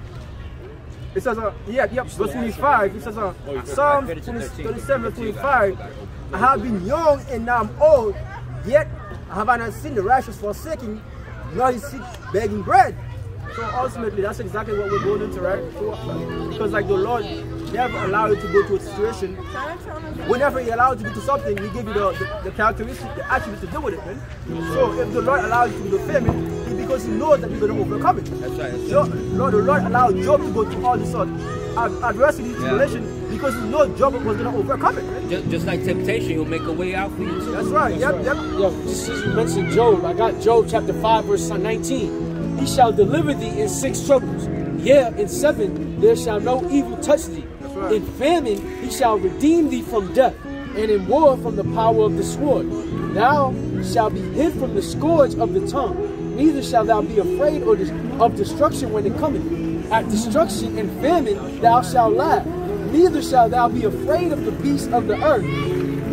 It says, uh, yeah, yep, verse twenty-five. It says, uh, Psalm thirty-seven, verse twenty-five. I have been young and now I'm old, yet I have not seen the righteous forsaking, nor his seed begging bread. So ultimately, that's exactly what we're going into, right? Because like the Lord never allowed you to go to a situation. Whenever he allowed you to do something, he give you the, the, the characteristics, the attributes to deal with it, man. So if the Lord allows you to do the famine, it's because he knows that you're going to overcome it. That's right. That's so, Lord, the Lord allowed Job to go through all this sort of adversity, tribulation, yeah. because he knows Job was going to overcome it, man. Just, just like temptation, he'll make a way out for you too. That's right. That's yep, right. yep. Yo, just as you mentioned Job, I got Job chapter five, verse nineteen. He shall deliver thee in six troubles. Yeah, in seven there shall no evil touch thee. Right. In famine he shall redeem thee from death, and in war from the power of the sword. Thou shalt be hid from the scourge of the tongue, neither shalt thou be afraid or of destruction when it cometh. At destruction and famine thou shalt laugh, neither shalt thou be afraid of the beasts of the earth.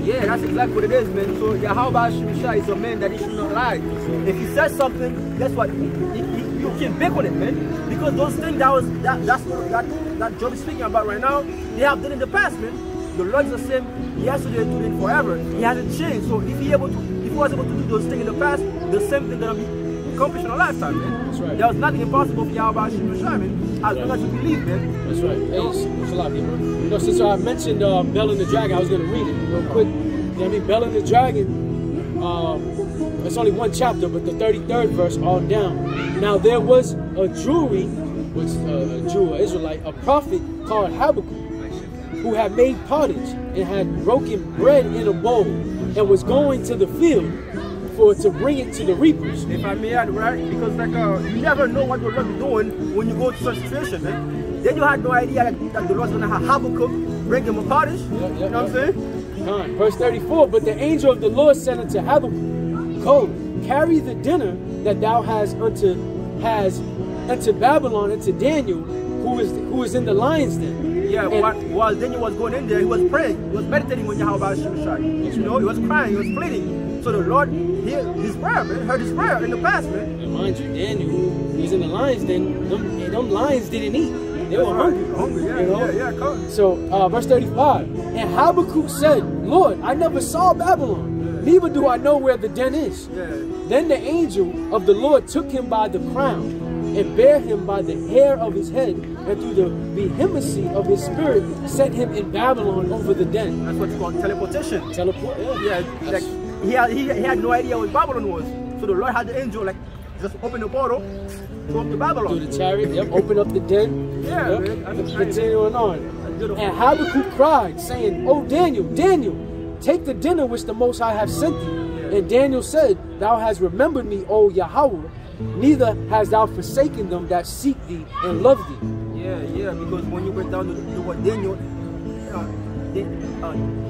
Yeah, that's exactly what it is, man. So Yahweh Shemeshai is a man that he should not lie. If he says something, guess what? He, he, he, you can bake on it, man. Because those things that was that that's that that Job is speaking about right now, they have done in the past, man. The Lord is the same yesterday, today, and forever. He hasn't changed. So if he able to, if he was able to do those things in the past, the same thing gonna be accomplished in our lifetime, man. That's right. There was nothing impossible for Yahweh Shemeshai, man. As long as you believe, man. That's right. Hey, it's a lot, people. You know, since I mentioned uh, Bell and the Dragon, I was going to read it real quick. You know what I mean? Bell and the Dragon, um, it's only one chapter, but the thirty-third verse all down. Now there was a Jewry, which uh, a Jew, an Israelite, a prophet called Habakkuk, who had made pottage and had broken bread in a bowl and was going to the field for to bring it to the reapers. If I may add, right? Because like uh, you never know what the Lord is doing when you go to such situation, man. Then you had no idea that, that the Lord's gonna have Habakkuk bring him a pottage. Yep, yep, you know what I'm saying? Right. Verse thirty-four, but the angel of the Lord said unto Habakkuk, go, carry the dinner that thou hast unto has unto Babylon, unto Daniel, who is who is in the lion's den. Yeah, and, while, while Daniel was going in there, he was praying, he was meditating when Yahweh Shemeshai. You know, he was crying, he was pleading. So the Lord heard his prayer, man, heard his prayer in the past, man. And mind you, Daniel, he was in the lion's den, them, them lions didn't eat. They were hungry. Hungry, yeah, you know? yeah, yeah, come. So, uh, verse thirty-five, and Habakkuk said, Lord, I never saw Babylon, yeah. Neither do I know where the den is. Yeah. Then the angel of the Lord took him by the crown and bare him by the hair of his head, and through the vehemency of his spirit set him in Babylon over the den. That's what's called teleportation. Teleport, yeah. Yeah, like he had, he, he had no idea what Babylon was. So the Lord had the angel like just open the portal, go up to Babylon. Through the chariot, yep, open up the den. Yeah, yep, man. That's continuing on. And Habakkuk cried, saying, O Daniel, Daniel, take the dinner which the Most High have sent thee. Yeah. And Daniel said, Thou hast remembered me, O Yahweh, neither hast thou forsaken them that seek thee and love thee. Yeah, yeah, because when you went down to, to what Daniel, uh, Dan,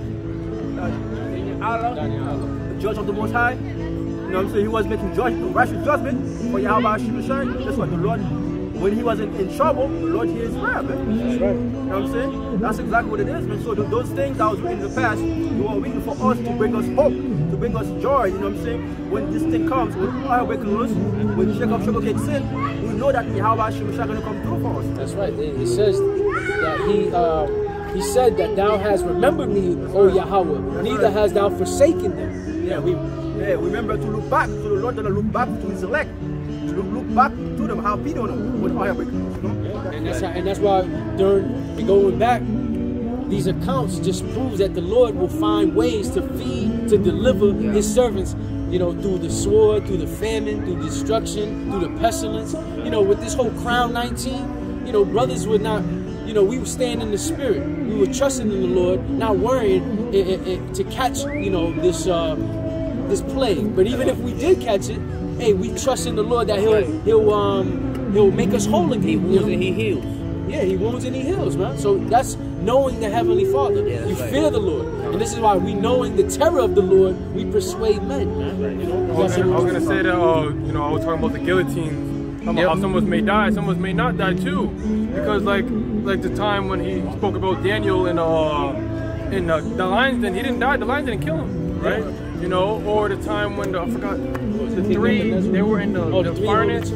uh, uh, Daniel Allah, Daniel. The judge of the Most High, you know what I'm saying? He was making judgment, righteous judgment for Yahweh Shemeshai. That's what the Lord, when he was in, in trouble, the Lord hears his prayer, man. That's right. You know what I'm saying? That's exactly what it is, man. So those things that was written in the past, they were written for us to bring us hope, to bring us joy, you know what I'm saying? When this thing comes, when oil breaking loose, when Jacob sugar kicks in, we know that Yahweh Shemeshai going to come through for us. That's right. It says that he uh, he said that thou hast remembered me, O Yahweh, That's neither right. hast thou forsaken them. Yeah, we yeah, remember to look back. So the Lord gonna look back to his elect. To look, look back to them, how he on them when oil breaking loose, you know? And that's how, and that's why during going back, these accounts just proves that the Lord will find ways to feed, to deliver yeah. his servants, you know, through the sword, through the famine, through destruction, through the pestilence. You know, with this whole Crown nineteen, you know, brothers would not, you know, we were staying in the spirit. We were trusting in the Lord, not worrying it, it, it, to catch, you know, this uh, this plague. But even if we did catch it, hey, we trust in the Lord that he'll he'll um he'll make us whole again. He wounds and he heals. Yeah, he wounds and he heals, man. So that's knowing the Heavenly Father. Yeah, you right. fear the Lord. And this is why we, knowing the terror of the Lord, we persuade men, man. Right. You know, I was gonna, I was gonna say that, uh, you know, I was talking about the guillotines. Yep. How some of us may die, some of us may not die too. Because like like the time when he spoke about Daniel in uh in uh, the lions den, he didn't die, the lions didn't kill him, right? Yeah. You know, or the time when the, I forgot, the three, they were in the, oh, the, the furnace.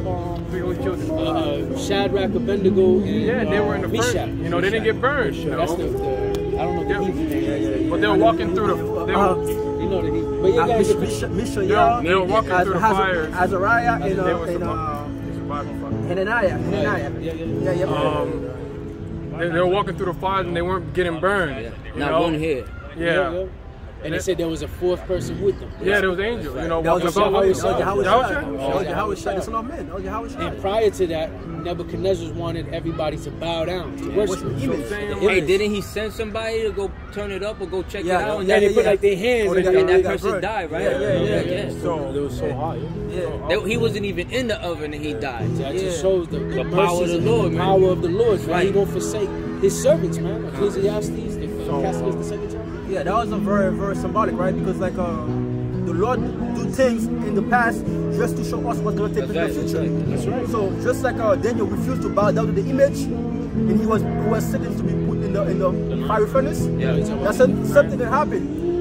Uh, uh, Shadrach, Abednego, and yeah, they were in the Meshach. first. You know, they didn't get burned. You know? That's the, the I don't know the yeah. Hebrew name. Yeah, yeah, yeah. But they were walking through the. They were, uh, you know the Hebrew. But yeah, guys, uh, Misha, Misha, yeah, they were walking Az, through the Az, fire. Azariah and uh, they were and uh, Hananiah. Hananiah. Yeah, yeah, yeah. yeah, yeah. Um, they, they were walking through the fires and they weren't getting burned. Yeah. You Not know? one hair. Yeah. yeah, yeah. And they said there was a fourth person with them. Yeah, there was an angel. You know, that was Yahweh Shai. That was Yahweh Shai. That's not men. That was Yahweh Shai. And prior to that, Nebuchadnezzar wanted everybody to bow down, to worship him. Hey, didn't he send somebody to go turn it up or go check yeah, it out? And yeah, they put like their hands oh, and, got, and that got person burned. died, right? Yeah, yeah, yeah. yeah. yeah. So it was so hot. Yeah. They, he wasn't even in the oven and he died. That yeah. just shows the, the, the power of the Lord, the man. power of the Lord. Right. Right. He don't forsake his servants, man. Ecclesiastes, the So, Ecclesiastes, the second chapter. Yeah, that was a very, very symbolic, right? Because like uh, the Lord do things in the past just to show us what's going to take place in the future. That's right. So just like uh, Daniel refused to bow down to the image, and he was he was sentenced to be put in the in the fiery furnace. Yeah, that's a, something that happened.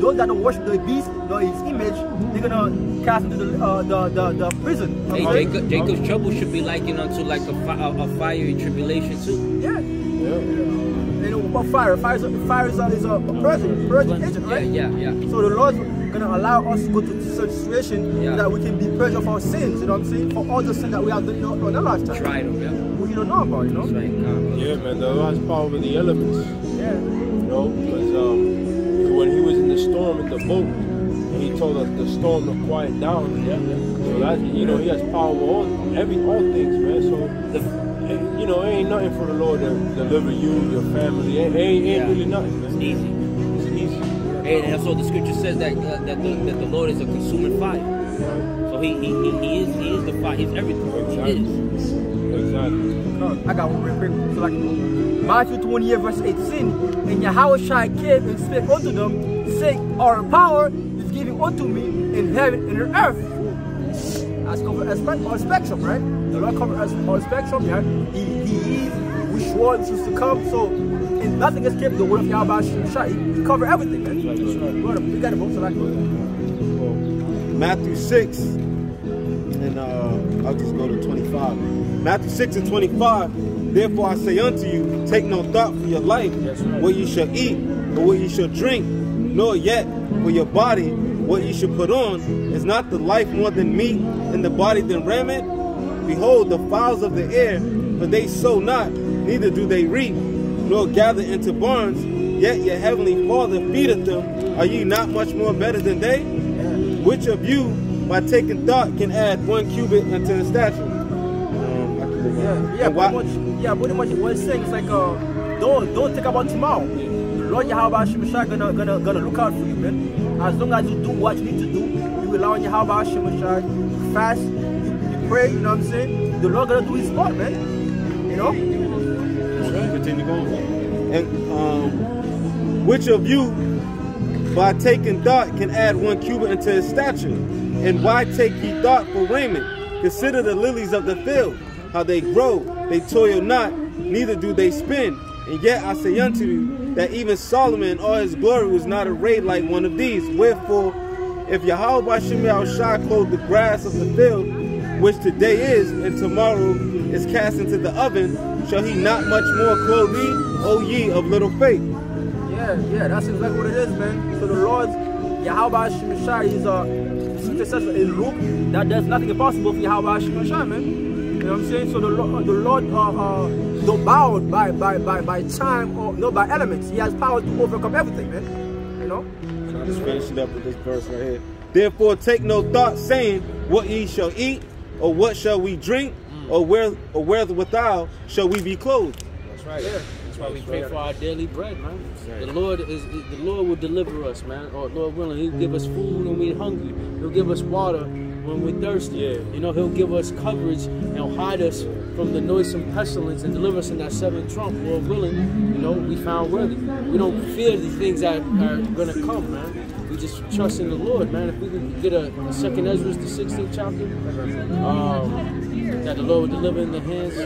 those that don't worship the beast nor his image, they're gonna cast into the uh, the, the the prison. Hey, Okay? Jacob, Jacob's trouble should be likened unto like a, fi a, a fiery tribulation too. Yeah. You know what fire? Fire is, fire is, a, is a, a purging, purging agent, right? Yeah, yeah, yeah. So the Lord's gonna allow us to go to such situation Yeah. so that we can be purged of our sins. You know what I'm saying? For all the sin that we have done in our, in our lifetime. Try them, yeah. We don't know about, you know. That's right. Nah, Yeah, man, the Lord has power over the elements. Yeah. You know, because um, when he was in the storm in the boat, and he told us the storm to quiet down. Yeah. So that, you know, he has power over all, every all things, man. So the you know, it ain't nothing for the Lord to deliver you, your family. It ain't, ain't Yeah. really nothing. it's easy. It's easy. And that's what the scripture says that uh, that, the, that the Lord is a consuming fire. So he he, he, he is he is the fire. He's everything. Exactly. He is. Exactly. I got one real quick. So like Matthew twenty-eight verse eighteen, and Yahweh shall came and spake unto them, saying, our power is given unto me in heaven and in earth. That's covered as our spectrum, right? The Lord covered as our spectrum, yeah. He, he is which one is to come. So and nothing escaped the word of Yahweh. He, he covered everything, man. That's right. Brother, we got it, both. So like Matthew six, and uh, I'll just go to twenty-five. Matthew six and twenty-five. Therefore I say unto you, take no thought for your life, right. what ye shall eat, or what ye shall drink, nor yet for your body, what ye shall put on. Is not the life more than meat, and the body than raiment? Behold, the fowls of the air, for they sow not, neither do they reap, nor gather into barns, yet your heavenly Father feedeth them. Are ye not much more better than they? Which of you, by taking thought, can add one cubit unto his stature? Um, I can go yeah, back. yeah, And why- pretty much, yeah, pretty much what it's saying is like uh don't don't think about tomorrow. The Lord Yahweh Shemashah gonna gonna gonna look out for you, man. As long as you do what you need to do, you allow Yahweh Shemashah, you fast, you, you pray, you know what I'm saying? The Lord gonna do his part, man. You know? Continue going. And um, which of you, by taking thought, can add one cubit unto his stature? And why take ye thought for raiment? Consider the lilies of the field, how they grow, they toil not, neither do they spin. And yet I say unto you, that even Solomon in all his glory was not arrayed like one of these. Wherefore, if Yahweh Bashem Yahushua clothe the grass of the field, which today is, and tomorrow is cast into the oven, shall he not much more clothe thee, O ye of little faith? Yeah, yeah, that's exactly what it is, man. So the Lord Yahweh Shemashah is a scripture says in Luke that there's nothing impossible for Yahweh Shemashah, man. You know what I'm saying? So the Lord, the Lord, uh, uh, don't bound by by by by time or no by elements. He has power to overcome everything, man. You know. So I'll just finish it up with this verse right here. Therefore, take no thought, saying, what ye shall eat, or what shall we drink, or where or wherewithal shall we be clothed? That's right. Yeah. That's why we pray for our daily bread, man. The Lord is the Lord will deliver us, man. Or Lord willing, He'll give us food when we're hungry. He'll give us water when we're thirsty. Yeah. You know, He'll give us coverage and He'll hide us from the noisome pestilence and deliver us in that seventh trump. Lord willing, you know, we found worthy. We don't fear the things that are gonna come, man. We just trust in the Lord, man. If we can get a, a second Ezra, the sixteenth chapter, um, that the Lord will deliver in the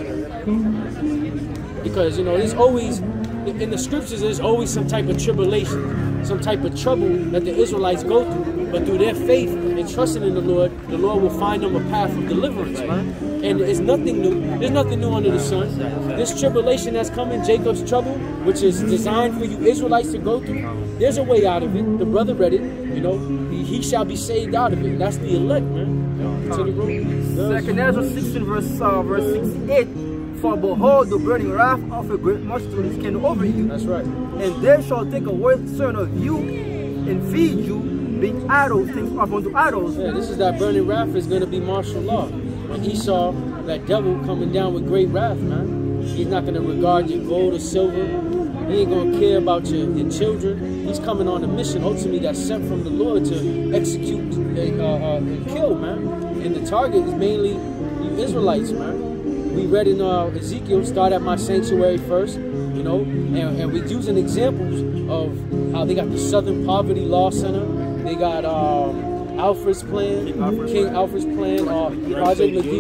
hands. Because, you know, there's always, in the scriptures, there's always some type of tribulation, some type of trouble that the Israelites go through. But through their faith and trusting in the Lord, the Lord will find them a path of deliverance, man. And it's nothing new. There's nothing new under the sun. This tribulation that's coming, Jacob's trouble, which is designed for you Israelites to go through, there's a way out of it. The brother read it, you know, he, he shall be saved out of it. That's the elect, man. To the room. Second Ezra sixteen verse uh, verse sixty-eight. For behold, the burning wrath of a great multitude is came over you. That's right. And they shall take away certain of you and feed you, being idols, things up unto idols. Yeah, this is that burning wrath is going to be martial law. When Esau, that devil coming down with great wrath, man. He's not going to regard your gold or silver. He ain't going to care about your, your children. He's coming on a mission, ultimately, that's sent from the Lord to execute and, uh, uh, and kill, man. And the target is mainly you Israelites, man. We read in uh, Ezekiel, start at my sanctuary first, you know, and, and we're using examples of how they got the Southern Poverty Law Center, they got um, Alfred's Plan, King Alfred's, King Alfred's Plan, uh, Project Legida,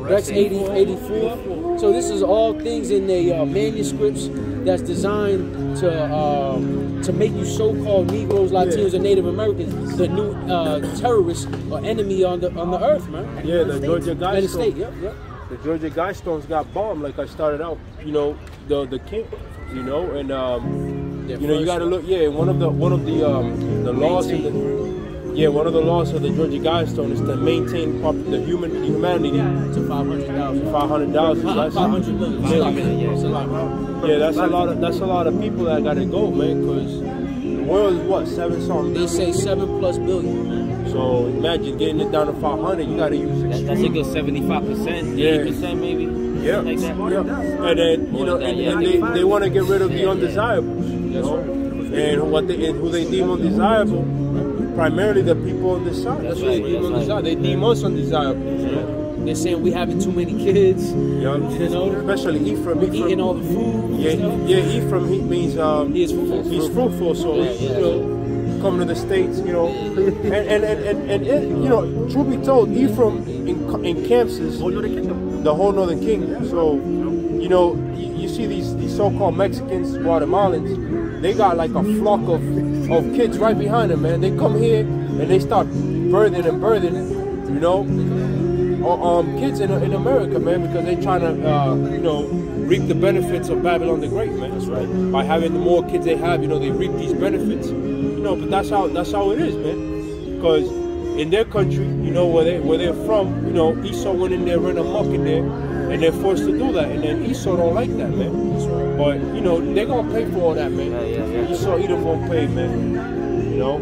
Rex eighty, eighty-four. So this is all things in the uh, manuscripts that's designed to uh, to make you so-called Negroes, Latinos, and Native Americans the new uh, terrorists or enemy on the on the earth, man. Yeah, the Georgia United States. Guidestones. Yep, yep. The Georgia Guidestones got bombed. Like I started out, you know, the the camp, you know, and um, Their you know, you first got to look. Yeah, one of the one of the um, the laws in the yeah, one of the laws of the Georgia Guidestone is to maintain pop- the human the humanity to five hundred thousand. five hundred thousand. five hundred million. million. Yeah, it's a lot, man. Yeah, that's a lot of that's a lot of people that gotta go, man. Because the world is what seven something. They say seven plus billion, man. So imagine getting it down to five hundred. You gotta use That, that's a good seventy-five percent, Yeah. eighty percent maybe. Yeah. Like that. Yeah. And then you know, and, and they, they want to get rid of the undesirables, you know, and what they and who they deem undesirable, primarily the people on this side. That's what they deem undesirable. They deem us undesirable. You know? They're saying we having too many kids. Yeah, you know, especially Ephraim. We're eating all the food. Yeah, yeah. Ephraim he means um, he is fruitful. He's fruitful, so Yeah, yeah. you know, come to the States, you know, and and and and, and it, you know, truth be told, Ephraim in in Kansas, the whole northern kingdom. So, you know, you, you see these these so-called Mexicans, Guatemalans, they got like a flock of of kids right behind them, man. They come here and they start birthing and birthing, you know, um, kids in in America, man, because they trying to, uh, you know, reap the benefits of Babylon the Great, man. That's right. By having the more kids they have, you know, they reap these benefits. You know, but that's how that's how it is, man. Because in their country, you know, where they where they're from, you know, Esau went in there, ran amok in there, and they're forced to do that. And then Esau don't like that, man. But you know, they're gonna pay for all that, man. Yeah, yeah, yeah. Esau either gonna pay, man. You know.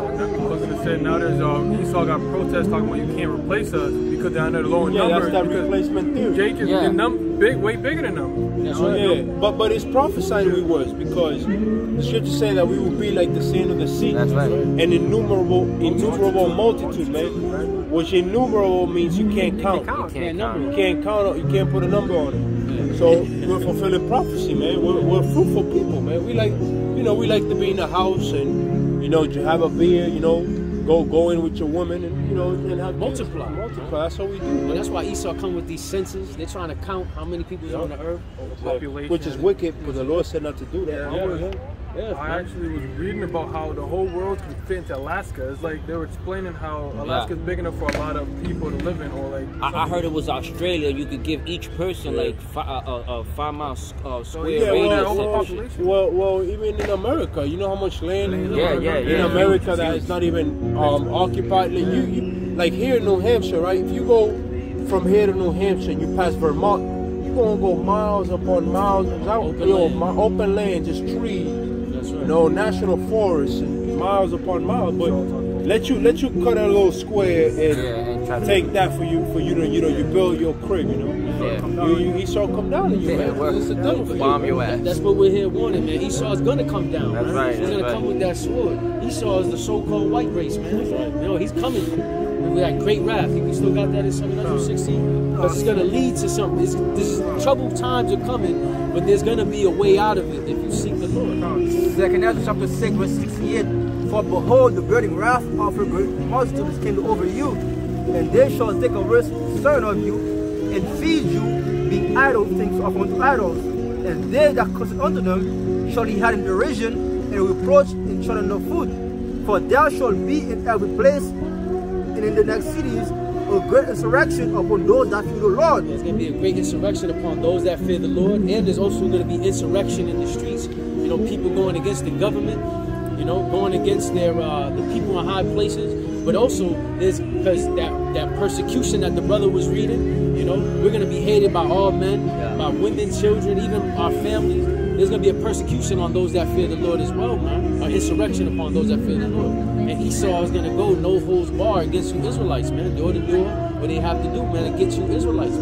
I was gonna say now there's um, Esau got protests talking about you can't replace us because they're under the lower Yeah, number. that's that because replacement theory. Jake is Yeah. the num big, way bigger than them. That's Oh, right. yeah, but but it's prophesied we was, because the scriptures say that we will be like the sand of the sea. That's right. An innumerable, innumerable multitude, man. Which innumerable means you can't count. You can't Yeah, count. number. You can't count it. You can't put a number on it. So we're fulfilling prophecy, man. We're, we're fruitful people, man. We like, you know, we like to be in the house and, you know, to have a beer, you know, go go in with your woman and, you know, and have Multiply. kids. Multiply. That's what we do. Well, man. that's why Esau come with these census. They're trying to count how many people is on the earth. Population. Which is wicked, because the Lord said not to do that. Yeah, Yeah, I was- yeah. Yeah, I actually was reading about how the whole world can fit into Alaska. It's like they were explaining how Alaska's big enough for a lot of people to live in, or like. I, I heard it was Australia. You could give each person like fi- uh, uh, uh, five miles uh, square Yeah, radius. well, and- well, population. well, well, even in America, you know how much land Yeah, yeah, in yeah. America that is not even um, occupied. Like you, you, like here in New Hampshire, right? If you go from here to New Hampshire, you pass Vermont, you're gonna go miles upon miles without Open you know, land. my open land, just trees. That's right. You know, national forests, and miles upon miles. But let you let you cut a little square and Yeah, and try to- take that for you for you to you know you build your crib. You know, Yeah. you, you Esau come down on you, Yeah, man. work. It's the devil for you, Bomb man. your ass. That's what we're here wanting, man. Esau's gonna come down. That's man. right, He's that's gonna right. come with that sword. Esau is the so-called white race, man. That's right. You know, he's coming with that great wrath. Think we still got that in seven sixteen? Because it's gonna lead to something. It's, this troubled times are coming, but there's gonna be a way out of it if you seek the Lord. Second Ezra chapter six, verse sixty-eight. For behold, the burning wrath of a great multitude is came over you, and they shall take away certain of you, and feed you, being idle things of unto idols. And they that curse unto them shall he had in derision, and reproach in trodden of food. For there shall be in every place, and in the next cities, a great insurrection upon those that fear the Lord. There's going to be a great insurrection upon those that fear the Lord, and there's also going to be insurrection in the streets. You know, people going against the government, you know, going against their uh, the people in high places. But also, there's because that that persecution that the brother was reading. You know, we're going to be hated by all men, by women, children, even our families. There's going to be a persecution on those that fear the Lord as well, man. An insurrection upon those that fear the Lord. And Esau is going to go no holds bar against you Israelites, man. Door to door, what they have to do, man, to get you Israelites,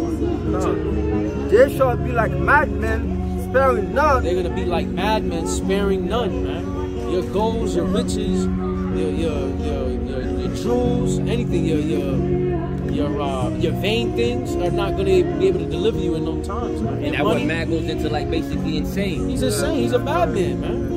man. They shall be like madmen, sparing none. They're going to be like madmen, sparing none, man. Your goals, your riches, your your your, your, your jewels, anything, your your your uh, your vain things are not going to be able to deliver you in no times, man. And Your that money, one man goes into like basically insane. he's insane. He's a bad man, man.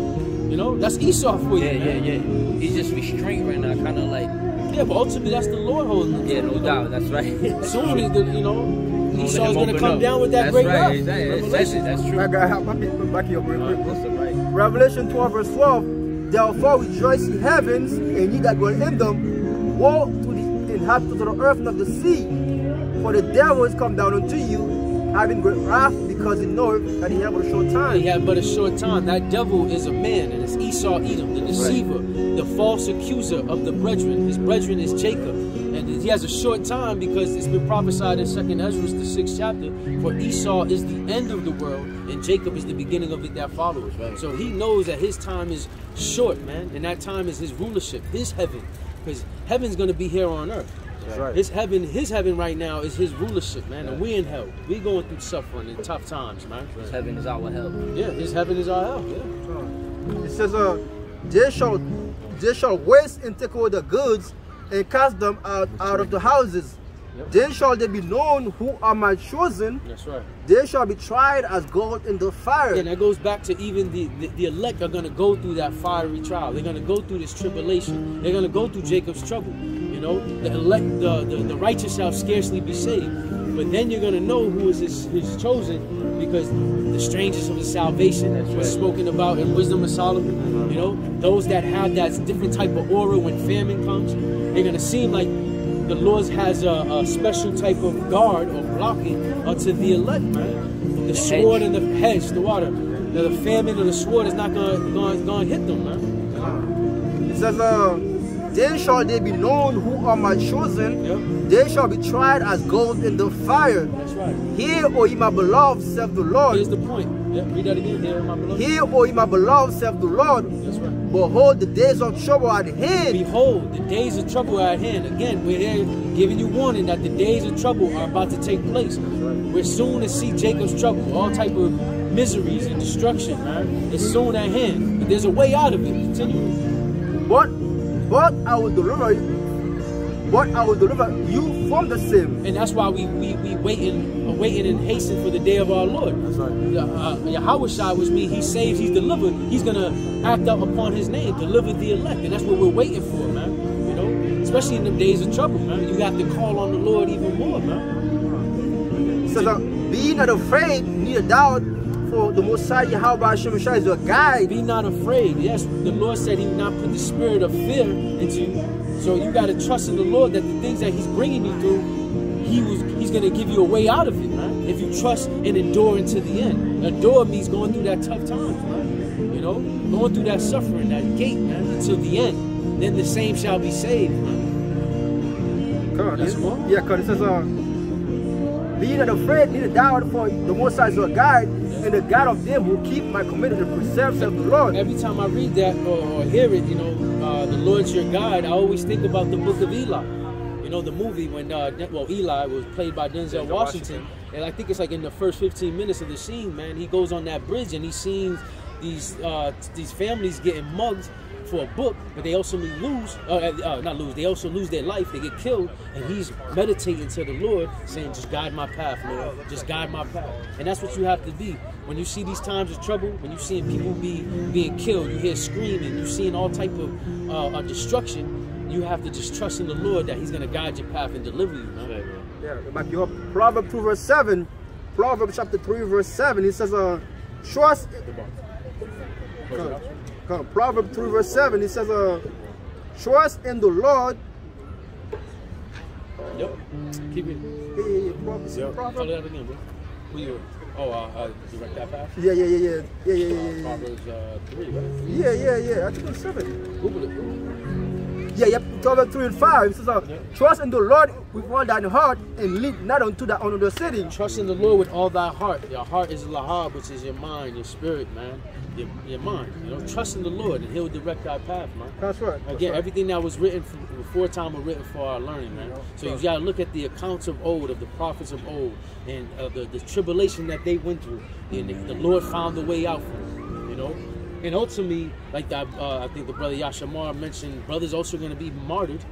You know, that's Esau for you. Yeah, man. yeah, yeah. He's just restrained right now, kind of like. Yeah, but ultimately that's the Lord holding him. Yeah, no doubt. That's right. Soon, you know, Esau's going to come up. down with that That's great right. wrath. Exactly. That's, that's true. I got help. Back you up real quick. That's right. Revelation twelve verse twelve. Therefore rejoice ye heavens, and ye that dwell in them. Woe to the inhabitants of the earth and of the sea, for the devil is come down unto you, having great wrath, because he knoweth that he have but a short time. He had but a short time. That devil is a man, and it's Esau Edom, the deceiver, right. the false accuser of the brethren. His brethren is Jacob. And he has a short time because it's been prophesied in Second Ezra, the sixth chapter, for Esau is the end of the world, and Jacob is the beginning of it that follows. Right? So he knows that his time is short, man, and that time is his rulership, his heaven, because heaven's going to be here on earth. Right. His heaven, his heaven right now is his rulership, man, and we in hell. We going through suffering and tough times, man. His heaven is our hell. Yeah, his heaven is our hell. Yeah. It says, uh, they shall, they shall waste and take away the goods, and cast them out, out of the houses. Yep. Then shall they be known who are my chosen. That's right. They shall be tried as gold in the fire. And that goes back to even the, the, the elect are going to go through that fiery trial. They're going to go through this tribulation. They're going to go through Jacob's trouble. You know, the elect, the, the, the righteous shall scarcely be saved. But then you're going to know who is his, his chosen, because the strangers of his salvation that's right. spoken about in Wisdom of Solomon. You know, those that have that different type of aura when famine comes, they're going to seem like the Lord has a, a special type of guard or blocking unto the elect, man. The, the sword hedge. and the hedge, the water. The, the famine or the sword is not going to hit them, man. It says, uh, then shall they be known who are my chosen. Yep. They shall be tried as gold in the fire. That's right. Hear, O ye my beloved, serve the Lord. Here's the point. Yeah, read that again. Hear, my beloved. Hear, O ye my beloved, serve the Lord. That's right. Behold, the days of trouble at hand. Behold, the days of trouble are at hand. Again, we're here giving you warning that the days of trouble are about to take place. Right. We're soon to see Jacob's trouble, all type of miseries and destruction, man. It's soon at hand. But there's a way out of it. Continue. But, but I will deliver you. But I will deliver you from the same. And that's why we we we waiting, uh, waiting and hasten for the day of our Lord. That's right. Uh, Yahweh Shai, which means He saves, He's delivered. He's gonna act up upon His name, deliver the elect, and that's what we're waiting for, man. You know, especially in the days of trouble, man. You have to call on the Lord even more, man. So, so be not afraid, neither doubt, for the Most High Yahweh Hashem Shai is your guide. Be not afraid. Yes, the Lord said He would not put the spirit of fear into you. So you got to trust in the Lord that the things that He's bringing you through, He was He's going to give you a way out of it, man. If you trust and endure into the end. Endure means going through that tough times, man. You know, going through that suffering, that gate, man, until the end. Then the same shall be saved, man. Come on, that's more. Yeah, because it says, uh, be not afraid, neither doubt, for the Most High is your guide, yeah. and the God of them who keep my commandment and preserve of the Lord. Every time I read that or, or hear it, you know, uh, the Lord's your guide, I always think about the book of Eli. You know, the movie when, uh, well, Eli was played by Denzel Washington, Washington, and I think it's like in the first fifteen minutes of the scene, man, he goes on that bridge and he sees these uh, these families getting mugged for a book, but they also lose, uh, uh, not lose, they also lose their life, they get killed, and he's meditating to the Lord, saying, just guide my path, Lord, just guide my path. And that's what you have to be. When you see these times of trouble, when you're seeing people be being killed, you hear screaming, you're seeing all type of uh, uh, destruction, you have to just trust in the Lord that He's going to guide your path and deliver you, man. Yeah, back you up. Proverbs two verse seven, Proverbs chapter three verse seven, it says, uh, trust... Come, come. Proverbs three verse seven, it says, uh, trust in the Lord. Yep. Keep it. Yeah, yeah, yeah. Proverbs. Yep. Proverbs. Follow that again, bro. Who you? Oh, uh, uh, direct that path? Yeah, yeah, yeah, yeah. Yeah, yeah, yeah, uh, yeah. Proverbs uh, three, right? Yeah, yeah, yeah. I think it's seven. Google it. Yeah, yep. Proverbs three and five. It says, uh, yep. trust in the Lord with all thine heart and lean not unto thy own understanding. Trust in the Lord with all thy heart. Your heart is lahab, which is your mind, your spirit, man. Your, your mind. You know, trust in the Lord and He'll direct our path, man. That's right. Again, That's right. everything that was written from, before time was written for our learning, man. So you got to look at the accounts of old, of the prophets of old, and uh, the, the tribulation that they went through. And the, the Lord found the way out for them, you know. And ultimately, like that, uh, I think the brother Yashamar mentioned, brothers also going to be martyred.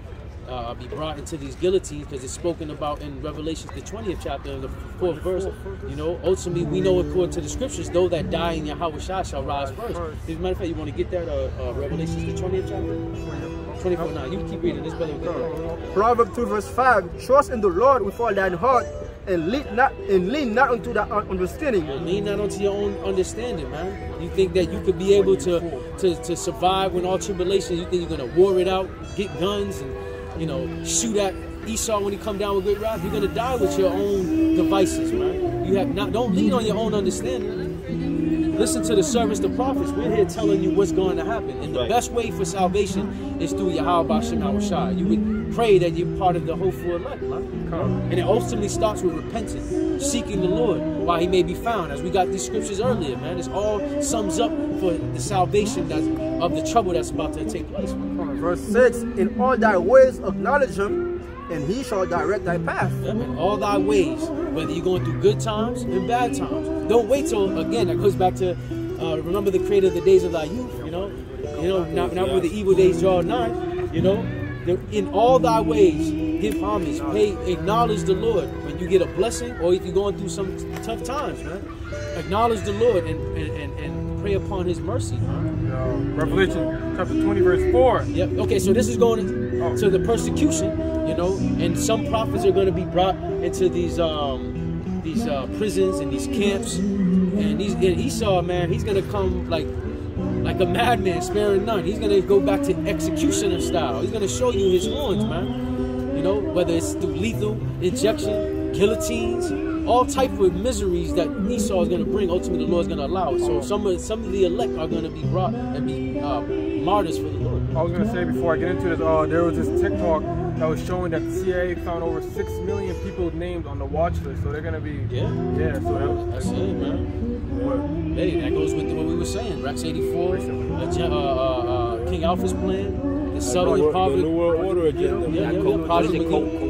uh, be brought into these guillotines, because it's spoken about in Revelation, the twentieth chapter, in the fourth verse. You know, ultimately, we know according to the scriptures, those that die in Yahweh Shah shall rise first. As a matter of fact, you want to get that, uh, uh, Revelation, the twentieth chapter? twenty-four, now, you keep reading this, brother. Proverbs two verse five, trust in the Lord with all thine heart, and lean not and lean not unto thy understanding. And lean not unto your own understanding, man. You think that you could be able to, to, to survive when all tribulation, you think you're going to war it out, get guns, and, you know, shoot at Esau when he come down with great wrath? You're going to die with your own devices, man. You have not, don't lean on your own understanding. Listen to the servants, the prophets. We're here telling you what's going to happen. And the right. best way for salvation is through Yahweh Bashem Yahushua. You would pray that you're part of the hopeful elect, man. And it ultimately starts with repentance, seeking the Lord while he may be found. As we got these scriptures earlier, man. It's all sums up for the salvation that's, of the trouble that's about to take place, man. Verse six, in all thy ways acknowledge him, and he shall direct thy path. Yeah, man. All thy ways, whether you're going through good times and bad times. Don't wait till, again, that goes back to, uh, remember the creator of the days of thy youth, you know? You know, not, not where the evil days draw nigh, you know? In all thy ways, give homage, pay, acknowledge the Lord. When you get a blessing, or if you're going through some tough times, man, acknowledge the Lord and, and, and, and pray upon his mercy, man. Uh, Revelation chapter twenty, verse four. Yep. Okay, so this is going to, to the persecution, you know, and some prophets are going to be brought into these um these uh, prisons and these camps, and these and Esau, man, he's going to come like like a madman, sparing none. He's going to go back to executioner style. He's going to show you his horns, man. You know, whether it's through lethal injection, guillotines, all type of miseries that Esau is going to bring. Ultimately, the Lord is going to allow it. So some of some of the elect are going to be brought and be uh, martyrs for the Lord. I was going to say before I get into this, uh, there was this TikTok that was showing that the C I A found over six million people named on the watch list. So they're going to be yeah, yeah. So that was, that's it, man. What? Hey, that goes with what we were saying. Rex eighty-four, uh, uh, uh, King Alpha's plan, the Southern the New World Order agenda. Yeah, yeah, yeah. Project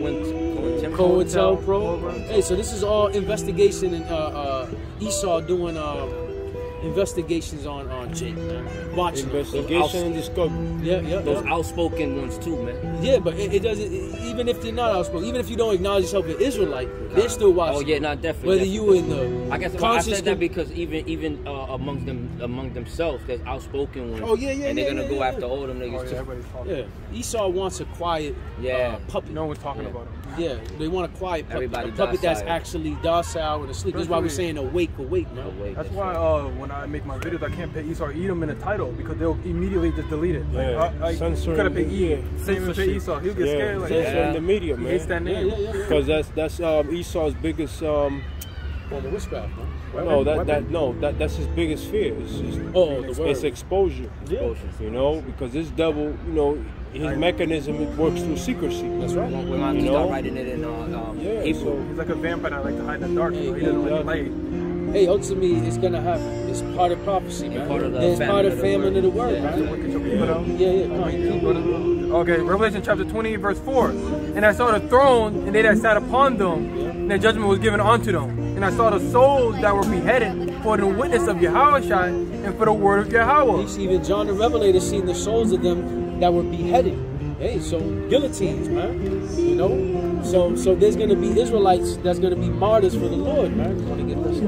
COINTELPRO. Hey, so this is all investigation and uh, uh, Esau doing uh, investigations on on Jake, man. Watching investigation and discovery. Yeah, yeah. Those yeah. outspoken ones too, man. Yeah, but it, it doesn't. It, even if you're not outspoken, even if you don't acknowledge yourself an Israelite, they're still watching. Oh yeah, not definitely. Whether definitely. you in the I guess well, I said that because even even uh, among them among themselves, there's outspoken ones. Oh yeah, yeah, and they're yeah, gonna yeah, go yeah. after all them niggas oh, yeah, too. Yeah, Esau wants a quiet yeah. uh, puppet. No one's talking yeah. about him. Yeah, they want a quiet puppet, Everybody a puppet that's docile. actually docile and asleep. That's why we're saying awake, awake, man. Awake. That's why uh, when I make my videos, I can't put Esau or Edom in the title because they'll immediately just delete it. Like, Yeah. I, I, you Censoring could have the- picked Edom, yeah. same with Esau. He'll get Yeah, scared. Like, censoring yeah. the media, He man. hates that name. Yeah, yeah, yeah. Because that's that's um, Esau's biggest. Um, Oh, the witchcraft, man. no, that that no, that that's his biggest fear. It's, it's, Oh, the it's, word. it's exposure. Yeah. You know, because this devil, you know, his mechanism it works through secrecy. That's right. We might You start know? writing it in uh, um, Yeah, Hebrew. so- He's like a vampire that like to hide in the dark. Hey, you know? He doesn't like exactly. light. Hey, ultimately, it's gonna happen. It's part of prophecy, man. part of the it's part of famine famine of the word, Yeah. man. Wicked shall be put out. Yeah, yeah. Come on, you keep reading. Okay, Revelation chapter twenty, verse four. And I saw the throne, and they that sat upon them, and their judgment was given unto them. And I saw the souls that were beheaded for the witness of Yahweh and for the word of Yahweh. Even John the Revelator seen the souls of them that were beheaded. Hey, so guillotines, man. You know, so so there's gonna be Israelites that's gonna be martyrs for the Lord, man. Want to get this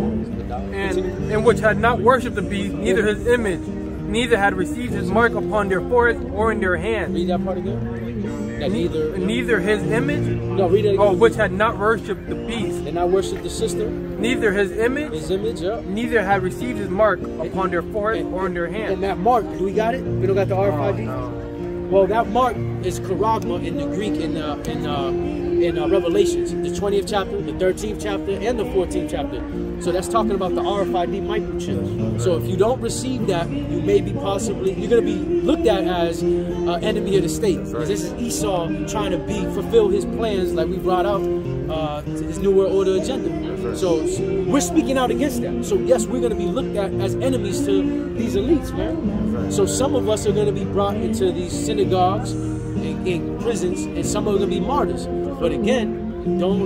And, and which had not worshipped the beast, neither his image, neither had received his mark upon their foreheads or in their hands. Read that part again. That neither. Neither his image, No, read it again. oh, which had not worshipped the beast, And I worship the sister, neither his image, his image, yeah. neither had received his mark upon their forehead or in their And hands. that mark, do we got it? We don't got the R F I D? Well, that mark is charagma in the Greek in uh, in uh, in uh, Revelations, the twentieth chapter, the thirteenth chapter, and the fourteenth chapter. So that's talking about the R F I D microchip. So if you don't receive that, you may be possibly you're going to be looked at as uh, enemy of the state, because this is Esau trying to be fulfill his plans, like we brought out uh, his New World Order agenda. So we're speaking out against that. So yes, we're going to be looked at as enemies to these elites, man. So some of us are going to be brought into these synagogues and in prisons, and some are going to be martyrs. But again, don't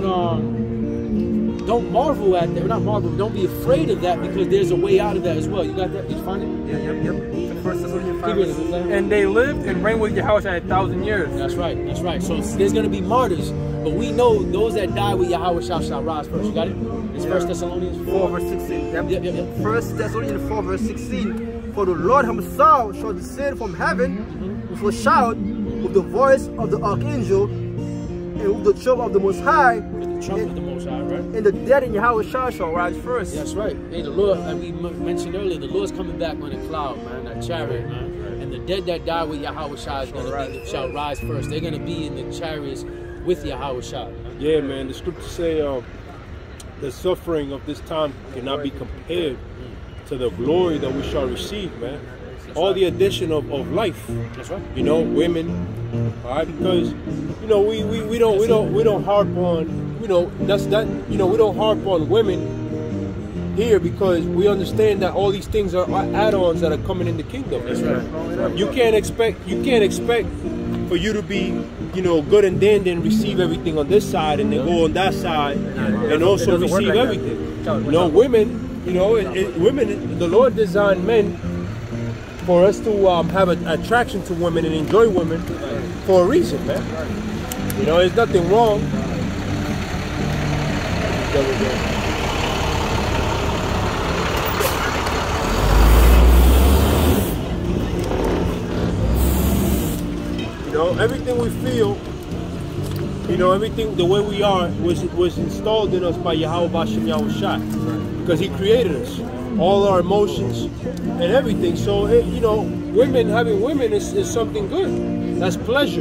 um, don't marvel at that. Not marvel. Don't be afraid of that, because there's a way out of that as well. You got that? Did you find it? Yeah, yep, yep. First Thessalonians and they lived and reigned with Yahushua a thousand years. That's right, that's right. So there's going to be martyrs, but we know those that die with Yahushua shall rise first. You got it? It's Yeah. First Thessalonians four verse sixteen. Yep. Yep, yep, yep. First Thessalonians four verse sixteen. For the Lord himself shall descend from heaven Mm-hmm. with a shout, with the voice of the archangel, and with the trump of the Most High, With the trump of the Most High, right? and the dead in Yahushua shall rise first. That's right. Hey, the Lord, like we m- mentioned earlier, the Lord's coming back on a cloud, man, that chariot, man. And the dead that die with Yahushua is gonna be, shall rise first. They're gonna be in the chariots with Yahushua. Man. Yeah, man. The scriptures say um, the suffering of this time cannot be compared to the glory that we shall receive, man. All the addition of, of life. That's right. You know, women. All right, because you know we, we, we don't we don't we don't harp on you know that's that you know we don't harp on women here because we understand that all these things are, are add-ons that are coming in the kingdom. That's right. You can't expect you can't expect for you to be you know good and dandy and receive everything on this side and then go on that side and also receive everything. You know, women. You know, it, it, women. The Lord designed men for us to um, have an attraction to women and enjoy women for a reason, man. You know, there's nothing wrong. There we go. You know, everything we feel, you know, everything, the way we are was was installed in us by Yahweh Bashem Yahushua, because He created us. All our emotions and everything. So, it, you know, women, having women is, is something good. That's pleasure.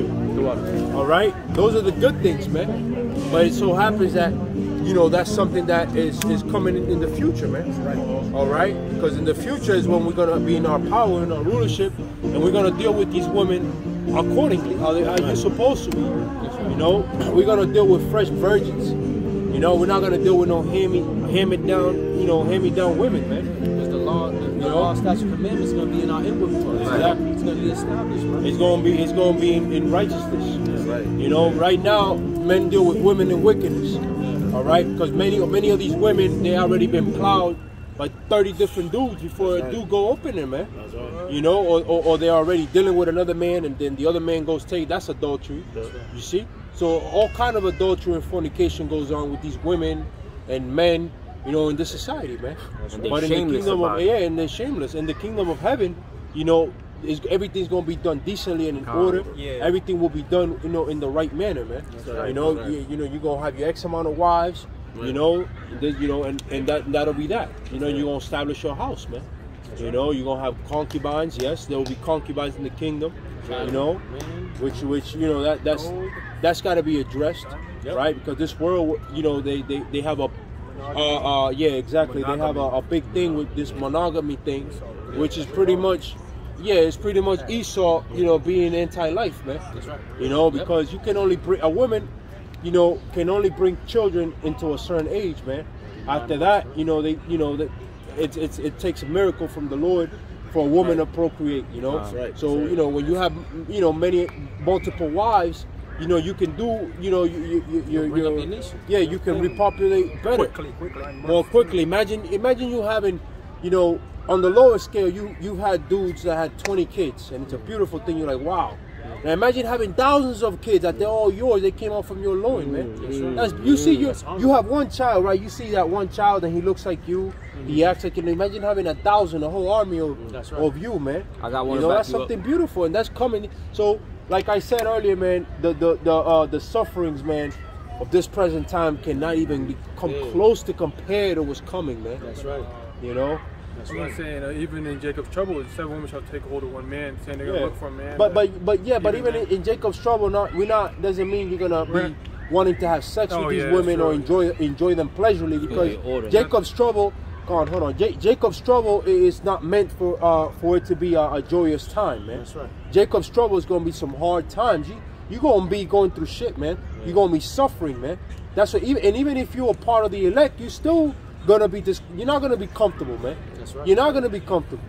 All right? Those are the good things, man. But it so happens that, you know, that's something that is, is coming in, in the future, man. All right? Because in the future is when we're going to be in our power and our rulership, and we're going to deal with these women accordingly, how, they, how you're supposed to be. You know, we're going to deal with fresh virgins. You know, we're not going to deal with no hand-me, hand-me-down, you know, hand-me-down women, man. Because the law, the, the You know? law, statute, commandments is going to be in our inward parts. Exactly. It's going to be established, man. It's going to be, it's going to be in, in righteousness. Right. You know, right now, men deal with women in wickedness. All right? Because many, many of these women, they already been plowed by thirty different dudes before a dude go open them, man. You know, or, or, or they're already dealing with another man, and then the other man goes take, that's adultery. You see? So all kind of adultery and fornication goes on with these women and men, you know, in this society, man. But in the kingdom of, yeah, and they're shameless. In the kingdom of heaven, you know, is everything's gonna be done decently and in order. Yeah. Everything will be done, you know, in the right manner, man. right. You know, That's right. you, you know, you're gonna have your X amount of wives, you know, and then, you know, and, and that that'll be that. You know, you're gonna establish your house, man. You know, you're gonna have concubines. Yes, there will be concubines in the kingdom. You know, which which you know that that's that's got to be addressed, right? Because this world, you know, they they, they have a uh, uh yeah, exactly. They have a, a big thing with this monogamy thing, which is pretty much yeah, it's pretty much Esau, you know, being anti-life, man. You know, because you can only bring a woman, you know, can only bring children into a certain age, man. After that, you know, they you know that it's it's it takes a miracle from the Lord for a woman to procreate, you know. Right. So, you know, when you have, you know, many multiple wives, you know, you can do, you know, you, you, you, you're, Bring up you're, your nation. yeah, you can repopulate better, Quickly, quickly. more quickly. Imagine, imagine you having, you know, on the lower scale, you you had dudes that had twenty kids, and it's a beautiful thing. You're like, wow. Now imagine having thousands of kids that they're all yours. They came out from your loin, man. That's, you see, you you have one child, right? You see that one child, and he looks like you. He acts like you. Imagine having a thousand, a whole army of, That's right. of you, man. I got one You to know, back that's you up. something beautiful, and that's coming. So, like I said earlier, man, the the the uh, the sufferings, man, of this present time cannot even be come Yeah. close to compare to what's coming, man. That's right. You know. That's I'm right. not saying uh, even in Jacob's trouble, seven women shall take hold of one man, saying they're gonna Yeah. look for a man. But but but yeah, but Even even in, that- in Jacob's trouble, not we not doesn't mean you're gonna Right. be wanting to have sex Oh, with these yeah, women or sure. enjoy enjoy them pleasurely because Yeah, order. Jacob's trouble. Come on, hold on. Ja- Jacob's trouble is not meant for uh for it to be a, a joyous time, man. That's right. Jacob's trouble is gonna be some hard times. You you gonna be going through shit, man. You're gonna be suffering, man. That's what even and even if you're a part of the elect, you still gonna be dis- you're not gonna be comfortable, man. That's right. You're not gonna be comfortable.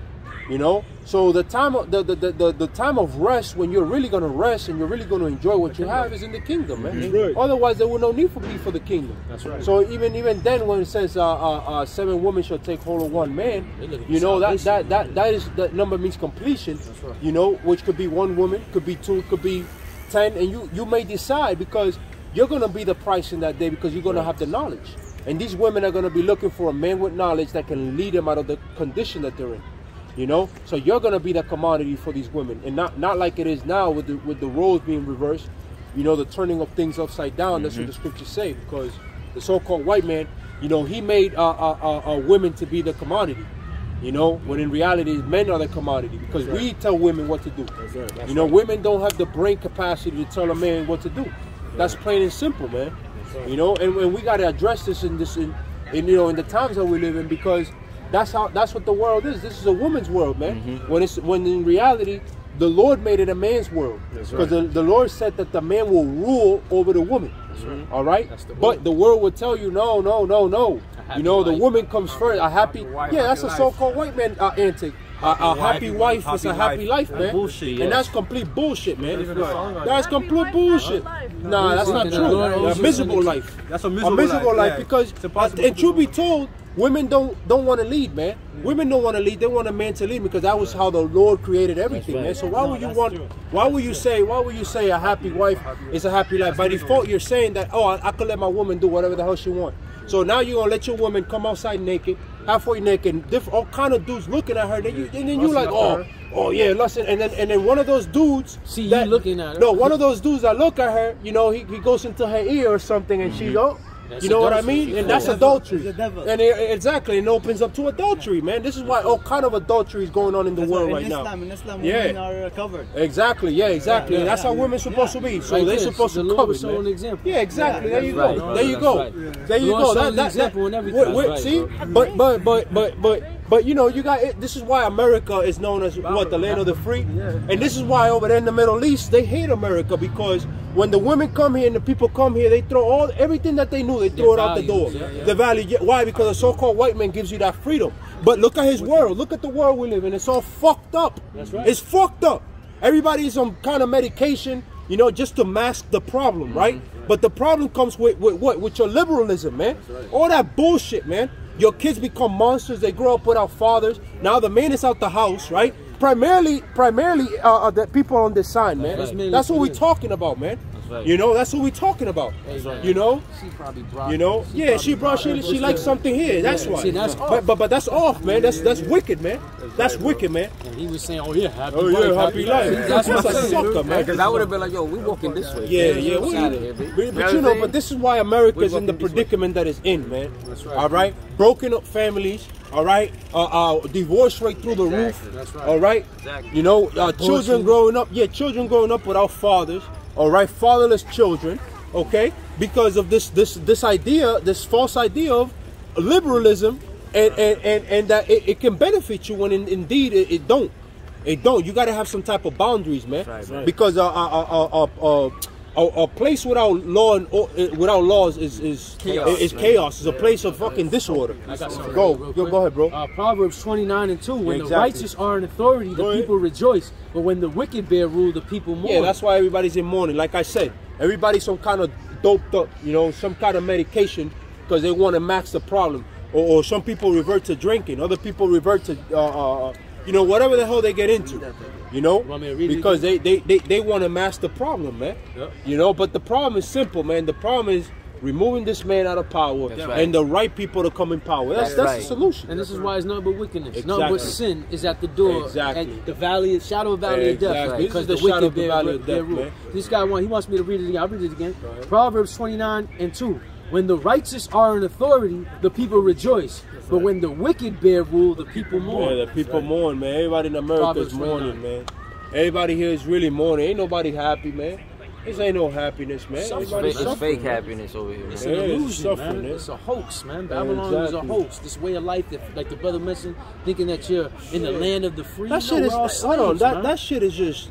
You know, so the time of the the, the, the the time of rest, when you're really gonna rest and you're really gonna enjoy what you have, is in the kingdom, man. That's right. Otherwise, there will no need for be for the kingdom. That's right. So even even then, when it says uh, uh, uh, seven women shall take hold of one man, you know that that that that is that number means completion. That's right. You know, which could be one woman, could be two, could be ten, and you you may decide, because you're gonna be the price in that day, because you're gonna have the knowledge, and these women are gonna be looking for a man with knowledge that can lead them out of the condition that they're in. You know, so you're gonna be the commodity for these women, and not not like it is now with the with the roles being reversed. You know, the turning of things upside down. Mm-hmm. That's what the scriptures say, because the so-called white man, you know, he made uh, uh, uh, uh, women to be the commodity. You know, when in reality, men are the commodity, because right. we tell women what to do. That's right. That's you know, right. women don't have the brain capacity to tell a man what to do. Yeah. That's plain and simple, man. Right. You know, and, and we got to address this in this in, in you know in the times that we live in, because. That's how. That's what the world is. This is a woman's world, man. Mm-hmm. When it's when in reality, the Lord made it a man's world, because right. the, the Lord said that the man will rule over the woman. Right. All right. The but the world will tell you, no, no, no, no. You know, the life. woman comes first. A happy, happy yeah, that's a so-called white man uh, antic. A, a happy wife happy is a happy life, life man. Bullshit, yes. And that's complete bullshit, man. That's complete bullshit. Nah, that's not true. A miserable life. That's a miserable, a miserable life, life yeah. because, uh, and truth be told, women don't don't want to lead, man. Yeah. Women don't want to lead. They want a man to lead, because that was how the Lord created everything, right. man. So why no, would you want? True. Why would you say? Why would you say a happy wife is a happy life? By default, you're saying that, oh, I, I could let my woman do whatever the hell she wants. So now you're gonna let your woman come outside naked, halfway naked, different all kind of dudes looking at her. Then you, and then you like, oh, oh yeah, listen. And then and then one of those dudes see that, you looking at her. No, one of those dudes that look at her, you know, he, he goes into her ear or something, and mm-hmm. she oh. That's you know adultery. What I mean? And that's adultery. And it, exactly, it opens up to adultery, man. This is why all kind of adultery is going on in the that's world in right Islam, now. In Islam, yeah. women are covered. Exactly, yeah, exactly. Yeah, yeah, that's yeah, how yeah. women's supposed yeah. to be. So like they're this. supposed the to Lord cover was showing an example. Yeah, exactly. Yeah, there you right. go. There you go. Right. There you go. That, that, example that, and everything. wait, right, see, bro. but but but but but. But you know, you got it. This is why America is known as what, the land of the free, yeah. And this is why over there in the Middle East they hate America, because when the women come here and the people come here, they throw all everything that they knew, they throw it out the door. Yeah, yeah. The value. Why? Because a so-called white man gives you that freedom. But look at his world. Look at the world we live in. It's all fucked up. That's right. It's fucked up. Everybody's on kind of medication, you know, just to mask the problem, right? Mm-hmm. But the problem comes with, with what? With your liberalism, man. Right. All that bullshit, man. Your kids become monsters. They grow up without fathers. Now the man is out the house, right? Primarily, primarily, uh, the people on this side, man. That's, right. that's what we're talking about, man. Right. You know, that's what we're talking about. Right. You know, she probably brought. You know, she yeah, she brought. She she likes something here. That's yeah. why. See, that's but, but but that's off, man. That's that's wicked, man. That's wicked, man. And he was saying, "Oh yeah, happy oh yeah, happy life." That's what's a sucker, man. Because I would have been like, "Yo, we walking this way." Yeah, yeah. We, here, but, but you know, but this is why America is in the predicament that it's in, man. That's right. All right, broken up families. All right, uh, uh, divorce rate through the exactly. roof. That's right. All right, exactly. You know, uh, children growing up. Yeah, children growing up without fathers. All right, fatherless children, okay, because of this this this idea, this false idea of liberalism, and and and, and that it, it can benefit you when in, indeed it, it don't, it don't. You got to have some type of boundaries, man, right, right. because uh, uh, uh, uh, uh, a, a place without law and uh, without laws is is chaos. Is chaos. It's a place of fucking disorder. Go, go, go ahead, bro. Uh, Proverbs twenty-nine and two. When exactly. the righteous are in authority, the people rejoice. But when the wicked bear rule, the people mourn. Yeah, that's why everybody's in mourning. Like I said, everybody's some kind of doped up, you know, some kind of medication because they want to max the problem. Or, or some people revert to drinking. Other people revert to, uh, uh, you know, whatever the hell they get into. You know, because they they they, they want to mask the problem, man. Yep. You know, but the problem is simple, man. The problem is removing this man out of power right. and the right people to come in power. That's that's, that's right. the solution. And this is why it's nothing but wickedness. Exactly. Nothing but sin is at the door. Exactly. At the valley, shadow of valley exactly. of death. Right? Because the, the wicked bear, valley bear, of death, rule. This guy want he wants me to read it again. I'll read it again. Right. Proverbs twenty-nine and two. When the righteous are in authority, the people rejoice. That's but right. when the wicked bear rule, the people mourn. Yeah, the people right. mourn, man. Everybody in America is mourning, man. Everybody here is really mourning. Ain't nobody happy, man. This ain't no happiness, man. It's fake, it's fake happiness over here. It's an yeah, illusion, it's man. It's a hoax, man. Babylon yeah, exactly. is a hoax. This way of life, that, like the brother mentioned, thinking that you're in the land of the free. That shit no, is, hold on, that, that shit is just,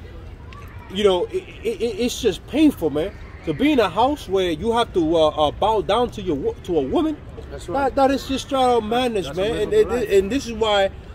you know, it, it, it's just painful, man. To be in a house where you have to uh, uh, bow down to your to a woman, that's right. that, that is just straight out madness, that's man. And, and, and this is why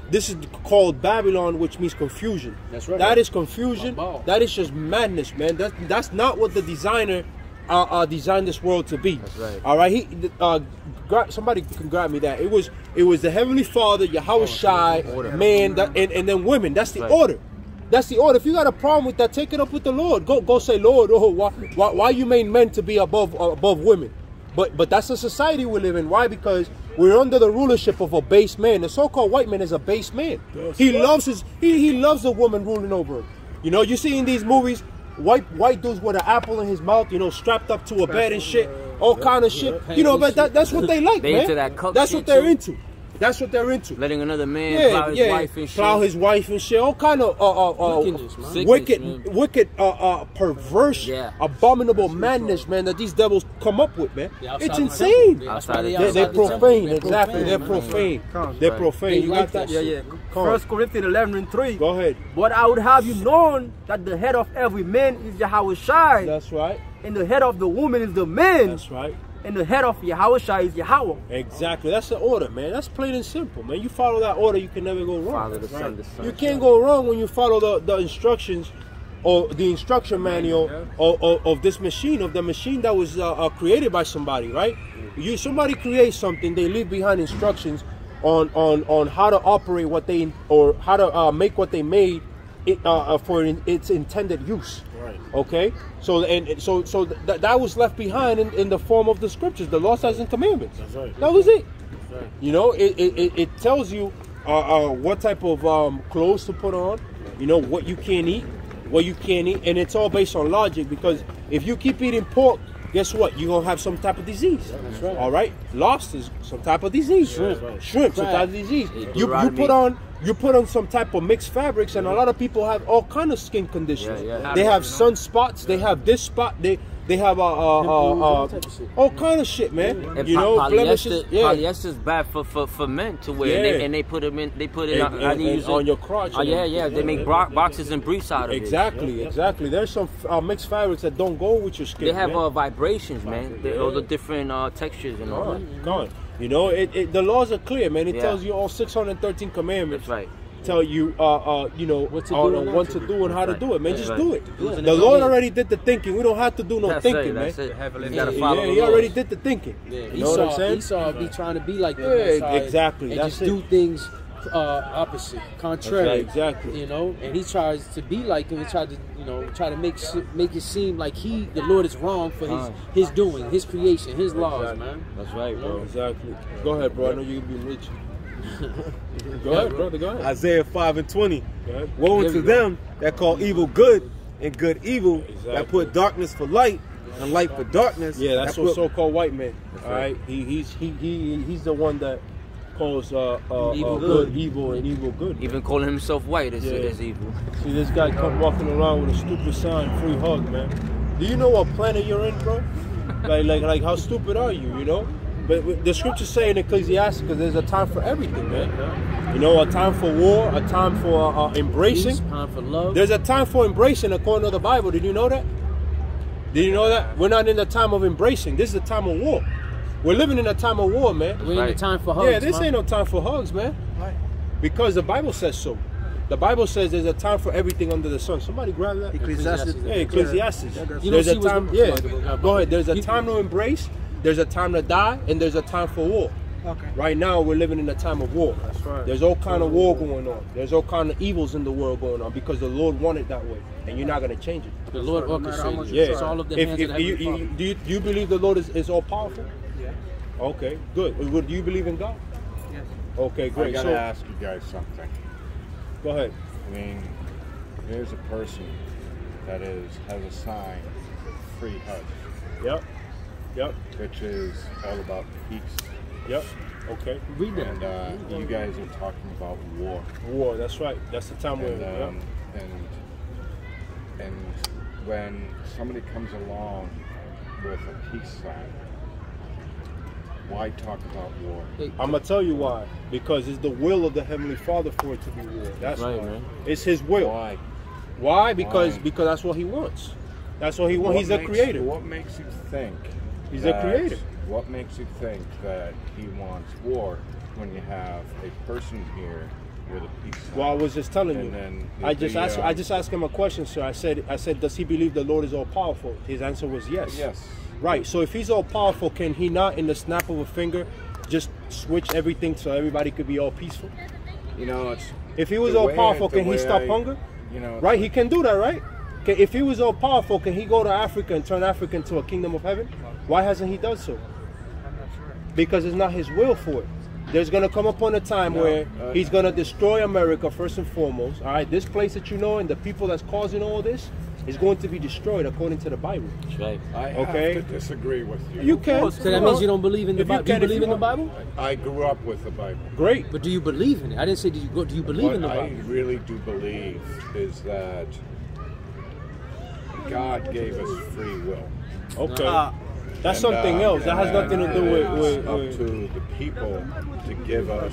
this is called Babylon, which means confusion. That's right. That is confusion. Wow. That is just madness, man. That's that's not what the designer uh, uh, designed this world to be. That's right. All right. He uh, gra- somebody can grab me that. It was it was the Heavenly Father, Yahweh Shai, man, that, and and then women. That's the right. order. That's the order. If you got a problem with that, take it up with the Lord. Go go say, Lord, oh, why why, why you made men to be above uh, above women? But but that's the society we live in. Why? Because we're under the rulership of a base man. The so-called white man is a base man. That's he right. loves his he he loves a woman ruling over him. You know, you see in these movies, white white dudes with an apple in his mouth, you know, strapped up to a bed and shit, all yeah, kind of yeah, shit. You know, but that, that's what they like, they man. Into that cuck that's shit what they're too. into. That's what they're into. Letting another man yeah, plow his yeah, wife and shit. Plow his wife and shit. All kind of uh, uh, uh, Wickedness, man. Sickness, wicked, man. wicked, uh, uh, perverse, Yeah. abominable madness, man, that these devils come up with, man. Yeah, it's the insane. temple. Outside They- the They're, outside they're the temple. profane, They're exactly. They're profane, profane. They're profane. They You like got that? that Yeah, shit. yeah. Come on. First Corinthians eleven and three. Go ahead. But I would have you known that the head of every man is Yahweh Shai, That's right. and the head of the woman is the man, That's right. and the head of Yahweh Shai is Yahweh. Exactly. That's the order, man. That's plain and simple, man. You follow that order, you can never go wrong. Father, the Son, the Son. You can't go wrong when you follow the, the instructions or the instruction manual of, of, of this machine, of the machine that was uh, uh, created by somebody, right? You somebody creates something, they leave behind instructions on on on how to operate what they or how to uh, make what they made it, uh, for in, its intended use. Right. Okay. So and so so th that was left behind in, in the form of the scriptures, the law, statutes, and commandments. That's right. That was it. That's right. You know, it it, it tells you uh, uh, what type of um, clothes to put on. You know what you can eat, what you can't eat, and it's all based on logic. Because if you keep eating pork, guess what? You're gonna have some type of disease. That's right. All right. Lobsters, some type of disease. Shrimp, right. Shrimp, some type of disease. You you put on. You put on some type of mixed fabrics, and a lot of people have all kind of skin conditions. Yeah, yeah. They have sunspots. They have this spot. They they have a uh, uh, uh, all kind of shit, man. And you know, blemishes. Polyester, Yeah. polyester is bad for, for, for men to wear, Yeah. and, they, and they put them in. They put it And- on, and- I use and on it. your crotch. Oh yeah, yeah. They make bro boxes and briefs out of Exactly, it. exactly. There's some uh, mixed fabrics that don't go with your skin. They have man. uh, vibrations, man. They, all the different uh, textures and all that. Gone. You know, it, it, the laws are clear, man. It Yeah. tells you all six hundred thirteen commandments. That's right. Tell you, uh, uh, you know, What to uh, do and not what to to do and how to That's do it, man. right. Just That's do right. it. Do it. The Lord already did the thinking. We don't have to do no That's thinking, it, man. that's it. You Yeah, gotta yeah, follow Yeah, the he laws. already did the thinking. Yeah, You know what I'm Esau, saying? Esau be trying to be like the Yeah, Most High exactly, and that's just it. do things uh, opposite, contrary. right, exactly. You know, and he tries to be like him. He tried to, you know, try to make s- make it seem like he, the Lord, is wrong for his Uh. his doing, his creation, his laws, man. That's right, bro. Exactly. Go ahead, bro. I know you can be rich. Go ahead, brother. Go ahead. Isaiah five and twenty. Go ahead. Woe There unto we go. them that call evil good and good evil, Exactly. that put darkness for light and light for darkness. Yeah, that's that what put, so-called white man. All right. right, he he's he he he's the one that calls uh, uh, Evil uh, good. good evil and evil good. Even calling himself white is, Yeah. is evil. See this guy come walking around with a stupid sign, free hug, man. Do you know what planet you're in, bro? like like like how stupid are you? You know. But with- the scriptures say in Ecclesiastes, there's a time for everything, man. You know, a time for war, a time for uh, embracing. Peace, time for love. There's a time for embracing according to the Bible. Did you know that? Did you know that? We're not in the time of embracing. This is a time of war. We're living in a time of war, man. we ain't Right. the time for hugs. Yeah, this man. ain't no time for hugs, man. Because the Bible says so. The Bible says there's a time for everything under the sun. Somebody grab that. Ecclesiastes. Yeah, Ecclesiastes. You There's don't a see time. what's- Yeah, go ahead. There's a time to embrace. There's a time to die, and there's a time for war. Okay. Right now, we're living in a time of war. That's right. There's all kind of war going on. There's all kind of evils in the world going on because the Lord wanted that way, and you're not gonna change it. The Lord No matter how much orchestrated. you it. Yeah. It's all of the If, hands if of the you, Heavenly you, Father. do you do you believe the Lord is, is all powerful? Yeah. Okay, good. Well, do you believe in God? Yes. Okay, I great. gotta So ask you guys something. go ahead. I mean, there's a person that is has a sign, free hugs, Yep. Yep. which is all about peace. Yep. Okay. Read that. And uh, you guys are talking about war. War. That's right. That's the time we're in. And, Yep. um, and and when somebody comes along with a peace sign, why talk about war? I'm gonna tell you why. Because it's the will of the Heavenly Father for it to be war. That's Right, why. man. It's His will. Why? Why? Because Why? because that's what He wants. That's what He wants. What He's the makes- creator. What makes you think? He's the that- creator. What makes you think that he wants war when you have a person here with a peace sign. Well, I was just telling And you. then I the, just asked. uh, I just asked him a question, sir. I said. I said, does he believe the Lord is all powerful? His answer was yes. Yes. Right. So if he's all powerful, can he not, in the snap of a finger, just switch everything so everybody could be all peaceful? You know, it's If he was the all way- powerful, the can he way stop I- hunger? You know, Right. He can do that, right? Can, if he was all powerful, can he go to Africa and turn Africa into a kingdom of heaven? Why hasn't he done so? Because it's not his will for it. There's going to come upon a time No, where uh, he's going to destroy America first and foremost. All right, this place that you know and the people that's causing all this is going to be destroyed according to the Bible. That's right. I Okay. have to disagree with you. You can. So that means you don't believe in the If you Bible. Do you can, if believe you in the want. Bible? I grew up with the Bible. Great. But do you believe in it? I didn't say do you go. Do you believe What in the I Bible? really do believe is that God gave us free will. Okay. Uh, That's And, something uh, else. That has and nothing to then do with. it's with, up with to the people to give us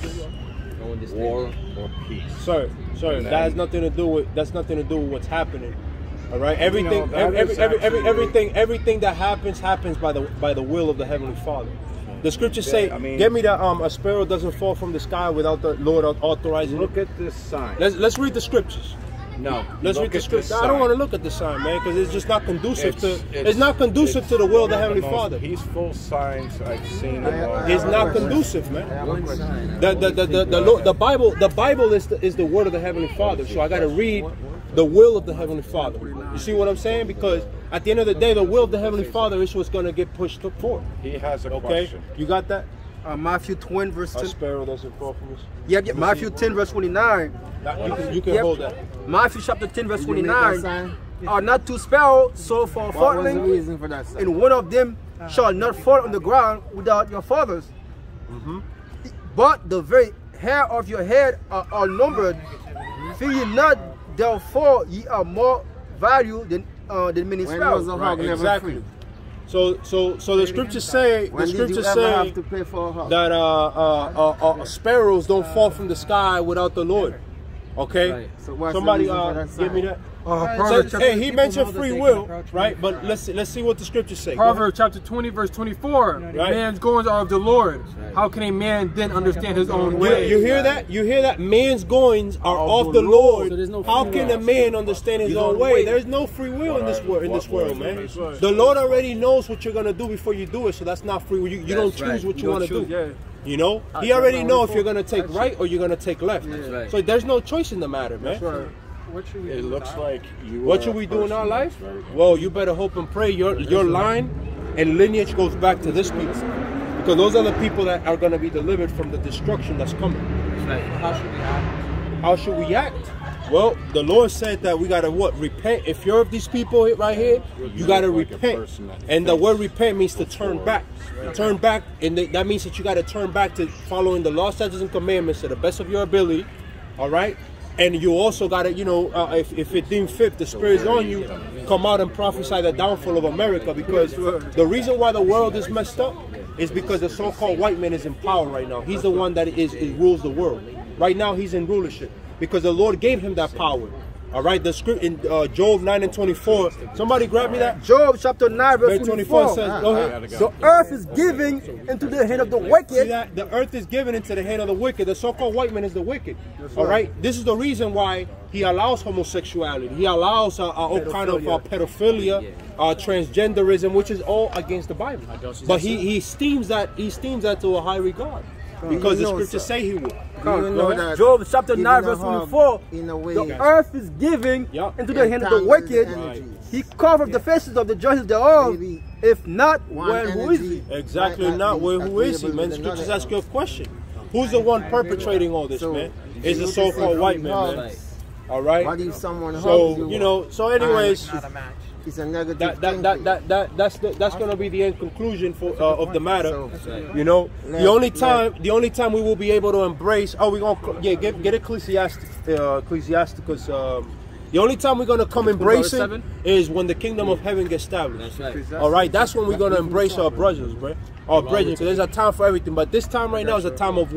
war or peace. Sir, sir, And that has then- nothing to do with. That's nothing to do with what's happening. All right. Everything. that every, every, is every, every, actually- everything. Everything that happens happens by the by the will of the Heavenly Father. The scriptures say, I mean- "Get me that um a sparrow doesn't fall from the sky without the Lord authorizing Look it." at this sign. Let's let's read the scriptures. No, Let's look read the at scripture. this I don't sign. want to look at the sign, man, because it's just not conducive It's, to. it's- It's, not conducive it's to the will of the one Heavenly most Father. peaceful signs I've seen. in a long It's time. not conducive, man. One sign. The the the the, the, Lord, the Bible the Bible is the, is the word of the Heavenly Father. So I got to read the will of the Heavenly Father. You see what I'm saying? Because at the end of the day, the will of the Heavenly Father is what's going to get pushed forward. He has a Okay, question. you got that? uh, Matthew ten verse A ten. sparrow doesn't fall from us. Yep, yep. Matthew ten verse twenty-nine. That- You can, you can Yep. hold that. Matthew chapter ten verse Did you make that twenty-nine. sign? Are not two sparrows sold for a What was the farthing, reason for that sign? and one of them shall not fall on the ground without your fathers. Mm-hmm. But the very hair of your head are all numbered. Fear ye not, therefore ye are more value than uh, than many When sparrows. was a hog never exactly. free? So so so the scriptures say When the did you scriptures ever say have to pay for a hog? that uh, uh, uh, uh, sparrows don't fall from the sky without the Lord. Okay, Right. So what's the somebody reason for uh, that give me sign? that. Uh, So, Proverbs, chapter, hey, he mentioned free will, right? But let's see, let's see what the scriptures say. Go ahead. Proverbs chapter twenty, verse twenty-four. Right. Man's goings are of the Lord. How can a man then understand his own You, way? you hear that? You hear that? Man's goings are of the So Lord. there's no How free can will. a man understand his own way? There's no free will in this world. In this world, man. The Lord already knows what you're gonna do before you do it. So that's not free will. You, you don't That's choose right. what you, You want to don't do. choose, You know, He already know if you're gonna take right or you're gonna take left. right. So there's no choice in the matter, man. It looks like you. What are should a we do in our person life? that's very good. Well, you better hope and pray your your line and lineage goes back to this people, because those are the people that are going to be delivered from the destruction that's coming. How should we act? How should we act? Well, the Lord said that we got to what? Repent. If you're of these people right here, you got to look like a repent. person that And the thinks word repent means to turn back. Turn back, and that means that you got to turn back to following the law, statutes, and commandments to the best of your ability. All right? And you also got to, you know, uh, if, if it deemed fit, the Spirit's on you, come out and prophesy the downfall of America. Because the reason why the world is messed up is because the so-called white man is in power right now. He's the one that is, is rules the world. Right now, he's in rulership because the Lord gave him that power. All right, the script in uh, Job nine and twenty-four. Somebody grab me that. Job chapter nine verse Verse twenty-four twenty-four. says, go ahead. The earth is giving into the hand of the See wicked. that? The earth is given into the hand of the wicked. The so-called white man is the wicked. All right. This is the reason why he allows homosexuality. He allows uh, uh, all kind of uh, pedophilia, uh, transgenderism, which is all against the Bible. But he he esteems that he esteems that to a high regard because You the know, scriptures sir. say he will. You know that Job chapter giving nine a verse hog twenty-four. in a way The earth is giving Yup. into the hand of the entangles wicked. energies. He covered the faces of the judges thereof. Maybe If not, one well, who is he? energy Exactly might not. be Well, who is he, agreeable man? with Scriptures another ask you a question. Who's the one perpetrating all this, So, man? if Is you the so-called white man, man. hugs, All right. What if someone hugs So you? you know. So anyways. and it's a negative That that, thing that, for that, that that's the, that's gonna be the end conclusion for uh, of the matter. So, You know, let- the only let- time the only time we will be able to embrace. Oh, we're gonna yeah get get Ecclesiastic uh, Ecclesiasticus. Um, the only time we're gonna come embrace it seven? is when the kingdom of heaven gets established. That's right. All right, that's when we're gonna embrace our brothers, bro. Our brethren, because there's a time for everything. But this time right now is a time of war.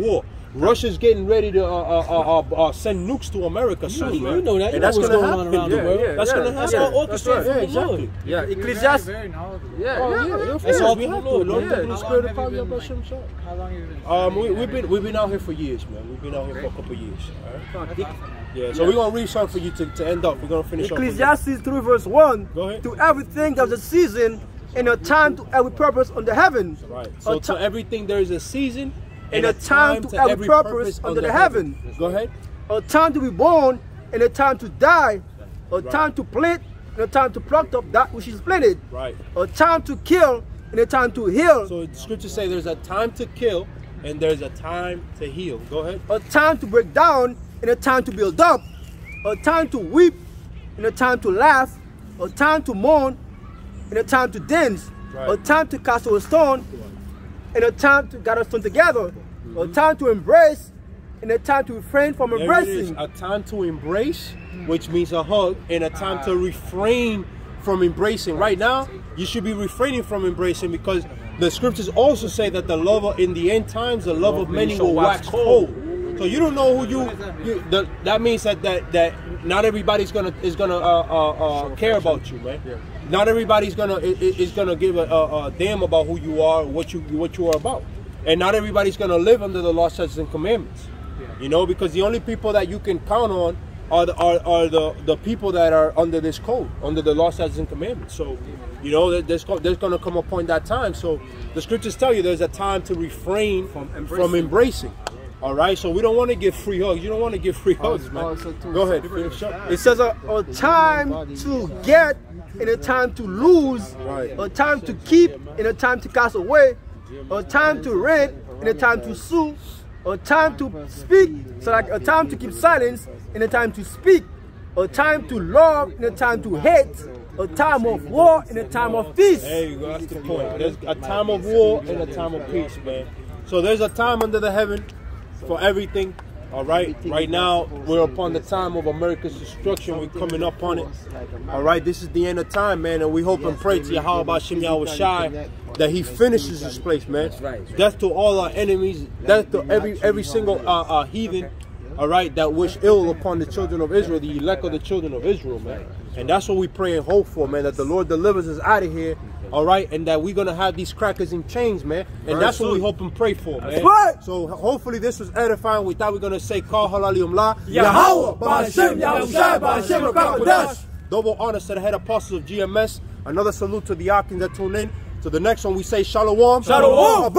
Russia's getting ready to uh, uh, uh, uh, uh, send nukes to America soon, you, man. you know that. You and know that's what's gonna going happen. on around yeah, the world. Yeah, that's yeah, gonna that's happen. all That's all orchestrated right. from the Lord. Yeah, You're Ecclesiastes. very knowledgeable. Yeah, Oh, yeah, yeah, yeah. that's That's all all we we have to. Lord, Lord, man. the How long spirit of have you power, been, Yahweh like, Shem Shah. How long have you been? Um, we, we've been we've been out here for years, man. We've been out here for a couple of years. All right? That's awesome. Yeah, so we're gonna read something for you to, to end up. We're gonna finish. Ecclesiastes three verse one. Go ahead. To everything there's a season and a time to every purpose under heaven. Right. So to everything there is a season and a time to every purpose under the heaven. Go ahead. A time to be born and a time to die. A time to plant and a time to pluck up that which is planted. Right. A time to kill and a time to heal. So the scriptures say there's a time to kill and there's a time to heal. Go ahead. A time to break down and a time to build up. A time to weep and a time to laugh. A time to mourn and a time to dance. Right. A time to cast a stone and a time to gather stone together. Mm-hmm. A time to embrace and a time to refrain from There it is. embracing. A time to embrace, which means a hug, and a time to refrain from embracing. Right now, you should be refraining from embracing because the scriptures also say that the love in the end times, the love of many will wax cold. So you don't know who you. you the, that means that that that not everybody's gonna is gonna uh, uh, uh, care about you, man. Not everybody's gonna is, is gonna give a, a, a damn about who you are, what you what you are about, and not everybody's gonna live under the law, statutes, and commandments. You know, because the only people that you can count on are the are, are the the people that are under this code, under the law, statutes, and commandments. So, you know, there's there's gonna come a point that time. So the scriptures tell you there's a time to refrain from embracing. From embracing. All right, so we don't want to give free hugs. You don't want to give free hugs, man. Go ahead. Finish up. It says a, a time to get and a time to lose. Right. A time to keep and a time to cast away. A time to rent and a time to sue. A time to speak, so like a time to keep silence and a time to speak. A time to love and a time to hate. A time of war and a time of peace. There you go. That's the point. There's a time of war and a time of peace, man. So there's a time under the heaven for everything. All right. Right now we're upon the time of America's destruction. We're coming up on it. All right. This is the end of time, man, and we hope and pray to Yahweh Bashem Yahweh Shai that He finishes this place, man. Death to all our enemies. Death to every every single uh, uh, heathen. All right, that wish ill upon the children of Israel, the elect of the children of Israel, man. And that's what we pray and hope for, man. That the Lord delivers us out of here. All right, and that we're gonna have these crackers in chains, man, and that's what we hope and pray for, man. Right. So hopefully this was edifying. We thought we are gonna say, "Call halalium la Yahweh, Ba'ashem, Yahushai, Ba'ashem, Rakabadash." Double honors to the head apostles of G M S. Another salute to the Akin that tune in. To the next one, we say Shalom. Shalom.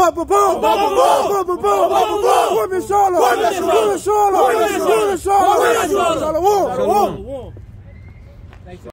Shalom.